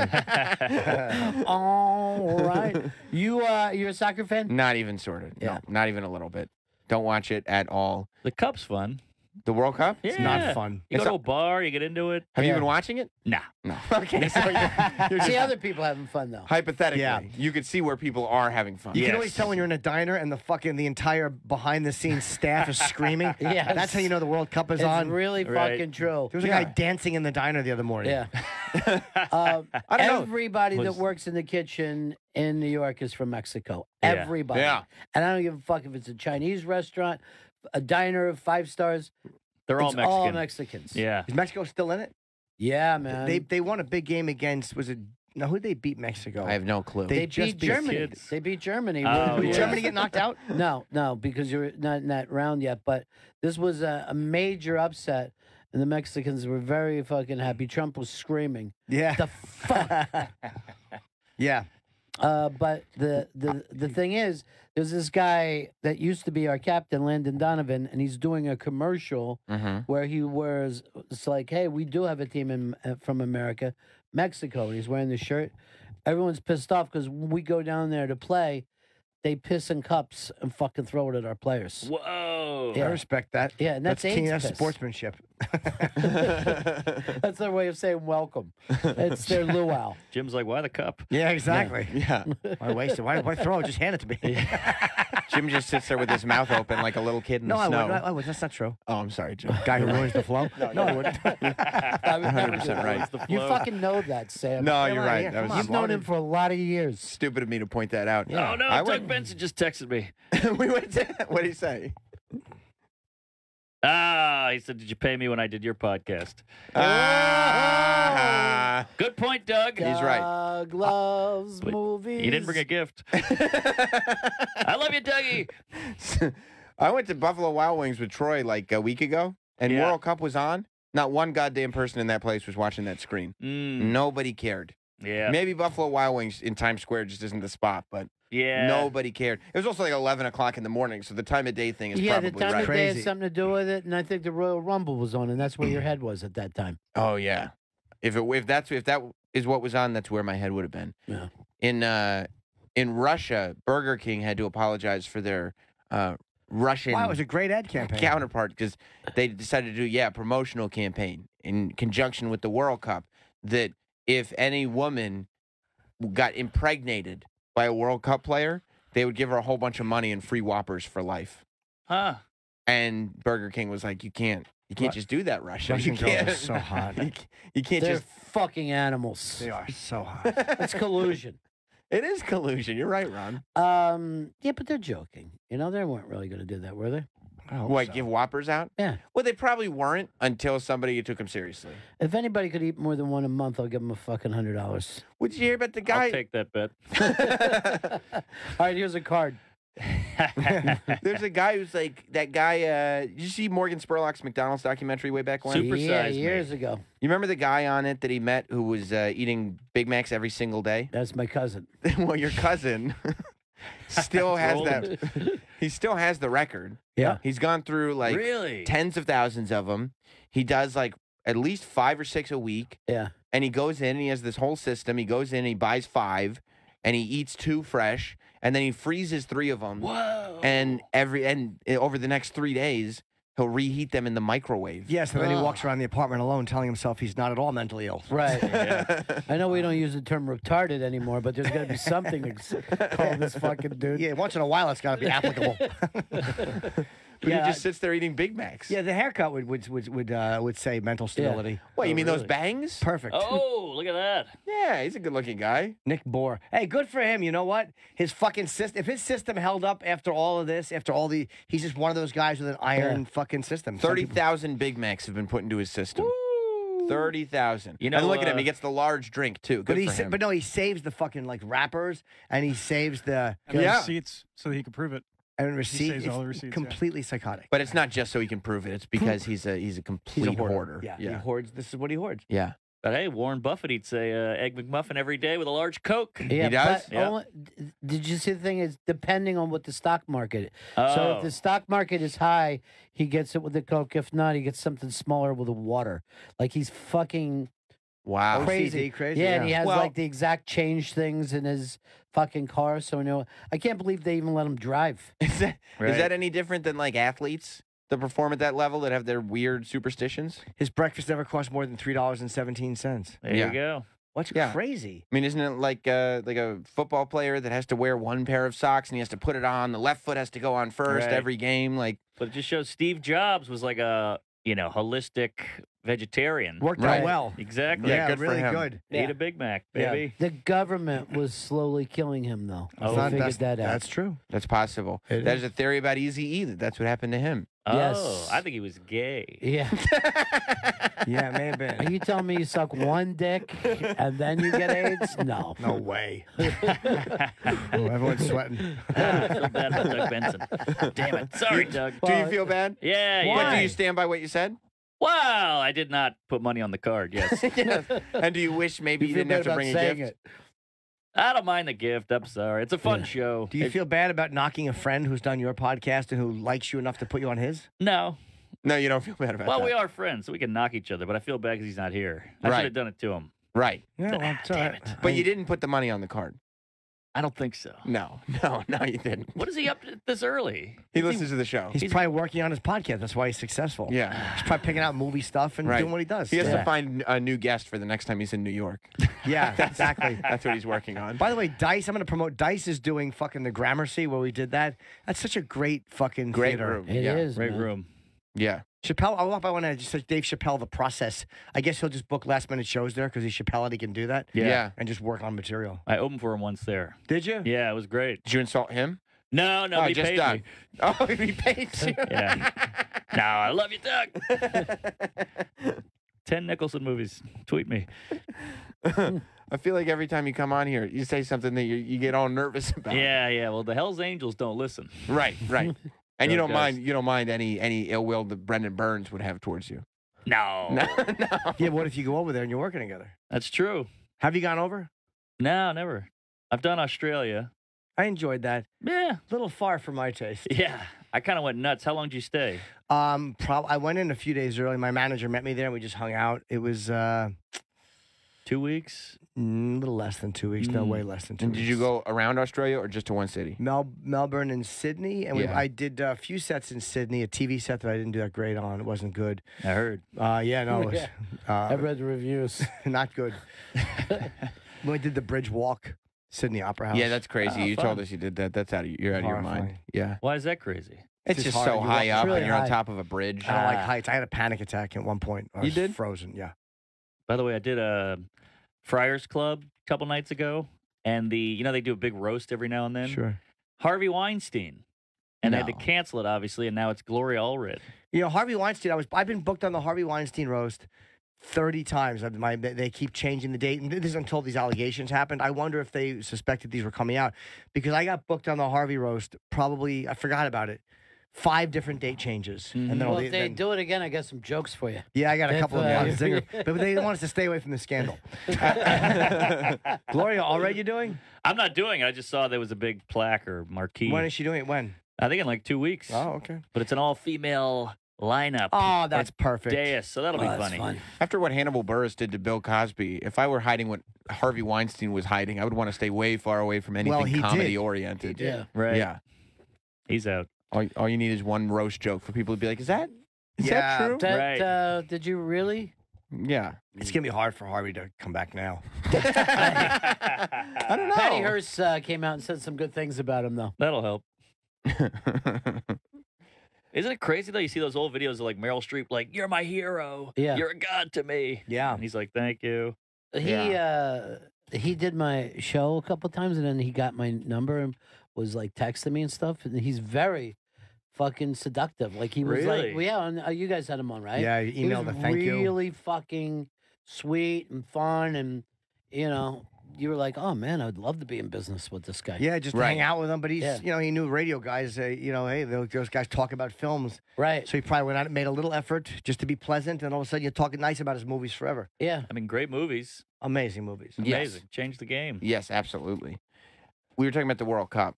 All right. You're a soccer fan? Not even sort of. Yeah. No, not even a little bit. Don't watch it at all. The Cup's fun. The World Cup? Yeah. It's not fun. You It's go to a- a bar, you get into it. Have you Yeah. been watching it? Nah. No. Okay. So you're See just, other people having fun though. hypothetically, Yeah. you could see where people are having fun. You Yes. can always tell when you're in a diner and the entire behind the scenes staff is screaming. Yes. That's how you know the World Cup is It's on. really Right. fucking true. There was a guy dancing in the diner the other morning. Yeah. I don't know. Everybody that Was- works in the kitchen in New York is from Mexico. Yeah. Everybody. Yeah. And I don't give a fuck if it's a Chinese restaurant, a diner, 5 stars. They're all It's Mexican. all Mexicans. Yeah. Is Mexico still in it? Yeah, man. They won a big game against, was it, now who did they beat Mexico? I have no clue. They just beat beat Germany. kids. They beat Germany. Oh, Did yeah. Germany get knocked out? No, because you're not in that round yet. But this was a major upset, and the Mexicans were very fucking happy. Trump was screaming, Yeah. "The fuck!" Yeah. But the thing is, there's this guy that used to be our captain, Landon Donovan, and he's doing a commercial where he wears. It's like, hey, we do have a team from America, Mexico, and he's wearing the shirt. Everyone's pissed off because when we go down there to play, they piss in cups and fucking throw it at our players. Whoa. Yeah. I respect that. Yeah, and that's AIDS that's piss. sportsmanship. That's their way of saying welcome. It's their luau. Jim's like, why the cup? Yeah, exactly. Yeah. Why waste it? Why throw it? Just hand it to me. Jim just sits there with his mouth open like a little kid in No, the I snow. wouldn't. I wouldn't. That's not true. Oh, I'm sorry, Jim. Guy who ruins the flow? No, I wouldn't. I would never do 100% that. right. You fucking know that, Sam. No, Come you're on, right. yeah, That come was on, You've known him for a lot of years. stupid of me to point that out. Oh, no. I Doug went, Benson just texted me. we went to, what did he say? He said, did you pay me when I did your podcast? Ah. Good point, Doug. He's right. Doug loves But movies. He didn't bring a gift. I love you, Dougie. I went to Buffalo Wild Wings with Troy like a week ago, and Yeah. World Cup was on. Not one goddamn person in that place was watching that screen. Nobody cared. Yeah. Maybe Buffalo Wild Wings in Times Square just isn't the spot, but Yeah. nobody cared. It was also like 11 o'clock in the morning, so the time of day thing is Yeah, probably the time right. of day has something to do with it, and I think the Royal Rumble was on, and that's where your head was at that time. Oh yeah, if that is what was on, that's where my head would have been. Yeah. in Russia, Burger King had to apologize for their Russian Wow, it was a great ad campaign. counterpart because they decided to do a promotional campaign in conjunction with the World Cup that if any woman got impregnated by a World Cup player, they would give her a whole bunch of money and free Whoppers for life. Huh. And Burger King was like, you can't just do that, Russia. Russian You girls can't. are so hot. You can't They're just. fucking animals. They are so hot. It's collusion. It is collusion. You're right, Ron. Yeah, but they're joking. You know, they weren't really going to do that, were they? What, give Whoppers out? Yeah. Well, they probably weren't until somebody took them seriously. If anybody could eat more than one a month, I'll give them a fucking $100. Would you hear about the guy? I'll take that bet. All right, here's a card. There's a guy who's like that guy. Did you see Morgan Spurlock's McDonald's documentary way back when? Years ago. You remember the guy on it that he met who was eating Big Macs every single day? That's my cousin. Well, your cousin still has that. He still has the record. Yeah. He's gone through like Really? tens of thousands of them. He does like at least 5 or 6 a week. Yeah. And he goes in and he has this whole system. He goes in, he buys 5, and he eats 2 fresh, and then he freezes 3 of them. Whoa. And over the next 3 days, he'll reheat them in the microwave. Yes, and then he walks around the apartment alone telling himself he's not at all mentally ill. Right. I know we don't use the term retarded anymore, but there's got to be something to call this fucking dude. Yeah, once in a while it's got to be applicable. But he just sits there eating Big Macs. Yeah, the haircut would say mental stability. What, you mean those bangs? Perfect. Oh, look at that. Yeah, he's a good-looking guy. Nick Bohr. Hey, good for him. You know what? His fucking system. If his system held up after all of this, he's just one of those guys with an iron fucking system. 30,000 Big Macs have been put into his system. 30,000. You know, and look at him. He gets the large drink, too. Good for him. But no, he saves the fucking like wrappers, and he saves the receipts so that he can prove it. And He receipt. saves all the receipts, completely psychotic. But it's not just so he can prove it. It's because he's a complete hoarder. Yeah, he hoards. This is what he hoards. Yeah. But hey, Warren Buffett eats a Egg McMuffin every day with a large Coke. Yeah, He does? but only- did you see the thing is depending on what the stock market is. So Oh. if the stock market is high, he gets it with the Coke. If not, he gets something smaller with the water. Like he's fucking Wow. crazy. crazy, Yeah, and he yeah. has Well- like the exact change things in his fucking car. So I can't believe they even let him drive. Is Right. that any different than like athletes that perform at that level that have their weird superstitions? His breakfast never cost more than $3.17. There Yeah. you go. What's Yeah. crazy? I mean, isn't it like a football player that has to wear one pair of socks and he has to put it on? The left foot has to go on first Right. every game. Like, But it just shows Steve Jobs was like a, holistic vegetarian. Worked Right. out well. Exactly. Yeah, good for really him. good. Eat a Big Mac, baby. The government was slowly killing him, though. Oh, I figured that out. That's true. that's possible. It There's a theory about Eazy-E that's what happened to him. Yes. Oh, I think he was gay. Yeah. Yeah, it may have Are been. you telling me you suck one dick and then you get AIDS? No. No way. Oh, everyone's sweating. I feel bad about Doug Benson. Damn it. Sorry, Doug. Do you feel bad? Yeah, But yeah. do you stand by what you said? Well, I did not put money on the card, yes. And do you wish maybe you didn't have to bring a gift? I don't mind the gift. I'm sorry. It's a fun show. Do you feel bad about knocking a friend who's done your podcast and who likes you enough to put you on his? No. No, you don't feel bad about Well, that. we are friends, so we can knock each other, but I feel bad because he's not here. I Right. should have done it to him. Right. Yeah, well, it's all Damn right. it. But you didn't put the money on the card. I don't think so. No, you didn't. What is he up to this early? He listens to the show. He's probably working on his podcast. That's why he's successful. Yeah. He's probably picking out movie stuff and Right. doing what he does. He has Yeah. to find a new guest for the next time he's in New York. Yeah, exactly. That's what he's working on. By the way, Dice, I'm going to promote. Dice is doing fucking the Gramercy where we did that. That's such a great fucking Great theater. room. It is, Great man. room. Yeah. Chappelle, I want to just say Dave Chappelle, The Process. I guess he'll just book last minute shows there because he's Chappelle and he can do that. Yeah. And just work on material. I opened for him once there. Did you? Yeah, it was great. Did you insult him? No, Oh, he just paid Doug. me. Oh, he paid you. Yeah. No, I love you, Doug. 10 Nicholson movies. Tweet me. I feel like every time you come on here, you say something that you get all nervous about. Yeah. Well, the Hells Angels don't listen. Right. And you Doug don't mind any ill will that Brendan Burns would have towards you. No. No. Yeah, what if you go over there and you're working together? That's true. Have you gone over? No, never. I've done Australia. I enjoyed that. Yeah. A little far for my taste. Yeah. I kind of went nuts. How long did you stay? I went in a few days early. My manager met me there and we just hung out. It was 2 2 weeks? A little less than 2 weeks. No, way less than 2 And weeks. did you go around Australia or just to one city? Melbourne and Sydney, and Yeah. I did a few sets in Sydney. A TV set that I didn't do that great on. It wasn't good. I heard. Yeah, no, it was, I read the reviews. not good. When we did the bridge walk, Sydney Opera House. Yeah, that's crazy. Oh, you fun. told us you did that. That's you're out of your mind. Horrifying. Yeah. Why is that crazy? It's just hard. so You high walk- up really and you're on high. top of a bridge. I don't like heights. I had a panic attack at one point. I You was did? Frozen, yeah. By the way, I did a Friars Club a couple nights ago, and they do a big roast every now and then. Sure. Harvey Weinstein, and I had to No. cancel it obviously, and now it's Gloria Allred. You know, Harvey Weinstein, I've been booked on the Harvey Weinstein roast 30 times. They keep changing the date, and this is until these allegations happened. I wonder if they suspected these were coming out, because I got booked on the Harvey roast, probably, I forgot about it, 5 different date changes. And then, Well, if they do it again, I got some jokes for you. yeah, I got a If, couple of zinger, but they want us to stay away from the scandal. Gloria, already you doing? I'm not doing it. I just saw there was a big plaque or marquee. When is she doing it? When? I think in like 2 weeks. Oh, okay. But it's an all-female lineup. Oh, that's at perfect. Dais, so that'll be funny. After what Hannibal Buress did to Bill Cosby, if I were hiding what Harvey Weinstein was hiding, I would want to stay way far away from anything he did. comedy oriented. Yeah. Right. Yeah. He's out. All you need is one roast joke for people to be like, is that Yeah, true? That, did you really? Yeah. It's going to be hard for Harvey to come back now. I don't know. Patty Hearst came out and said some good things about him, though. That'll help. Isn't it crazy though? You see those old videos of like Meryl Streep, like, "You're my hero. Yeah. You're a god to me." Yeah. And he's like, "Thank you." He did my show a couple times, and then he got my number and was like texting me and stuff. And he's very fucking seductive. Like he was Really? like, well, yeah, and, you guys had him on, right? Yeah, you He was emailed a thank you. really fucking sweet and fun, and you were like, oh man, I'd love to be in business with this guy. Yeah, just to hang out with him. But he's, Yeah. he knew radio guys. Hey, those guys talk about films. Right. So he probably went out and made a little effort just to be pleasant, and all of a sudden you're talking nice about his movies forever. Yeah. I mean, great movies. Amazing movies. Amazing. Changed the game. Yes, absolutely. We were talking about the World Cup.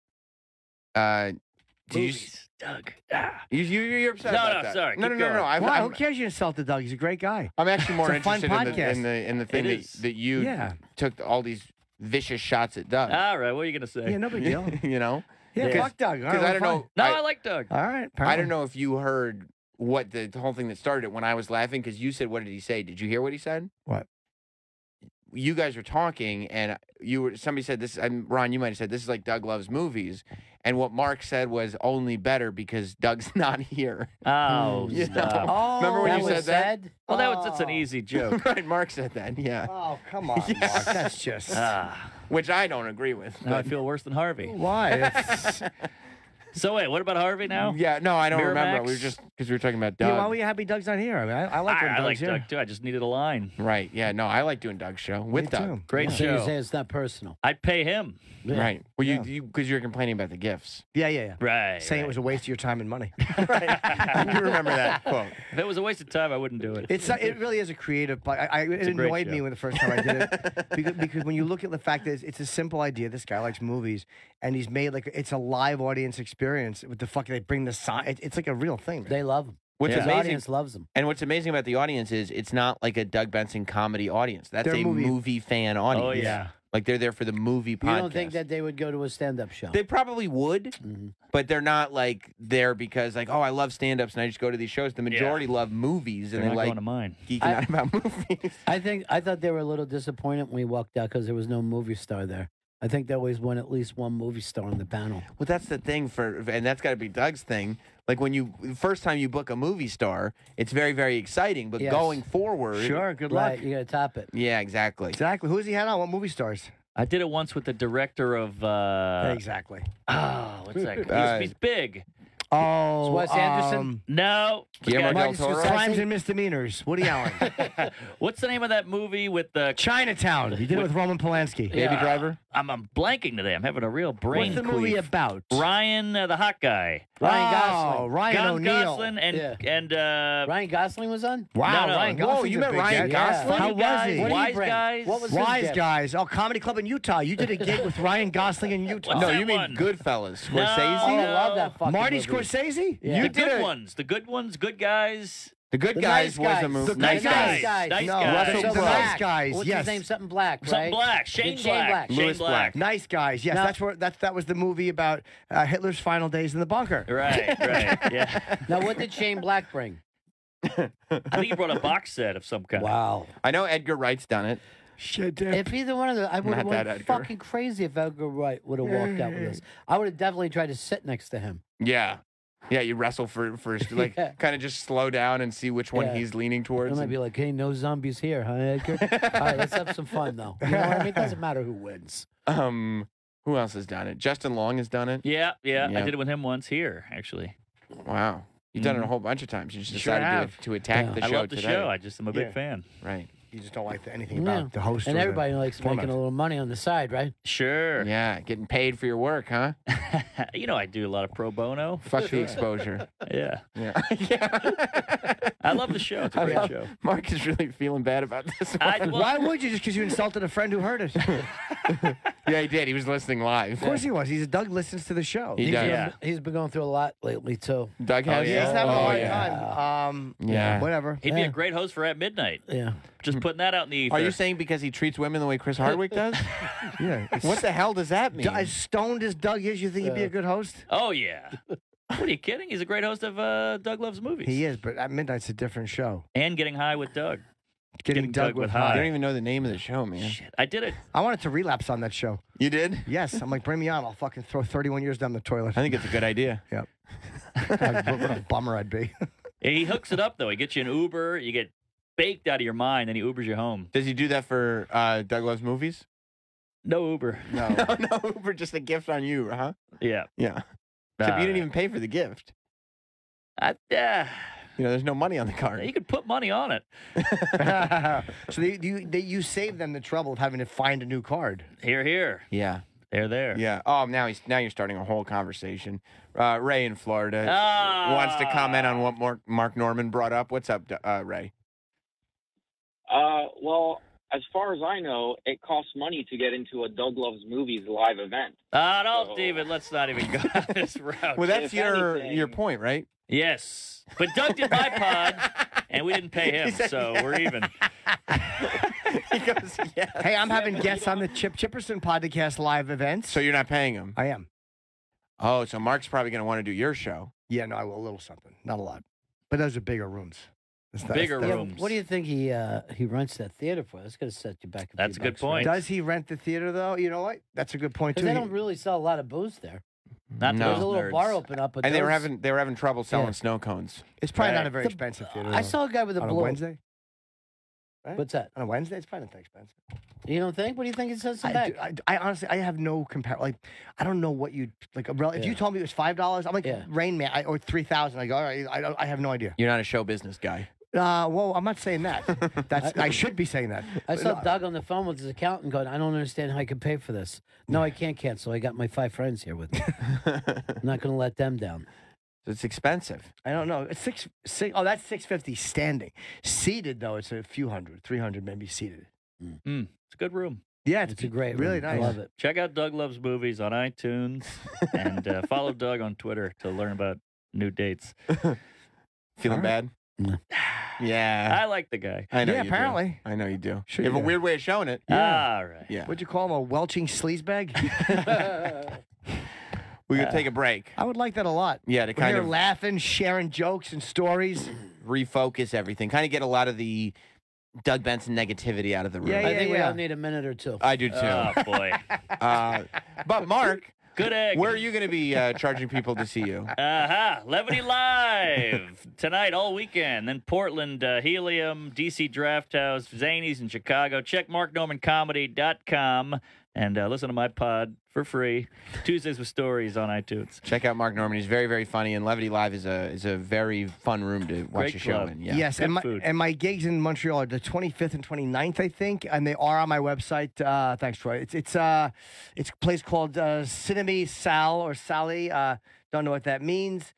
Movies, Doug. You're upset No, about no, that. sorry, No, keep no, no, no. going. Why? Who cares you insulted Doug? He's a great guy. I'm actually more It's a fun interested podcast. in the thing It is. that you Yeah. took all these vicious shots at Doug. All right, what are you gonna say? Yeah, no big deal. You know? Yeah, Yeah. fuck Doug. All right, Because I we're don't fine. know. No, I like Doug. All right. I don't know if you heard what the whole thing that started it when I was laughing because you said, "What did he say?" Did you hear what he said? What? You guys were talking, and somebody said this. Ron, you might have said this is like Doug loves movies, and what Mark said was only better because Doug's not here. Oh, You know? stop. Oh, Remember when that you was said that? sad? Well, that's an easy joke. Right, Mark said that. Yeah, Oh, come on, Mark. That's just. which I don't agree with. Now I feel worse than Harvey. Why? It's- So wait, what about Harvey now? Yeah, no, I don't remember. Miramax? We were just because we were talking about Yeah, Doug. why were you happy Doug's not here? I mean, I like when I Doug's like here. Doug too. I just needed a line. Right. Yeah. No, I like doing Doug's show with Me Doug. too. Great So you show. say it's not personal. I'd pay him. Yeah. Right. Well, you because you were complaining about the gifts. Yeah. Right. Saying it was a waste of your time and money. You remember that quote? If it was a waste of time, I wouldn't do it. It really is a creative. But it a great annoyed me show. when the first time I did it because when you look at the fact that it's a simple idea. This guy likes movies, and he's made it's a live audience experience with the fucking. They bring the sign. It's like a real thing. Man. They love him. What's His amazing, audience loves him. and what's amazing about the audience is it's not like a Doug Benson comedy audience. That's They're a movie fan audience. Oh yeah. Like they're there for the movie podcast. You don't think that they would go to a stand-up show? They probably would, but they're not like there because like, oh, I love stand-ups and I just go to these shows. The majority love movies and They're they not like going to mine. geeking out about movies. I thought they were a little disappointed when we walked out because there was no movie star there. I think they always want at least one movie star on the panel. Well, that's the thing and that's got to be Doug's thing. Like when first time you book a movie star, it's very, very exciting. But Yes. going forward, Sure. Good luck. Right, you got to top it. yeah, exactly. Exactly. Who's he had on? What movie stars? I did it once with the director of. Exactly. What's that? He's big. Oh, Wes Anderson? No. the Guillermo guy- del Toro? Crimes and Misdemeanors. Woody Allen. What's the name of that movie with the Chinatown. He did it with Roman Polanski. Baby Driver. I'm blanking today. I'm having a real brain. What's the movie queef. about? Ryan, the hot guy. Ryan Gosling. Ryan Gun O'Neal. Gosling and Ryan Gosling was on? Wow, No, no. Ryan Whoa, Gosling's you a met big Ryan guy. Gosling? How Funny was guys, he? What did he wise bring? guys. What was his Wise gift? Guys. Oh, Comedy Club in Utah. You did a gig with Ryan Gosling in Utah. What's No, that you mean one? Goodfellas. No. Scorsese? Oh, I love that fucking Marty movie. Scorsese? Yeah. The You did good a, ones. The good ones. Good guys. The Good The Guys Nice was a Guys. movie. The Nice Guys. Nice No, Guys. Russell so the Crowe. Nice Guys. What's Yes. his name? Something Black, right? Something Black. Shane Black. Louis Shane Black. Nice Guys. Yes, Now- that's where that was the movie about Hitler's final days in the bunker. Right, yeah. Now, what did Shane Black bring? I think he brought a box set of some kind. Wow. I know Edgar Wright's done it. Shit, If either one of them, I would have Not that went Edgar. fucking crazy if Edgar Wright would have walked out with us. I would have definitely tried to sit next to him. Yeah. Yeah, you wrestle for like Yeah. kind of just slow down and see which one Yeah. he's leaning towards. I might and- be like, hey, no zombies here, huh, Edgar? All right, let's have some fun, though. You know what I mean? It doesn't matter who wins. Who else has done it? Justin Long has done it. Yeah. I Yeah. did it with him once here, actually. Wow. You've done it a whole bunch of times. You just You sure decided have. to attack Yeah. the I show love the today. show. I just am a big Yeah. fan. Right. You just don't like anything Yeah. about the host. And or the everybody likes format. making a little money on the side, right? Sure. Yeah, getting paid for your work, huh? You know I do a lot of pro bono. Fuck the exposure. Yeah. Yeah. Yeah. I love the show. It's a great show. Mark is really feeling bad about this I- one. well- Why would you? Just because you insulted a friend who heard it? Yeah, he did. He was listening live. Of course he was. Doug listens to the show. He does. Yeah. He's been going through a lot lately, too. Doug has. yeah. He's having a Oh, hard yeah. time. Yeah. Whatever. He'd be a great host for At Midnight. Yeah. Just putting that out in the ether. Are you saying because he treats women the way Chris Hardwick does? Yeah. What the hell does that mean? As stoned as Doug is, you think he'd be a good host? Oh, yeah. What are you kidding? He's a great host of Doug Loves Movies. He is, but At Midnight's a different show. And Getting High with Doug. Getting Doug with I high. don't even know the name of the show, man. Shit. I did it. I wanted to relapse on that show. You did? Yes. I'm like, bring me on. I'll fucking throw 31 years down the toilet. I think it's a good idea. Yep. what a bummer I'd be. He hooks it up, though. He gets you an Uber. You get baked out of your mind, and he Ubers you home. Does he do that for Doug Loves Movies? No Uber. No. No, Uber, just a gift on you, huh? Yeah. Yeah. Except you didn't even pay for the gift. You know, there's no money on the card. You could put money on it. So you save them the trouble of having to find a new card. Here, here. Yeah. There. Yeah. Oh, now you're starting a whole conversation. Ray in Florida wants to Ah. comment on what Mark Norman brought up. What's up, Ray? Well, as far as I know, it costs money to get into a Doug Loves Movies live event. No, David, let's not even go down this route. Well, that's If your anything- point, right? Yes. But Doug did my pod, and we didn't pay him, so we're even. He goes, yeah. Hey, I'm having guests on the Chip Chipperson podcast live events. So you're not paying him? I am. Oh, so Mark's probably going to want to do your show. Yeah, no, I will. A little something. Not a lot. But those are bigger rooms. Bigger Yeah, rooms. what do you think he rents that theater for? That's going to set you back. That's a good point. Does he rent the theater, though? You know what? That's a good point, too. Because they don't really sell a lot of booze there. Not No. There's a little nerds. bar open up, but And they were those- having trouble selling Yeah. snow cones. It's probably not Right. a very expensive theater. I though. saw a guy with a on a blue. Wednesday. Right? What's that? On a Wednesday, it's probably not that expensive. You don't think? What do you think it says I, back? I honestly, I have no compare. Like, I don't know what you like. If Yeah. you told me it was $5, I'm like Yeah. Rain Man or 3,000. I go, all right. I have no idea. You're not a show business guy. Well, I'm not saying that. That's I should be saying that. I saw No, Doug on the phone with his accountant going, I don't understand how I can pay for this. No, I can't cancel. I got my 5 friends here with me. I'm not going to let them down. It's expensive. I don't know. It's six. Oh, that's $650 standing. Seated though, it's a few hundred, 300 maybe seated. It's a good room. Yeah, It's a great really room. nice. I love it. Check out Doug Loves Movies on iTunes and follow Doug on Twitter to learn about new dates. Feeling All bad? No. Yeah. I like the guy. I know Yeah, you do. apparently. I know you do. Sure You have you a do. weird way of showing it. All right. Yeah. What'd you call him? A welching sleazebag? We could take a break. I would like that a lot. Yeah, to We're kind here of laughing, sharing jokes and stories. refocus everything. Kind of get a lot of the Doug Benson negativity out of the room. Yeah, I think we yeah. all need a minute or two. I do too. Oh, boy. But Mark, Good egg. where are you going to be charging people to see you? Levity Live tonight, all weekend. Then Portland, Helium, DC Draft House, Zanies in Chicago. Check marknormancomedy.com and listen to my pod for free. Tuesdays with Stories on iTunes. Check out Mark Norman. He's very, very funny, and Levity Live is a very fun room to watch Great a show club. in. Yeah. Yes, Good and food. my gigs in Montreal are the 25th and 29th, I think, and they are on my website. Thanks, Troy. It's a place called Cinemi Sal or Sally. Don't know what that means.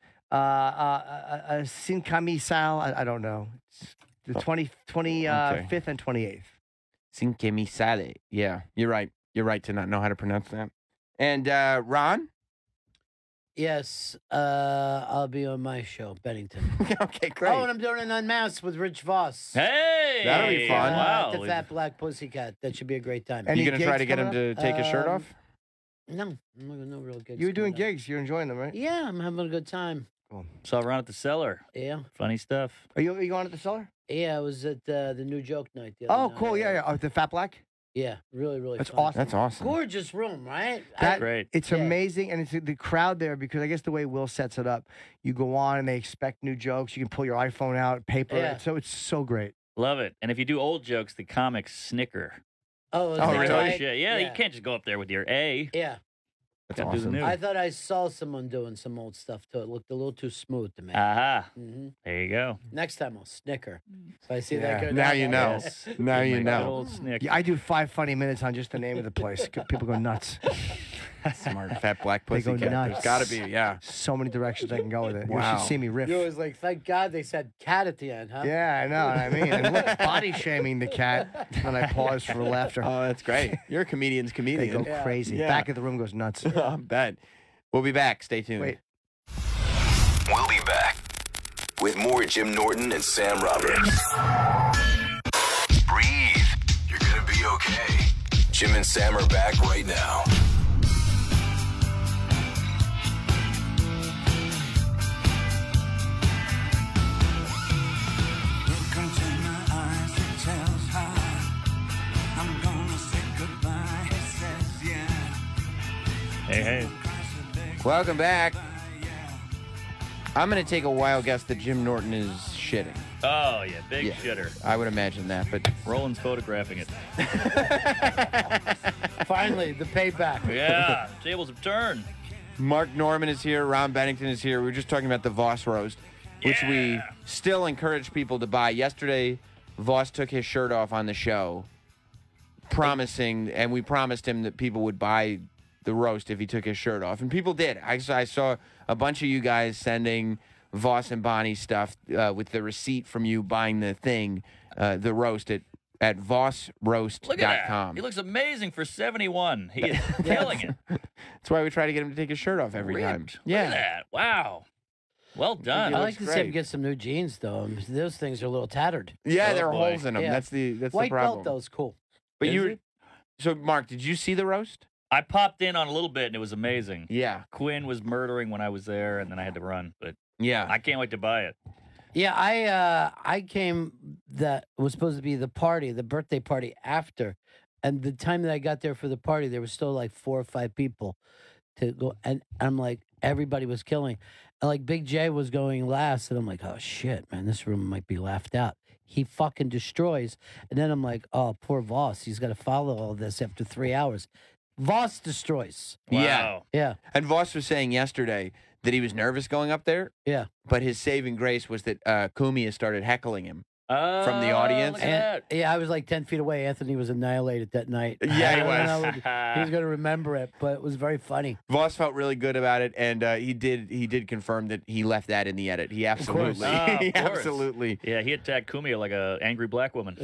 Sinkami Sal. I don't know. It's the 25th and 28th. Sinkemi Sale. Yeah, you're right. You're right to not know how to pronounce that. And Ron? Yes, I'll be on my show, Bennington. Okay, great. Oh, and I'm doing an Unmasked with Rich Voss. Hey, that'll be fun. Wow. The Fat Black Pussycat. That should be a great time. Are you going to try to get him to take his shirt off? No, no real gigs. You were doing gigs. You're enjoying them, right? Yeah, I'm having a good time. Cool. Saw Ron at the Cellar. Yeah. Funny stuff. Are you on at the Cellar? Yeah, I was at the New Joke Night. The Oh, other cool. night. Yeah. Oh, the Fat Black? Yeah, really That's fun. awesome. That's awesome. Gorgeous room, right? That, Great. It's Yeah. amazing, and it's the crowd there because I guess the way Will sets it up, you go on and they expect new jokes. You can pull your iPhone out, paper. Yeah. So it's so great. Love it. And if you do old jokes, the comics snicker. Oh, is Oh, that really? right? Yeah, you can't just go up there with your A. Yeah. That's Gotta do the awesome. new. I thought I saw someone doing some old stuff too. It looked a little too smooth to me. Aha. hmm There you go. Next time I'll snicker. If I see Yeah. that go Now down you that know. way. Yes. Now Good you good know. old snick. Yeah, I do 5 funny minutes on just the name of the place. People go nuts. Smart fat black They go pussy cat. nuts. There's got to be, yeah. So many directions I can go with it. You Wow. should see me riff. You always like, thank God they said cat at the end, huh? Yeah, I know what I mean. And look, body shaming the cat, and I pause for laughter. Oh, that's great. You're a comedian's They comedian. go crazy. Yeah. Back of the room goes nuts. I bet. We'll be back. Stay tuned. Wait. We'll be back with more Jim Norton and Sam Roberts. Breathe. You're going to be okay. Jim and Sam are back right now. Look into my eyes, it tells her I'm gonna say goodbye. It says, yeah. Hey. Welcome back. I'm going to take a wild guess that Jim Norton is shitting. Oh, yeah. Big Yeah. shitter. I would imagine that, but Roland's photographing it. Finally, the payback. Yeah. Tables have turned. Mark Norman is here. Ron Bennington is here. We were just talking about the Voss roast, which we still encourage people to buy. Yesterday, Voss took his shirt off on the show, promising, and we promised him that people would buy the roast if he took his shirt off. And people did. I saw a bunch of you guys sending Voss and Bonnie stuff with the receipt from you buying the thing, the roast at vossroast.com. Look at that. He looks amazing for 71. He is killing it. That's why we try to get him to take his shirt off every time. Ripped. Look at that. Wow. Well done. I like to see him get some new jeans, though. Those things are a little tattered. Yeah, Oh, there are boy. holes in them. Yeah. That's the White problem. belt, though, is cool. But Is you, it? so Mark, did you see the roast? I popped in on a little bit, and it was amazing. Yeah. Quinn was murdering when I was there, and then I had to run. But Yeah. I can't wait to buy it. Yeah, I came that was supposed to be the party, the birthday party after. And the time that I got there for the party, there was still like 4 or 5 people to go. And I'm like, everybody was killing. And like Big J was going last. And I'm like, oh shit, man, this room might be laughed out. He fucking destroys. And then I'm like, oh, poor Voss. He's got to follow all this after 3 hours. Voss destroys. Yeah. Yeah. And Voss was saying yesterday that he was nervous going up there. Yeah. But his saving grace was that Kumia started heckling him from the audience. Yeah, I was like 10 feet away. Anthony was annihilated that night. Yeah, he I don't was. know, he's going to remember it, but it was very funny. Voss felt really good about it, and he did confirm that he left that in the edit. He absolutely, Of he course. absolutely. Yeah, he attacked Kumia like a angry black woman.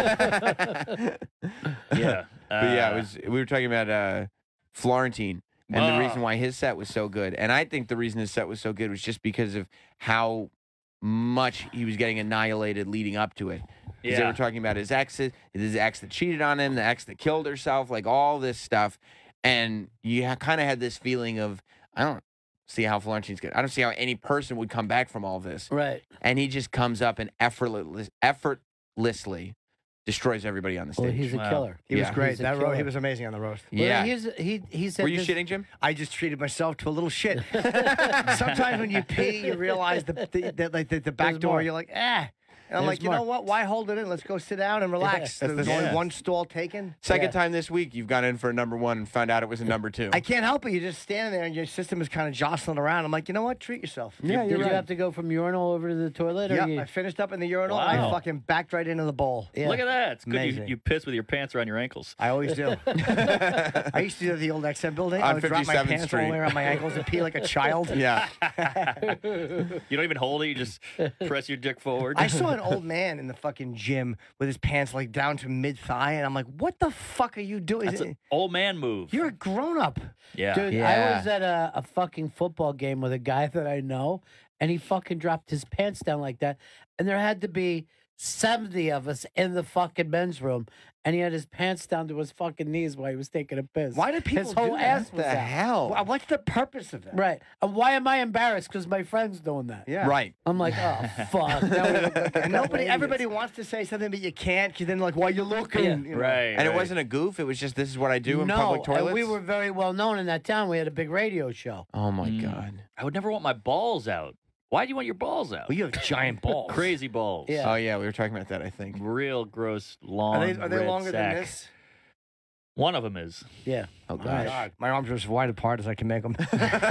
Yeah. But yeah, we were talking about Florentine and the Ah. reason why his set was so good. And I think the reason his set was so good was just because of how much he was getting annihilated leading up to it. Because they Yeah. were talking about his exes, his ex that cheated on him, the ex that killed herself, like all this stuff. And you kind of had this feeling of, I don't see how Florentine's good. I don't see how any person would come back from all this. Right. And he just comes up and effortlessly destroys everybody on the stage. Well, he's a killer. He was Yeah. great. He's a That killer. he was amazing on the roast. Yeah. He said Were you this- shitting, Jim? I just treated myself to a little shit. Sometimes when you pee, you realize the back There's door. more. You're like, eh. And I'm There's like, you know more. what? Why hold it in? Let's go sit down and relax. That's There's the- only yeah. one stall taken. Second time this week, you've gone in for a number 1 and found out it was a number 2. I can't help it. You're just standing there and your system is kind of jostling around. I'm like, you know what? Treat yourself. Yeah, Did you're you right. have to go from urinal over to the toilet? Or Yep, you... I finished up in the urinal. And I Wow. fucking backed right into the bowl. Yeah. Look at that. It's good Amazing. you piss with your pants around your ankles. I always do. I used to do the old XM building. I On would drop my 57th pants all the Street. way around my ankles and pee like a child. Yeah. You don't even hold it. You just press your dick forward. I saw an old man in the fucking gym with his pants like down to mid thigh, and I'm like, what the fuck are you doing? That's an old man move. You're a grown up. Yeah. Dude, I was at a fucking football game with a guy that I know, and he fucking dropped his pants down like that. And there had to be 70 of us in the fucking men's room, and he had his pants down to his fucking knees while he was taking a piss. Why do people His whole do that? ass What was the out. hell? What's the purpose of that? Right. And why am I embarrassed? Because my friend's doing that. Yeah. Right. I'm like, oh, fuck. Now we look like a And couple everybody idiots. wants to say something, but you can't, because then like, why you looking? Yeah. You know? Right. And it wasn't a goof. It was just this is what I do in public toilets. and we were very well known in that town. We had a big radio show. Oh my god. I would never want my balls out. Why do you want your balls out? Well, you have giant balls. Crazy balls. Yeah. Oh yeah, we were talking about that. I think. Real gross, long. Are they red longer sack. than this? One of them is. Yeah. Oh My gosh. God. My arms are as wide apart as I can make them.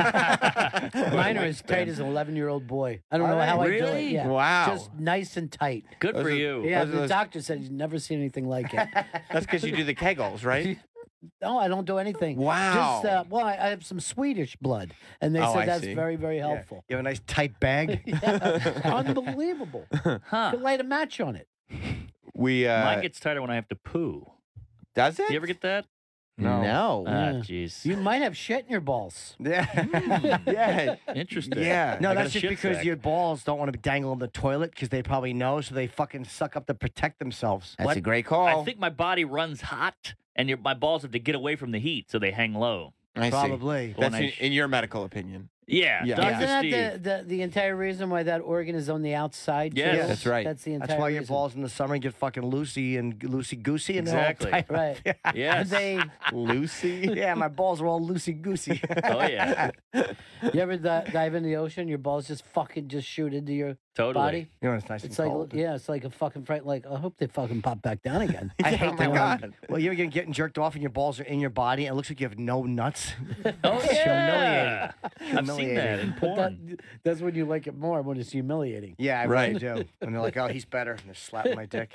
Mine are as tight as an 11-year-old boy. I don't know Are how I do it. really? Yeah. Wow. Just nice and tight. Good Those for are- you. Yeah, Those are the those- doctor said he's never seen anything like it. That's because you do the kegels, right? No, I don't do anything. Wow. Just, well, I have some Swedish blood, and they Oh, said I that's see. very, very helpful. You have a nice tight bag. Yeah. Unbelievable. Huh. Could light a match on it. We Mine gets tighter when I have to poo. does it? You ever get that? No. Ah, Yeah. jeez. You might have shit in your balls. Yeah. Yeah. Interesting. Yeah. No, I got that's a just shit because sack. your balls don't want to be dangled in the toilet because they probably know, so they fucking suck up to protect themselves. That's a great call. I think my body runs hot, and my balls have to get away from the heat, so they hang low. I see. Probably. When That's I in your medical opinion. Yeah. Yeah. Dr. Isn't Steve. that the entire reason why that organ is on the outside? Yes. too? That's right. That's the entire That's why your reason. balls in the summer get fucking loosey and loosey goosey and they're all Exactly. tight. Right. Yes. They, Lucy. Yeah, my balls are all loosey goosey. Oh, yeah. you ever dive in the ocean? Your balls just fucking just shoot into your Totally. body. You know, it's nice It's and like cold. yeah, it's like a fucking fright. Like I hope they fucking pop back down again. I hate Oh my that God. one. Well, you're getting jerked off and your balls are in your body and it looks like you have no nuts. Oh, It's yeah. I've seen that Humiliating. in But porn. that's when you like it more, when it's humiliating. Yeah, I Right. really do. And they're like, oh, he's better. And they're slapping my dick.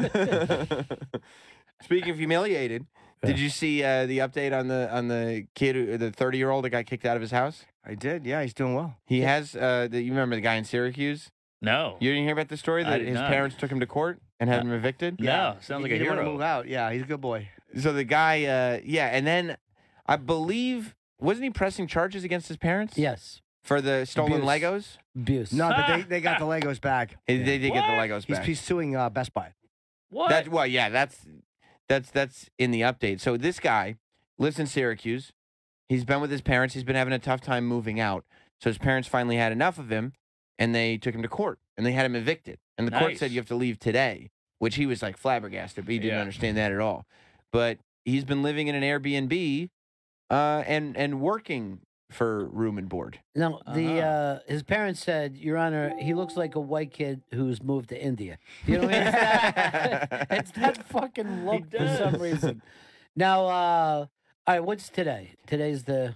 Speaking of humiliated, did you see the update on the kid, the 30-year-old that got kicked out of his house? I did. Yeah, he's doing well. He has. You remember the guy in Syracuse? No. You didn't hear about the story I that did his not. parents took him to court and had him evicted? No. Sounds like he a didn't want to hero. move out. Yeah, he's a good boy. So the guy, yeah, and then I believe wasn't he pressing charges against his parents? Yes. For the stolen Abuse. Legos? Abuse. No, but they got the Legos back. They did get the Legos back. He's suing Best Buy. What? That, well, yeah, that's in the update. So this guy lives in Syracuse. He's been with his parents. He's been having a tough time moving out. So his parents finally had enough of him, and they took him to court, and they had him evicted. And the court Nice. said you have to leave today, which he was like flabbergasted, but he didn't Yeah. understand that at all. But he's been living in an Airbnb and working for room and board. No, his parents said, Your Honor, he looks like a white kid who's moved to India. You know what I mean? It's that fucking look for some reason. Now, all right, what's today? Today's the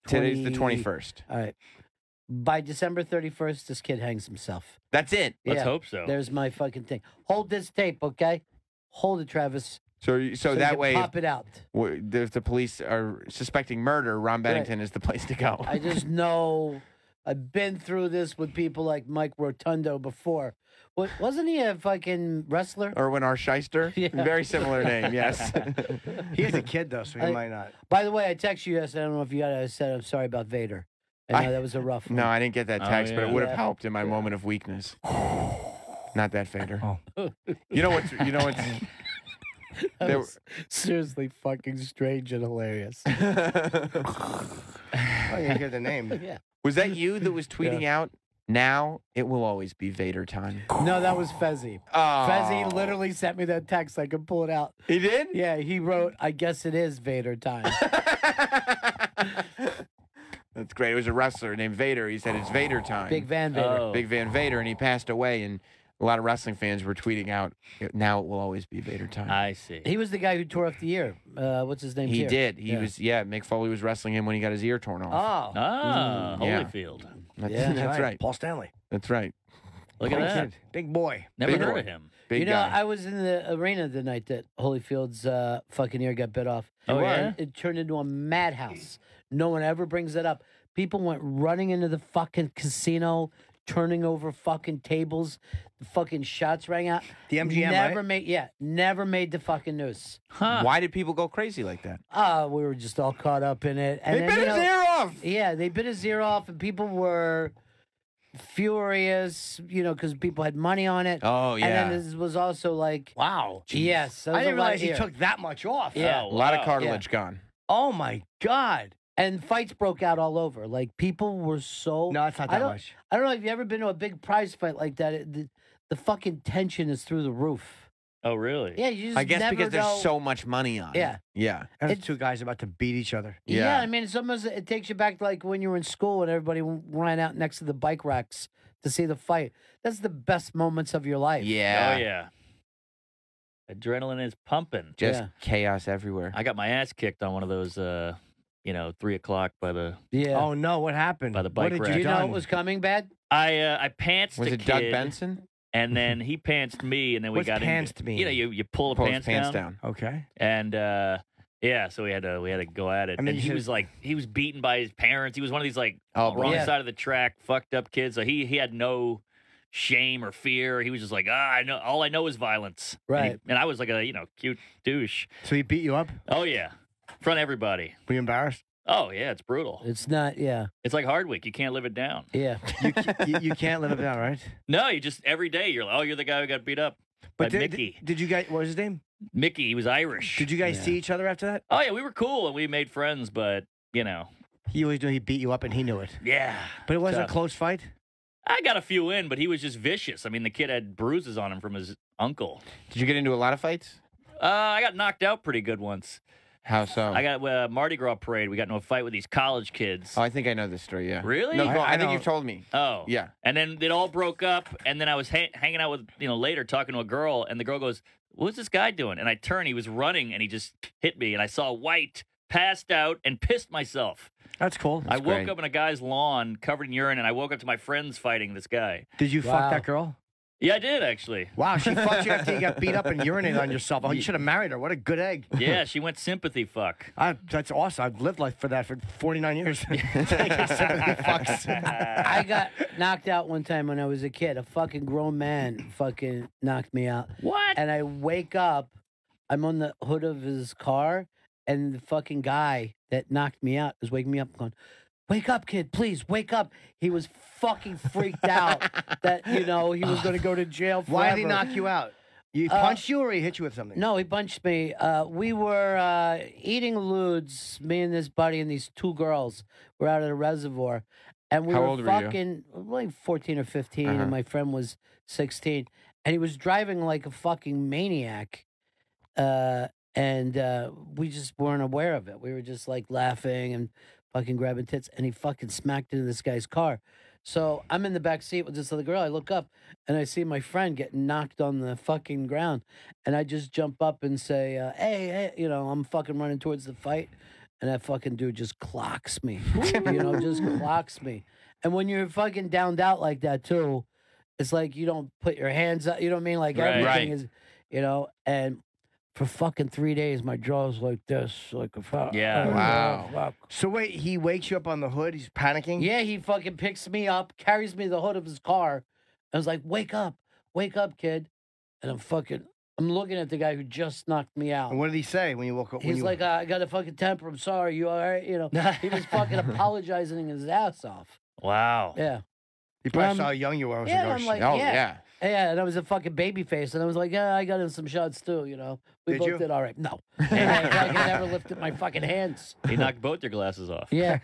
21st. All right. By December 31st, this kid hangs himself. That's it. Let's hope so. There's my fucking thing. Hold this tape, okay? Hold it, Travis. So you that can way, pop it out. if the police are suspecting murder, Ron Bennington is the place to go. I just know I've been through this with people like Mike Rotundo before. Wasn't he a fucking wrestler? Erwin R. Shyster? Yeah. Very similar name, yes. He has a kid, though, so he might not. By the way, I texted you yesterday. I don't know if you got it. I said I'm sorry about Vader. I know that was a rough one. No, I didn't get that text, but it would have Yeah. helped in my moment of weakness. Not that Vader. Oh. You know what's That there- was seriously fucking strange and hilarious. Oh, you hear the name. Yeah. Was that you that was tweeting out? Now it will always be Vader time. No, that was Fezzi. Oh. Fezzi literally sent me that text. I could pull it out. He did? Yeah, he wrote, I guess it is Vader time. That's great. It was a wrestler named Vader. He said it's Vader time. Big Van Vader. Oh. Big Van Vader, and he passed away. And a lot of wrestling fans were tweeting out, "Now it will always be Vader time." I see. He was the guy who tore off the ear. What's his name? He Tier? did. He was. Yeah, Mick Foley was wrestling him when he got his ear torn off. Oh. Ah, Yeah. Holyfield. That's right. Paul Stanley. That's right. Look at Big that. kid. Big boy. Never Big heard boy. of him. Big You know, guy. I was in the arena the night that Holyfield's fucking ear got bit off. Oh, yeah? It turned into a madhouse. No one ever brings it up. People went running into the fucking casino, turning over fucking tables. The fucking shots rang out. The MGM, never right? never made the fucking news. Why did people go crazy like that? We were just all caught up in it. And They bit his ear off. Yeah, they bit his ear off, and people were furious, because people had money on it. Oh, yeah. And then this was also like, wow. Yes. I didn't realize he took that much off. Yeah. A lot of cartilage gone. Oh, my God. And fights broke out all over. Like, people were so... No, it's not that much. I don't know if you've ever been to a big prize fight like that. The fucking tension is through the roof. Oh, really? Yeah, you just I guess never because know. there's so much money on Yeah. it. Yeah. There's two guys about to beat each other. Yeah, I mean, it's almost, it takes you back to like when you were in school and everybody ran out next to the bike racks to see the fight. That's the best moments of your life. Yeah. Oh, yeah. Adrenaline is pumping. Just chaos everywhere. I got my ass kicked on one of those, 3 o'clock by the Oh, no. What happened? by the bike Did rack. you know it was coming bad? I pantsed Was a it kid, Doug Benson? and then he pantsed me, and then we What's got pantsed into, mean? you pull the Pull his pants, pants down. Okay. and so we had to go at it. And then And you he said- was beaten by his parents. He was one of these Oh, wrong yeah. side of the track, fucked up kids. So he had no shame or fear. He was just like, I know, all I know is violence. Right. And I was like a cute douche. So he beat you up? Oh yeah, in front of everybody. Were you embarrassed? Oh yeah, it's brutal. It's not, yeah. It's like Hardwick. You can't live it down. Yeah. You can't live it down, right? No, you just every day you're like, oh, you're the guy who got beat up by Mickey. Did you guys, what was his name? Mickey, he was Irish. Did you guys see each other after that? Oh yeah, we were cool and we made friends, but He always knew he beat you up and he knew it. yeah. But it wasn't Tough. a close fight? I got a few in, but he was just vicious. I mean, the kid had bruises on him from his uncle. Did you get into a lot of fights? I got knocked out pretty good once. How so? I got Mardi Gras parade. We got into a fight with these college kids. Oh, I think I know this story, yeah. Really? No, go on. I think know. you've told me. Oh. Yeah. And then it all broke up, and then I was hanging out with, later talking to a girl, and the girl goes, what's this guy doing? And I turned, he was running, and he just hit me, and I saw white, passed out, and pissed myself. That's cool. I woke up in a guy's lawn covered in urine, and I woke up to my friends fighting this guy. Did you Wow. fuck that girl? Yeah, I did, actually. Wow, she fucked you after you got beat up and urinated on yourself. Oh, you should have married her. What a good egg. Yeah, she went sympathy fuck. That's awesome. I've lived life for that for 49 years. Taking sympathy fucks. I got knocked out one time when I was a kid. A fucking grown man fucking knocked me out. What? And I wake up, I'm on the hood of his car, and the fucking guy that knocked me out is waking me up going, wake up, kid, please, wake up. He was fucking freaked out that, he was going to go to jail forever. Why did he knock you out? He punched you or he hit you with something? No, he punched me. We were eating ludes, me and this buddy and these two girls were out at a reservoir. And we How were old were you? fucking like 14 or 15, Uh-huh. and my friend was 16. And he was driving like a fucking maniac. And we just weren't aware of it. We were just like laughing and fucking grabbing tits. And he fucking smacked into this guy's car. So I'm in the back seat with this other girl. I look up and I see my friend getting knocked on the fucking ground. And I just jump up and say, hey, I'm fucking running towards the fight. And that fucking dude just clocks me, just clocks me. And when you're fucking downed out like that too, it's like you don't put your hands up. You know what I mean? Like everything is, and for fucking 3 days, my jaw was like this, like a fuck. Yeah. Wow. So wait, he wakes you up on the hood. He's panicking. Yeah, he fucking picks me up, carries me to the hood of his car. I was like, wake up, kid. And I'm looking at the guy who just knocked me out. And what did he say when you woke up? He's like, I got a fucking temper. I'm sorry. You all right? He was fucking apologizing his ass off. Wow. Yeah. He probably saw how young you were. I was Yeah, like, oh, I'm shit. like, Oh, yeah. yeah. Yeah, and I was a fucking baby face, and I was like, yeah, I got in some shots too, We Did both you? did all right. No. And I fucking never lifted my fucking hands. He knocked both your glasses off. Yeah.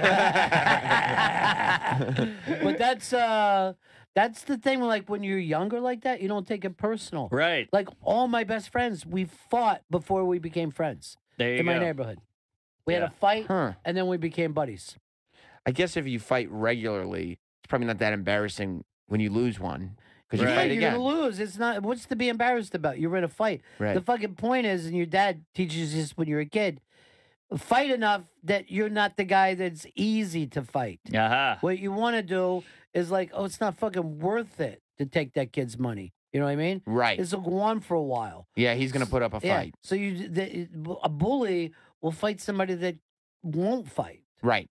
But that's the thing, like when you're younger like that, you don't take it personal. Right. Like all my best friends, we fought before we became friends There you in my go. neighborhood. We had Yeah. a fight, Huh. and then we became buddies. I guess if you fight regularly, it's probably not that embarrassing when you lose one. Because you Right. fight You're again. gonna lose. It's not. What's to be embarrassed about? You're in a fight. Right. The fucking point is, and your dad teaches you this when you're a kid. Fight enough that you're not the guy that's easy to fight. Aha. What you want to do is like, oh, it's not fucking worth it to take that kid's money. You know what I mean? Right. This will go on for a while. Yeah, he's going to put up a Yeah. fight. So a bully will fight somebody that won't fight. Right.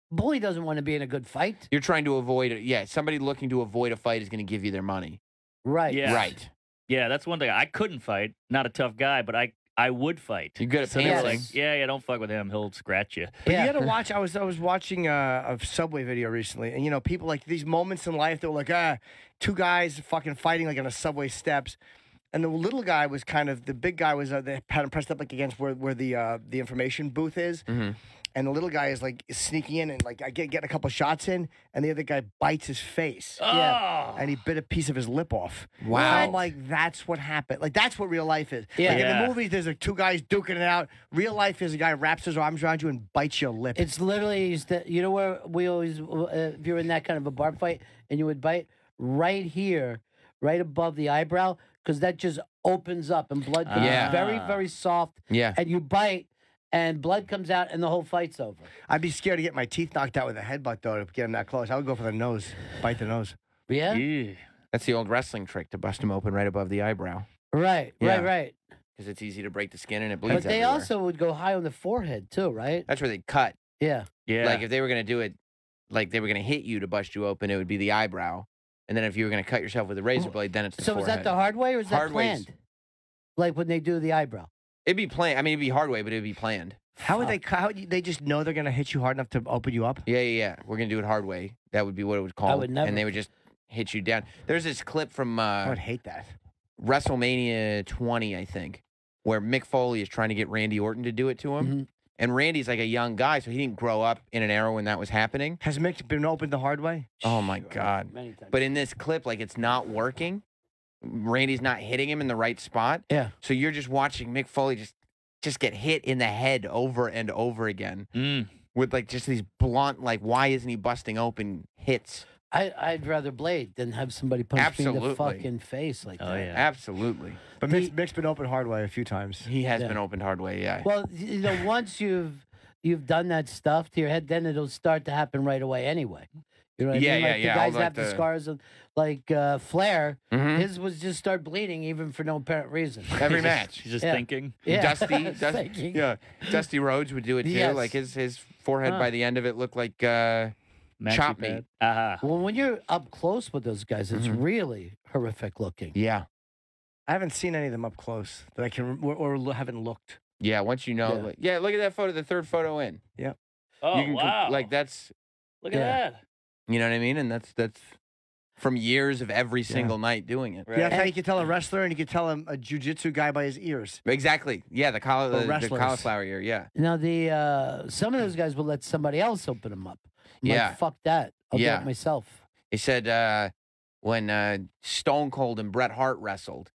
Bully doesn't want to be in a good fight. You're trying to avoid it. Yeah, somebody looking to avoid a fight is going to give you their money. Right. Yeah. Right. Yeah, that's one thing. I couldn't fight. Not a tough guy, but I would fight. You're good at So they were pantsing. like, yeah, don't fuck with him. He'll scratch you. But you got to watch. I was watching a Subway video recently, and people like these moments in life. They were like, two guys fucking fighting like on a Subway steps, and the little guy was kind of the big guy was they had him pressed up like against where the information booth is. Mm-hmm. And the little guy is like sneaking in and like I getting a couple shots in, and the other guy bites his face. Oh. And he bit a piece of his lip off. Wow. I'm like, that's what happened. Like that's what real life is. Yeah. Like in Yeah. the movies, there's like two guys duking it out. Real life is a guy wraps his arms around you and bites your lip. It's literally, you know where we always, if you're in that kind of a bar fight and you would bite, right here, right above the eyebrow, because that just opens up and blood comes Yeah. very, very soft. Yeah. And you bite and blood comes out and the whole fight's over. I'd be scared to get my teeth knocked out with a headbutt, though, to get him that close. I would go for the nose, bite the nose. Yeah? Yeah. That's the old wrestling trick to bust them open right above the eyebrow. Right, Yeah. right. Because it's easy to break the skin and it bleeds But they everywhere. also would go high on the forehead, too, right? That's where they cut. Yeah. Yeah. Like if they were going to do it, like they were going to hit you to bust you open, it would be the eyebrow. And then if you were going to cut yourself with a razor blade, then it's the So forehead. is that the hard way or is that Hard way's- planned? Like when they do the eyebrow? It'd be planned. I mean, it'd be hard way, but it'd be planned. How would they? They just know they're gonna hit you hard enough to open you up? Yeah. We're going to do it hard way. That would be what it would call. would never. And they would just hit you down. There's this clip from I would hate that. WrestleMania 20, I think, where Mick Foley is trying to get Randy Orton to do it to him. Mm-hmm. And Randy's like a young guy, so he didn't grow up in an era when that was happening. Has Mick been opened the hard way? Oh, my God. Many times. But in this clip, like, it's not working. Randy's not hitting him in the right spot. Yeah. So you're just watching Mick Foley just get hit in the head over and over again with, like, just these blunt, like, why isn't he busting open hits? I'd rather blade than have somebody punch me in the Absolutely. fucking face like that. Oh, yeah. Absolutely. But Mick's been opened hard way a few times. He has Yeah. been opened hard way, yeah. Well, once you've done that stuff to your head, then it'll start to happen right away anyway. You know what I mean? Like the guys all have the the scars of, like Flair. Mhm. His was just start bleeding even for no apparent reason. Every match. He's just Yeah. thinking. Yeah. Dusty, Thinking. yeah. Dusty Rhodes would do it too. Yes. Like his forehead Huh. by the end of it looked like Maxi chop pad. meat. Uh-huh. Well, when you're up close with those guys, it's really horrific looking. Yeah. I haven't seen any of them up close that I can or haven't looked. Yeah, once you know, Yeah. like, yeah, look at that photo, the third photo in. Yeah. Oh, You can wow. like that's, Look at Yeah. that. you know what I mean? And that's from years of every single night doing it. Right. Yeah, that's how you can tell a wrestler and you can tell a jujitsu guy by his ears. Exactly. Yeah, the Or wrestlers. cauliflower ear, yeah. Now some of those guys will let somebody else open them up. I'm Yeah. like, fuck that. I'll do Yeah. it myself. He said when Stone Cold and Bret Hart wrestled,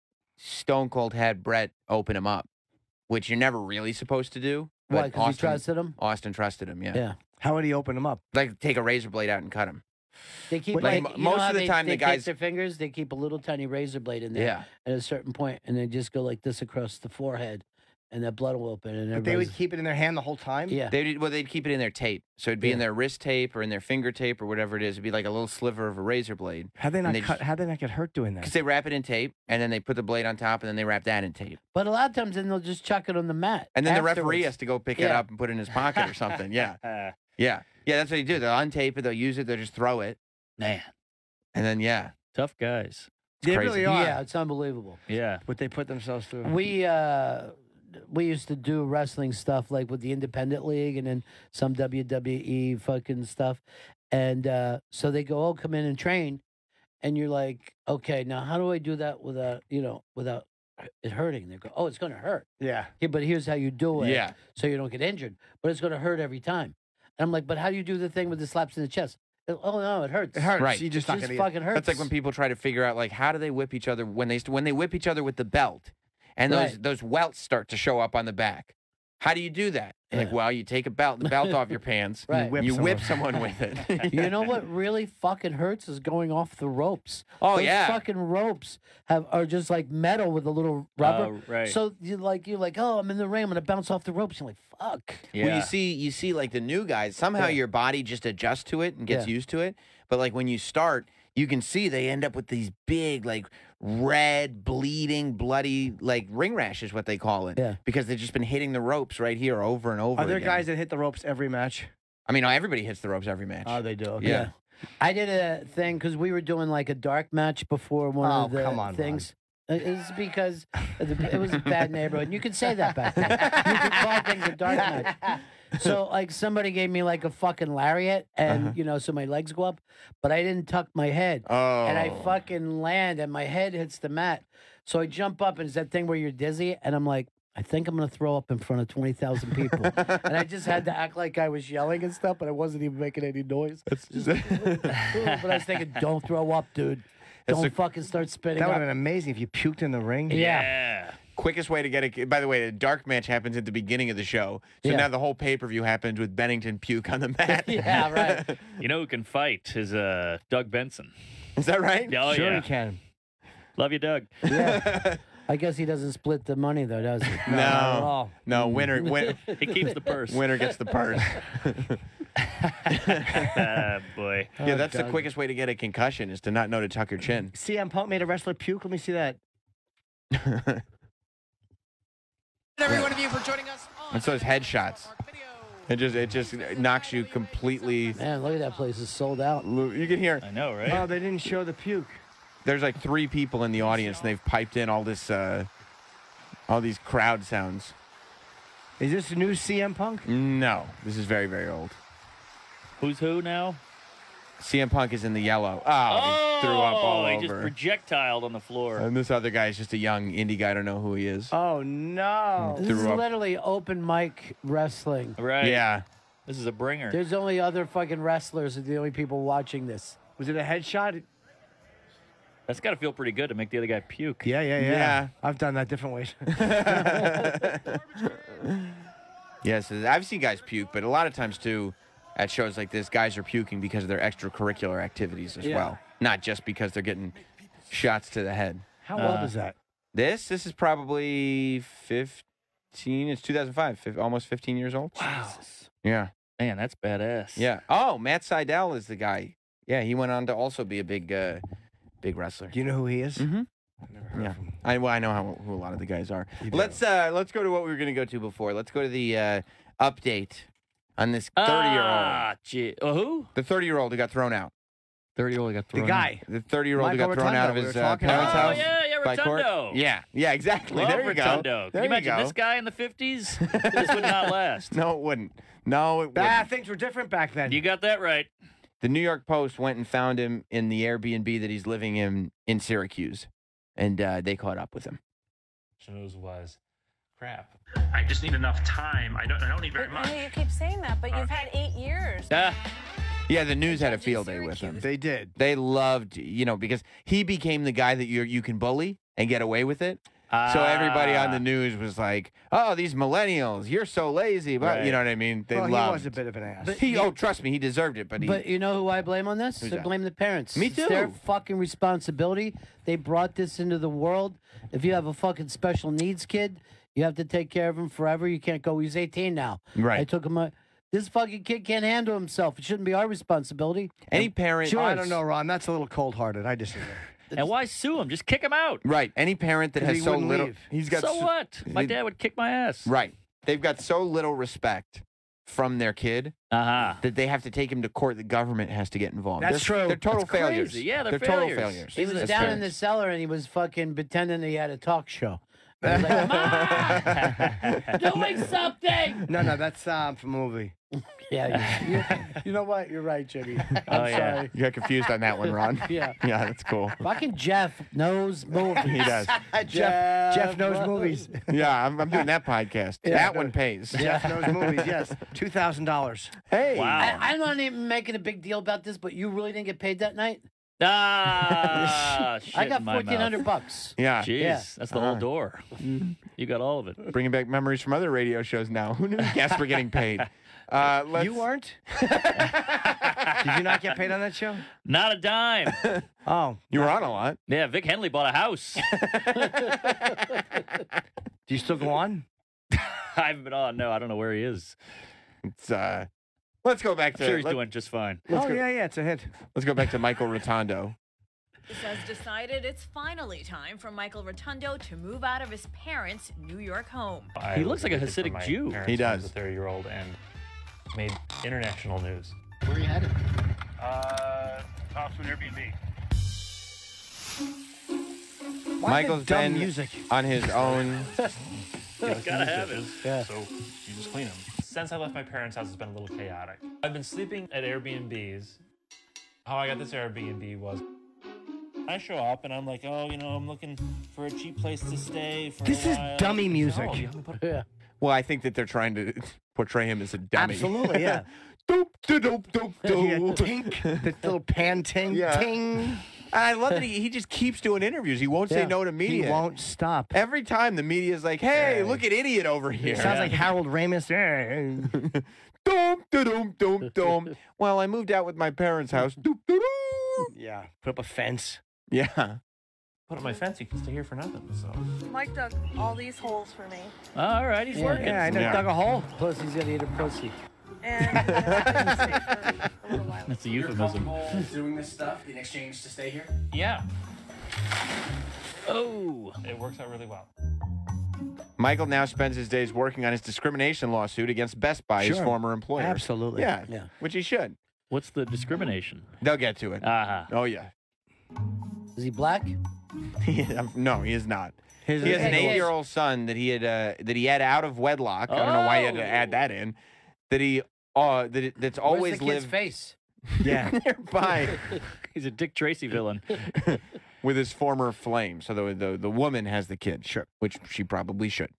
Stone Cold had Bret open him up, which you're never really supposed to do. Why? but Because he Austin- trusted him. Austin trusted him, yeah. Yeah. How would he open them up? Like take a razor blade out and cut him. They keep Like, like, most you know how of the they, time they the take guys- their fingers. They keep a little tiny razor blade in there. Yeah. At a certain point, and they just go like this across the forehead, and that blood will open. And But they would everybody's- keep it in their hand the whole time? Yeah. They'd keep it in their tape. So it'd be in Yeah. their wrist tape or in their finger tape or whatever it is. It'd be like a little sliver of a razor blade. How'd they not And cut? How'd they not get hurt doing that? Because they wrap it in tape and then they put the blade on top and then they wrap that in tape. But a lot of times, then they'll just chuck it on the mat. And then the afterwards. referee has to go pick it Yeah. up and put it in his pocket or something. Yeah. Uh, Yeah. Yeah, that's what they do. They'll untape it, they'll use it, they'll just throw it. man, And then, yeah. tough guys. They crazy. really are. Yeah, it's unbelievable. Yeah. What they put themselves through. We used to do wrestling stuff like with the Independent League and then some WWE fucking stuff. And so they go, oh, come in and train. And you're like, okay, now how do I do that without it hurting? They go, oh, it's going to hurt. Yeah. Yeah, but here's how you do it. Yeah. So you don't get injured. But it's going to hurt every time. And I'm like, but how do you do the thing with the slaps in the chest? Oh, no, it hurts. It hurts. Right. You just It not just gonna fucking hurts. That's like when people try to figure out, like, how do they whip each other when they whip each other with the belt? And Right. those welts start to show up on the back. How do you do that? Like, Yeah. well, you take the belt off your pants. Right. You whip someone with it. You know what really fucking hurts is going off the ropes. Oh, Those yeah. fucking ropes are just like metal with a little rubber. Oh, right. So you're like, oh, I'm in the ring, I'm gonna bounce off the ropes. You're like, fuck. Yeah. Well, you see, like the new guys, somehow Yeah. your body just adjusts to it and gets Yeah. used to it. But like when you start, you can see they end up with these big, like red, bleeding, bloody, like ring rash is what they call it. Yeah. Because they've just been hitting the ropes right here over and over. Are there again. guys that hit the ropes every match? I mean, everybody hits the ropes every match. Oh, they do. Yeah. I did a thing because we were doing like a dark match before one of the come on, things. It's because it was a bad neighborhood. You could say that back then. You could call things a dark match. So, like, somebody gave me like a fucking lariat, and so my legs go up, but I didn't tuck my head, and I fucking land, and my head hits the mat. So I jump up, and it's that thing where you're dizzy, and I'm like, I think I'm gonna throw up in front of 20,000 people, and I just had to act like I was yelling and stuff, but I wasn't even making any noise. But I was thinking, don't throw up, dude. Don't fucking start spitting. That would up. have been amazing if you puked in the ring. Yeah. Quickest way to get it. By the way, the dark match happens at the beginning of the show. So now the whole pay-per-view happens with Bennington puke on the mat. Yeah, right. You know who can fight is Doug Benson. Is that right? Oh, Sure yeah. he can. Love you, Doug. Yeah. I guess he doesn't split the money though, does he? No. not at all. No, winner. He keeps the purse. Winner gets the purse. Boy. Yeah, that's the quickest way to get a concussion is to not know to tuck your chin. CM Punk made a wrestler puke. Let me see that. Every one of you for joining us. And so it's headshots. It just knocks you completely. Man, look at that place. It's sold out. You can hear. I know, right? Oh, they didn't show the puke. There's like 3 people in the audience, and they've piped in all this, all these crowd sounds. Is this the new CM Punk? No, this is very, very old. Who's who now? CM Punk is in the yellow. Oh, he threw up all he over. just projectiled on the floor. And this other guy is just a young indie guy. I don't know who he is. Oh, no. This is literally open mic wrestling. Right. Yeah. This is a bringer. There's only other fucking wrestlers are the only people watching this. Was it a headshot? That's got to feel pretty good to make the other guy puke. Yeah. I've done that different ways. Yes, I've seen guys puke, but a lot of times, too, at shows like this, guys are puking because of their extracurricular activities as well. Not just because they're getting shots to the head. How old is that? This is probably 15. It's 2005. Almost 15 years old. Wow. Yeah. Man, that's badass. Yeah. Oh, Matt Sydal is the guy. Yeah, he went on to also be a big wrestler. Do you know who he is? Mm-hmm. Yeah, I know who a lot of the guys are. Let's go to what we were going to go to before. Let's go to the update on this 30-year-old. Ah, gee. Who? The 30-year-old who got thrown out. 30-year-old got thrown The guy. The 30-year-old who got Michael thrown out Rotundo, of we his were talking parents' about. house. Yeah, by court. Rotundo. Yeah, exactly. Love There you Rotundo. go. Can you imagine this guy in the 50s? This would not last. No, it wouldn't. No, it wouldn't. Things were different back then. You got that right. The New York Post went and found him in the Airbnb that he's living in Syracuse, and they caught up with him. News was crap. I just need enough time. I don't need very I much. know you keep saying that, but you've had 8 years. Yeah, the news had a field day with him. They did. They loved, because he became the guy that you can bully and get away with it. So everybody on the news was like, "Oh, these millennials, you're so lazy." But you know what I mean? They loved. He was a bit of an ass. Trust me, he deserved it. But you know who I blame on this? Who's I that? blame the parents. Me It's too. their fucking responsibility. They brought this into the world. If you have a fucking special needs kid, you have to take care of him forever. You can't go, he's 18 now. Right. I took him this fucking kid can't handle himself. It shouldn't be our responsibility. Any parent, I don't know, Ron. That's a little cold-hearted. I disagree. And why sue him? Just kick him out. Right. Any parent that has He so wouldn't little, leave. he's got So what? My dad would kick my ass. Right. They've got so little respect from their kid that they have to take him to court. The government has to get involved. That's true. They're total That's crazy. failures. Yeah, they're total failures. failures. He was as down in parents. the cellar and he was fucking pretending he had a talk show. I was like, Mom, doing something. No, that's from a movie. Yeah, you know what? You're right, Jimmy. I'm sorry. You got confused on that one, Ron. Yeah. Yeah, that's cool. Fucking Jeff knows movies. He does. Jeff knows movies. Yeah, I'm doing that podcast. Yeah. That one pays. Jeff knows movies. Yes, $2,000. Hey. Wow. I'm not even making a big deal about this, but you really didn't get paid that night? Shit I got in my mouth. $1,400. Yeah. Jeez, Yeah. that's the whole door. You got all of it. Bringing back memories from other radio shows now. Who knew guests were getting paid? You weren't? Did you not get paid on that show? Not a dime. Oh. You were on a lot. Yeah, Vic Henley bought a house. Do you still go on? I haven't been on. No, I don't know where he is. It's let's go back to. I'm sure he's doing just fine. Yeah, it's a hit. Let's go back to Michael Rotundo. This has decided it's finally time for Michael Rotundo to move out of his parents' New York home. He looks like a Hasidic Jew. He does. A 30-year-old, and made international news. Where are you headed? Off to an Airbnb. Michael's been on his own. Gotta have it. Yeah. So you just clean them. Since I left my parents' house, it's been a little chaotic. I've been sleeping at Airbnbs. How I got this Airbnb was I show up and I'm like, oh, you know, I'm looking for a cheap place to stay for This a is while. dummy music. No, you haven't put- Yeah. Well, I think that they're trying to portray him as a dummy. Absolutely, yeah. Doop, doop, doop, doop, Yeah, doop. tink, the little pan ting, Yeah. ting. And I love that he just keeps doing interviews. He won't say Yeah. no to media. He won't stop. Every time the media's like, hey, look at idiot over here. Sounds like Harold Ramis. Doom, doom, doom, doom. Well, I moved out with my parents' house. Doop, doop, doop. Yeah, put up a fence. Yeah. Put up my fence. You can stay here for nothing. So Mike dug all these holes for me. All right, he's working. Yeah, I never dug a hole. Plus, he's gonna eat a pussy. And I'm gonna stay for a little while. That's a euphemism. doing this stuff in exchange to stay here? yeah, Oh. it works out really well. Michael now spends his days working on his discrimination lawsuit against Best Buy, his Sure. former employer. Absolutely. Yeah, Yeah. which he should. What's the discrimination? They'll get to it. Uh-huh. Oh, yeah. Is he black? No, he is not. He He has an 8-year-old son that he had out of wedlock. I don't know why he had to add that in. That he that's always Where's the kid's lived face? Yeah. nearby He's a Dick Tracy villain. with his former flame. So the woman has the kid, Sure. which she probably should.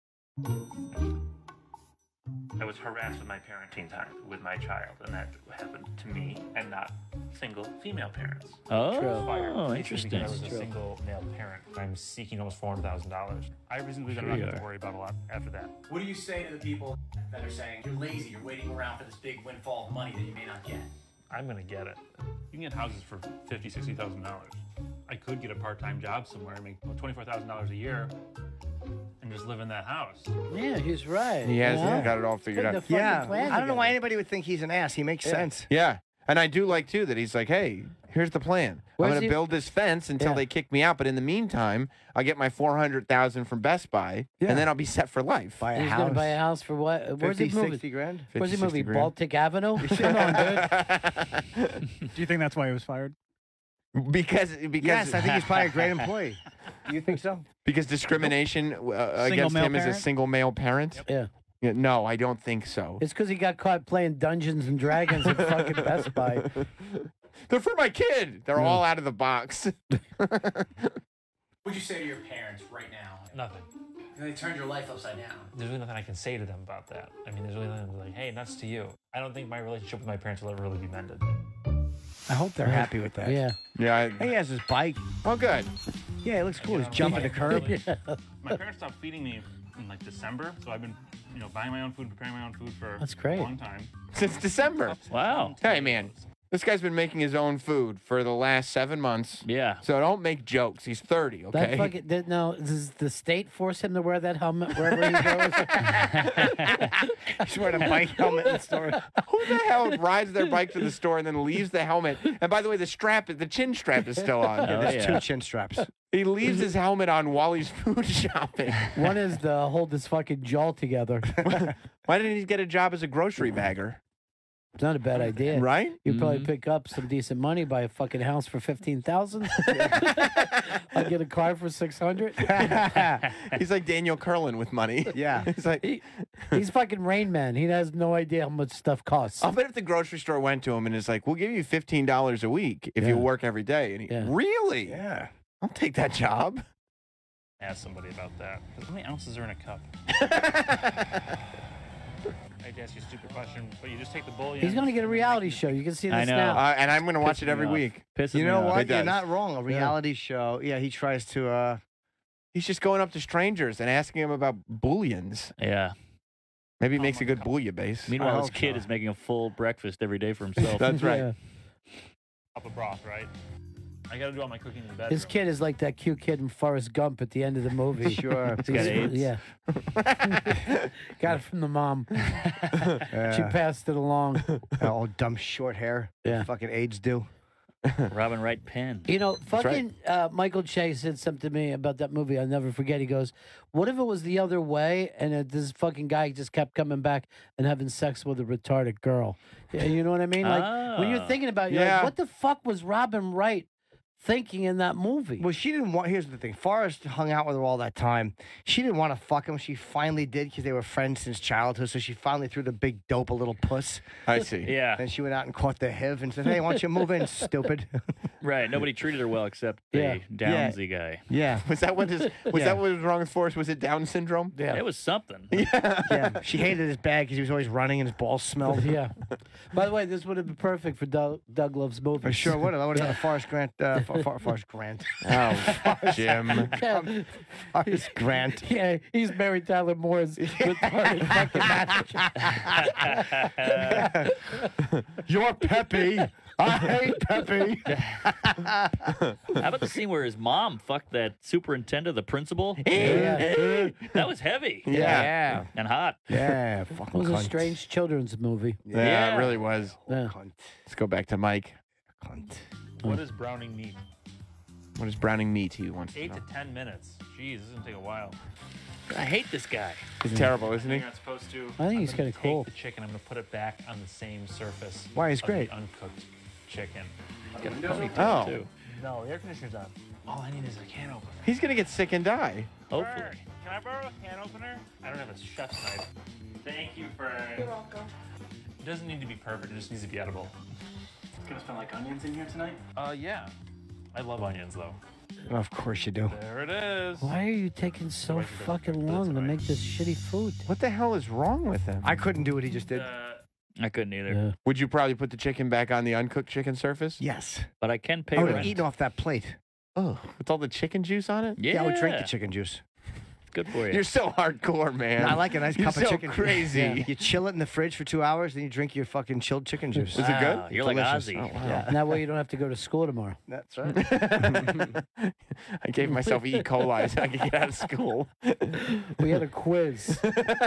I was harassed with my parenting time with my child, and that happened to me and not single female parents. Oh, Basically, interesting. because I was a single male parent. I'm seeking almost $400,000. I reasonably that I don't have to worry about a lot after that. What do you say to the people that are saying you're lazy, you're waiting around for this big windfall of money that you may not get? I'm gonna get it. You can get houses for $50,000, $60,000. I could get a part-time job somewhere, make $24,000 a year, and just live in that house. Yeah, he's right. He has got it all figured Putting out. the fucking Yeah. plan I don't know why together. anybody would think he's an ass. He makes sense. Yeah. And I do like, too, that he's like, hey, here's the plan. Where's I'm going he- to build this fence until they kick me out. But in the meantime, I'll get my $400,000 from Best Buy, Yeah. and then I'll be set for life. Buy a He's house. gonna buy a house for what? Where's 50, he moving? 60 grand. Where's he 50, 60 moving? grand. Baltic Avenue? Come on, dude. Do you think that's why he was fired? Because Yes, I think he's probably a great employee. You think so? because discrimination against male him as a parent? single male parent? Yeah. Yeah, no, I don't think so. It's because he got caught playing Dungeons and Dragons at fucking Best Buy. They're for my kid. They're all out of the box. What'd you say to your parents right now? Nothing. They turned your life upside down. There's really nothing I can say to them about that. I mean, there's really nothing like, hey, nuts to you. I don't think my relationship with my parents will ever really be mended. I hope they're happy with that. Yeah. Yeah. He has his bike. Oh, good. Yeah, it looks cool. He's jumping the curb. My parents stopped feeding me in like December, so I've been, buying my own food, preparing my own food for That's great. a long time. Since December. Wow. Hey, man. This guy's been making his own food for the last 7 months. Yeah. So don't make jokes. He's 30, okay? That fucking, no, does the state force him to wear that helmet wherever he goes? He's wearing a bike helmet in the store. Who the hell rides their bike to the store and then leaves the helmet? And by the way, the chin strap is still on. Oh, There's yeah. 2 chin straps. He leaves his helmet on while he's food shopping. One is to hold his fucking jaw together. Why didn't he get a job as a grocery bagger? It's not a bad idea. Right? You'd probably pick up some decent money, buy a fucking house for $15,000. I'd get a car for $600. He's like Daniel Curlin with money. Yeah. He's like, He's fucking Rain Man. He has no idea how much stuff costs. I'll bet if the grocery store went to him and is like, we'll give you $15 a week if you work every day. And he, really? Yeah. I'll take that job. Ask somebody about that. How many ounces are in a cup? I hate to ask you a stupid question, but you just take the bullion. He's going to get a reality show. You can see this I know. now. And I'm going to watch it every week. Pisses You me know off. what? It You're does. not wrong. A reality show. Yeah, he tries to. He's just going up to strangers and asking them about bullions. Yeah. Maybe he makes a good bouillabaisse. Meanwhile, his kid is making a full breakfast every day for himself. That's right. Yeah. Cup of broth, right? I got to do all my cooking in the bedroom. His kid is like that cute kid in Forrest Gump at the end of the movie. Sure. He's got AIDS. Yeah. Got it from the mom. She passed it along. All dumb short hair. Yeah. Fucking AIDS do. Robin Wright pen. You know, right. fucking Michael Che said something to me about that movie. I'll never forget. He goes, "What if it was the other way and this fucking guy just kept coming back and having sex with a retarded girl?" Yeah, you know what I mean? Like when you're thinking about, it, you're like, what the fuck was Robin Wright thinking in that movie? Well, she didn't want. Here's the thing: Forrest hung out with her all that time. She didn't want to fuck him. She finally did because they were friends since childhood. So she finally threw the big dope a little puss. I see. Yeah. Then she went out and caught the HIV and said, "Hey, why don't you move in, stupid?" Right. Nobody treated her well except the Downsy guy. Yeah. Was that what that what was wrong with Forrest? Was it Down syndrome? Yeah. It was something. Yeah. She hated his bag because he was always running and his balls smelled. Yeah. By the way, this would have been perfect for Doug Love's movie. I sure would have. I would have done a Forrest Grant. Forrest Grant. Oh, Jim. Forrest Grant. Yeah, he's Mary Tyler Moore's retarded fucking match. You're Peppy. I hate Peppy. How about the scene where his mom fucked that superintendent, the principal? Yeah. That was heavy. Yeah. And hot. Yeah. It Fucking was a cunt. strange children's movie. Yeah, it really was. Yeah. Cunt. Let's go back to Mike. Cunt. What does browning need? What does Browning meat he wants? 8 to 10 minutes. Jeez, this is gonna take a while. I hate this guy. He's terrible, isn't he? You're not supposed to. I think he's I'm gonna kinda cool. Take the chicken. I'm gonna put it back on the same surface. Why, he's of great. The uncooked chicken. Got a ponytail, Oh. too. No, the air conditioner's on. All I need is a can opener. He's gonna get sick and die. Hopefully. Fern, can I borrow a can opener? I don't have a chef's knife. Thank you, Fern. You're welcome. It doesn't need to be perfect. It just needs to be edible. Gonna smell like onions in here tonight? Yeah. I love onions, though. Of course you do. There it is. Why are you taking so fucking long to make this shitty food? What the hell is wrong with him? I couldn't do what he just did. I couldn't either. Yeah. Would you probably put the chicken back on the uncooked chicken surface? Yes. But I can pay I would have rent. eaten off that plate. Oh, with all the chicken juice on it? Yeah. I would drink the chicken juice. Good for you. You're so hardcore, man. I like a nice You're cup so of chicken. crazy. Yeah. You chill it in the fridge for 2 hours, then you drink your fucking chilled chicken juice. Is it good? Wow, You're like Delicious. Ozzy. Oh, wow. Yeah. That way you don't have to go to school tomorrow. That's right. I gave myself E. coli so I could get out of school. We had a quiz.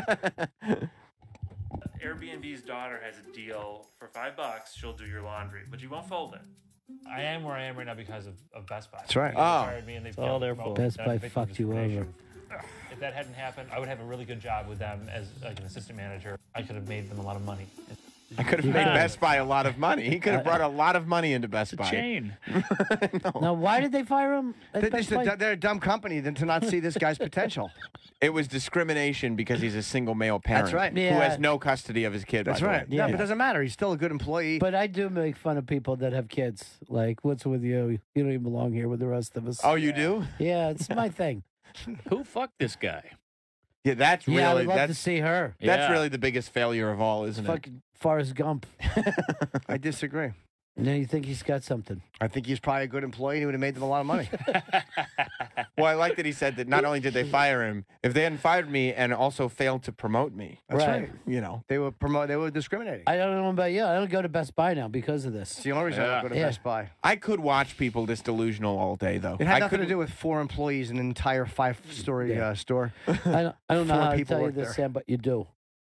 Airbnb's daughter has a deal for $5. She'll do your laundry, but you won't fold it. I am where I am right now because of Best Buy. That's right. They Oh. hired me and they've It's all kept their me fault. remote. Best That's Buy a victim of fucked you discrimination. If that hadn't happened, I would have a really good job with them as like an assistant manager. I could have made them a lot of money. I could have made Best Buy a lot of money. He could have brought a lot of money into Best It's a Buy. chain. Now, why did they fire him? at They're, Best just Buy? they're a dumb company than to not see this guy's potential. It was discrimination because he's a single male parent. That's right. Who Yeah. has no custody of his kid. That's by the right. way. Yeah, but it doesn't matter. He's still a good employee. But I do make fun of people that have kids. Like, what's with you? You don't even belong here with the rest of us. Oh, you do? Yeah, it's my thing. Who fucked this guy? Yeah, that's really Yeah, I would love to that's see her. that's Yeah. really the biggest failure of all, isn't it? Fucking Forrest Gump. I disagree. Now you think he's got something? I think he's probably a good employee and he would have made them a lot of money. Well, I like that he said that not only did they fire him, if they hadn't fired me and also failed to promote me, That's Right. right. you know. They were discriminating. I don't know about you. I don't go to Best Buy now because of this. It's the only reason I don't go to Yeah. Best Buy. I could watch people this delusional all day, though. It had I nothing to couldn't- do with 4 employees in an entire 5-story store. I don't know 4 how to people tell you work this, there. Sam, but you do.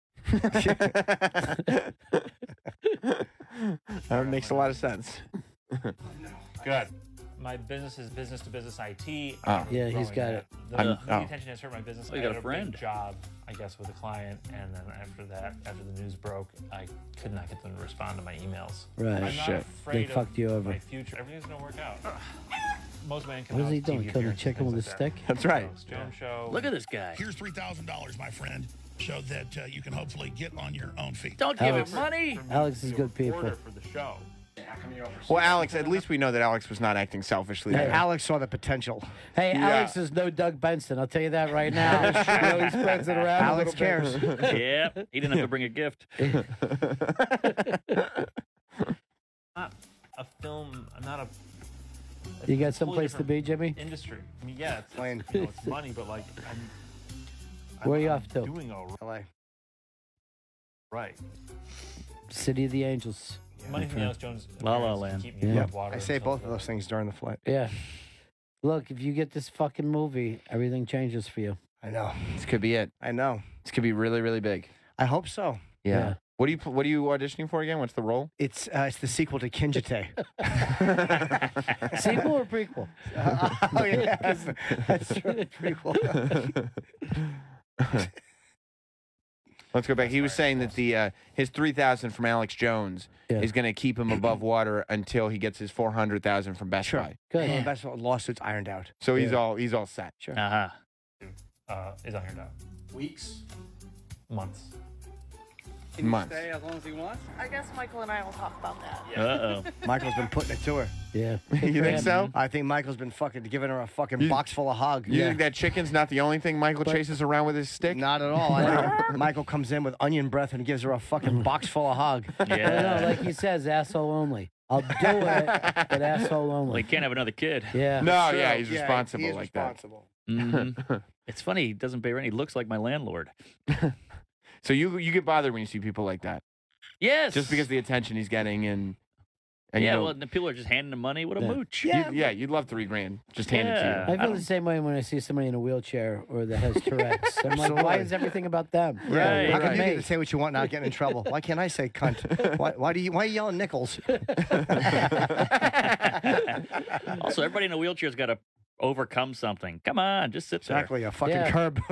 That makes a lot of sense. Good. My business is business to business IT. Oh. Yeah, he's got it. The media attention has hurt my business. Oh, you I got had a friend. big job, I guess, with a client, and then after that, after the news broke, I could not get them to respond to my emails. Right. I'm not Shit. afraid They of fucked you over. my future. Everything's gonna work out. Most men can. What is he doing? Killing a chicken with a stick? That's right. Stone show. Look at this guy. Here's $3,000, my friend, so that you can hopefully get on your own feet. Don't give Alex. him money. Alex is good people. Order for the show. Well, Alex, at least we know that Alex was not acting selfishly. Hey, there. Alex saw the potential. Hey, Yeah. Alex is no Doug Benson. I'll tell you that right now. You know, he spreads it around. Alex a little bit. cares. Yep. He didn't have to bring a gift. Not a film. I'm not a. You got it's a totally someplace to be, Jimmy? Industry. I mean, yeah, it's Plain. you know, it's money, but like Where are you I'm off to? doing all LA. right. City of the Angels. Money from Alex Jones. La La appearance to Land. keep me Yeah. above water I and say stuff both like of those things during the flight. Yeah. Look, if you get this fucking movie, everything changes for you. I know. This could be it. I know. This could be really, really big. I hope so. Yeah. Yeah. What are you auditioning for again? What's the role? It's the sequel to Kinjite. Sequel or prequel? Oh yeah, that's true. Prequel. Let's go back. He was saying that the his 3,000 from Alex Jones is going to keep him above water until he gets his 400,000 from Best Buy. Good. Well, Best Buy lawsuit's ironed out. So he's all set. Sure. Is ironed out. Weeks? Months. Can you Months. stay as long as you want? I guess Michael and I will talk about that. Uh-oh. Michael's been putting it to her. Yeah. You think so? I think Michael's been fucking giving her a fucking box full of hug. You think that chicken's not the only thing Michael chases around with his stick? Not at all. I think Michael comes in with onion breath and gives her a fucking box full of hug. No, like he says, asshole only. I'll do it, but asshole only. Well, he can't have another kid. Yeah. No, yeah, he's responsible he is like responsible. that. Mhm. It's funny, he doesn't pay rent. He looks like my landlord. So you get bothered when you see people like that. Yes. Just because of the attention he's getting and yeah, you know, well, the people are just handing him money. What a mooch. you'd love $3,000 just handed to you. I feel the same way when I see somebody in a wheelchair or that has Tourette's. I'm like, why is everything about them? Yeah, how can you Me. get to say what you want and not get in trouble? Why can't I say cunt? Why are you yelling nickels? Also, everybody in a wheelchair's got to overcome something. Come on, just sit there. Exactly, a fucking curb.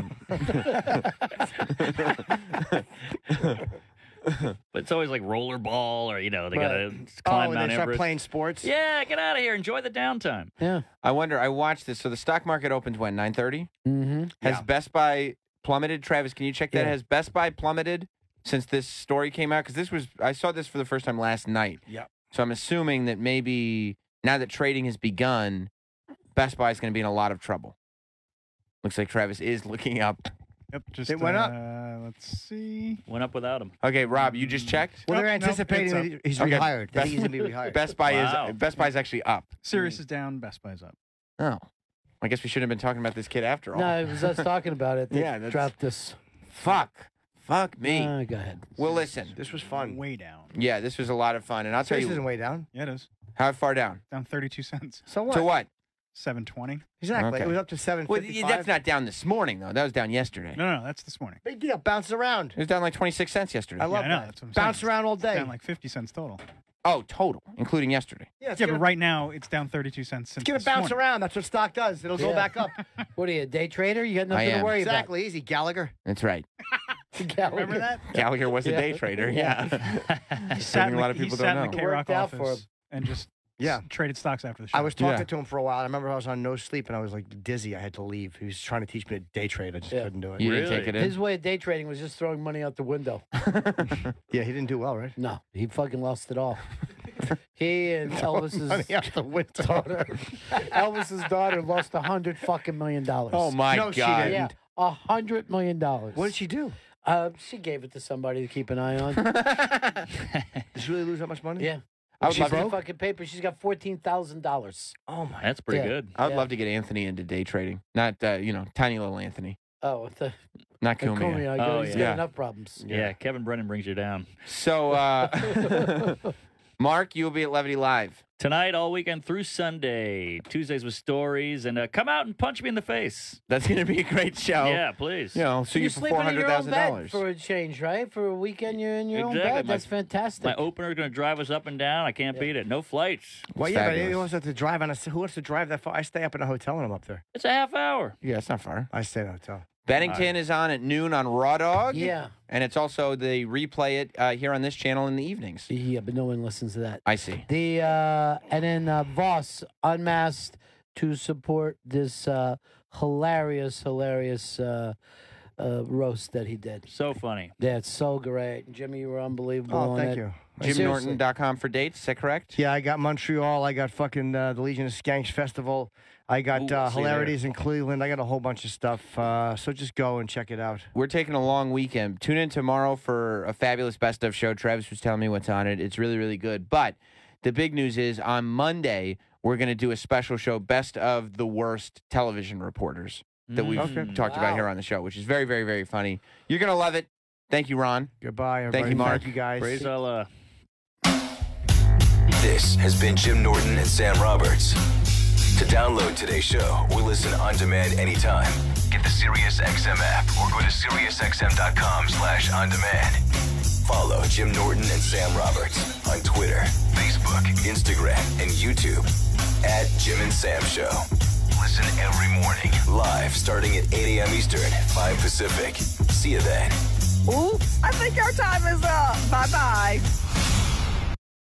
But it's always like rollerball or, they got to Oh, climb and Mount they start Everest. playing sports? Yeah, get out of here. Enjoy the downtime. Yeah. I wonder. I watched this. So the stock market opens when 9:30. Mm-hmm. Has Best Buy plummeted? Travis, can you check that? Yeah. Has Best Buy plummeted since this story came out? Because I saw this for the first time last night. Yeah. So I'm assuming that maybe now that trading has begun, Best Buy is going to be in a lot of trouble. Looks like Travis is looking up. Yep, just It went up. Let's see. Went up without him. Okay, Rob, you just checked. Well, they're Nope, anticipating it's that he's Okay, rehired. That he's going to be rehired. Best Buy Wow. Best Buy's actually up. Sirius is down. Best Buy's up. Oh, I guess we shouldn't have been talking about this kid after all. No, it was us talking about it. They Yeah, that's- dropped this. Fuck me. Go ahead. Well, listen. This was fun. Way down. Yeah, this was a lot of fun, and I'll tell This you isn't way down. Yeah, it is. how far down. Down 32 cents. So what? To what? 720. Exactly. Okay. It was up to 755. Well, that's not down this morning though. That was down yesterday. No, that's this morning. Big deal. Bounces around. It was down like 26 cents yesterday. I love I know, that. that's what I'm Bounce saying. around all day. Down like 50 cents total. Oh, total, including yesterday. Yeah, it's Yeah, gonna, but right now it's down 32 cents since it's gonna this bounce morning. around. That's what stock does. It'll go Yeah. back up. What are you, a day trader? You got I nothing to am. worry Exactly. Easy, Gallagher. That's right. about. Gallagher. Remember that? Gallagher was a day trader. Yeah. He Something a lot of people sat don't in the know. K-Rock Worked out for office and just Yeah. traded stocks after the show. I was talking Yeah. to him for a while. I remember I was on no sleep and I was like dizzy. I had to leave. He was trying to teach me to day trade. I just Yeah. couldn't do it. You didn't take it in. His way of day trading was just throwing money out the window. Yeah, he didn't do well, right? No, he fucking lost it all. He and Elvis's Money out the window. daughter, Elvis's daughter lost $100 million. Oh my No, she God. didn't. Yeah, $100 million. What did she do? She gave it to somebody to keep an eye on. Did she really lose that much money? Yeah. I would She's love got to. fucking paper. She's got $14,000. Oh my. That's pretty Yeah. good. I would Yeah. love to get Anthony into day trading. Not tiny little Anthony. Oh, the Not Kumi. Kumi, Oh, he's yeah. got enough problems. Yeah, Kevin Brennan brings you down. So, Mark, you'll be at Levity Live. Tonight, all weekend through Sunday. Tuesdays with stories. And come out and punch me in the face. That's going to be a great show. Yeah, please. Sue you for sleeping in your own bed $400,000. for a change, right? For a weekend, you're in your own Exactly. bed. That's fantastic. My opener is going to drive us up and down. I can't beat it. No flights. Well, yeah, but fabulous. he wants to drive on a. Who wants to drive that far? I stay up in a hotel when I'm up there. It's a half hour. Yeah, it's not far. I stay in a hotel. Bennington is on at noon on Raw Dog. Yeah. And it's also they replay it here on this channel in the evenings. Yeah, but no one listens to that. I see. The and then Voss unmasked to support this hilarious roast that he did. So funny. Yeah, it's so great. Jimmy, you were unbelievable. Oh, on thank it. you. Seriously. JimNorton.com for dates. Is that correct? Yeah, I got Montreal. I got fucking the Legion of Skanks Festival. I got Ooh, we'll see you Hilarities in Cleveland. I got a whole bunch of stuff. So just go and check it out. We're taking a long weekend. Tune in tomorrow for a fabulous best of show. Travis was telling me what's on it. It's really, really good. But the big news is on Monday, we're going to do a special show, Best of the Worst Television Reporters, that we've talked about here on the show, which is very, very, very funny. You're going to love it. Thank you, Ron. Goodbye, everybody. Thank you, Mark. Thank you, guys. Praise Allah. This has been Jim Norton and Sam Roberts. To download today's show or listen on demand anytime, get the SiriusXM app or go to SiriusXM.com/on-demand. Follow Jim Norton and Sam Roberts on Twitter, Facebook, Instagram, and YouTube at Jim and Sam Show. Listen every morning, live starting at 8 a.m. Eastern, 5 Pacific. See you then. Oops, I think our time is up. Bye-bye.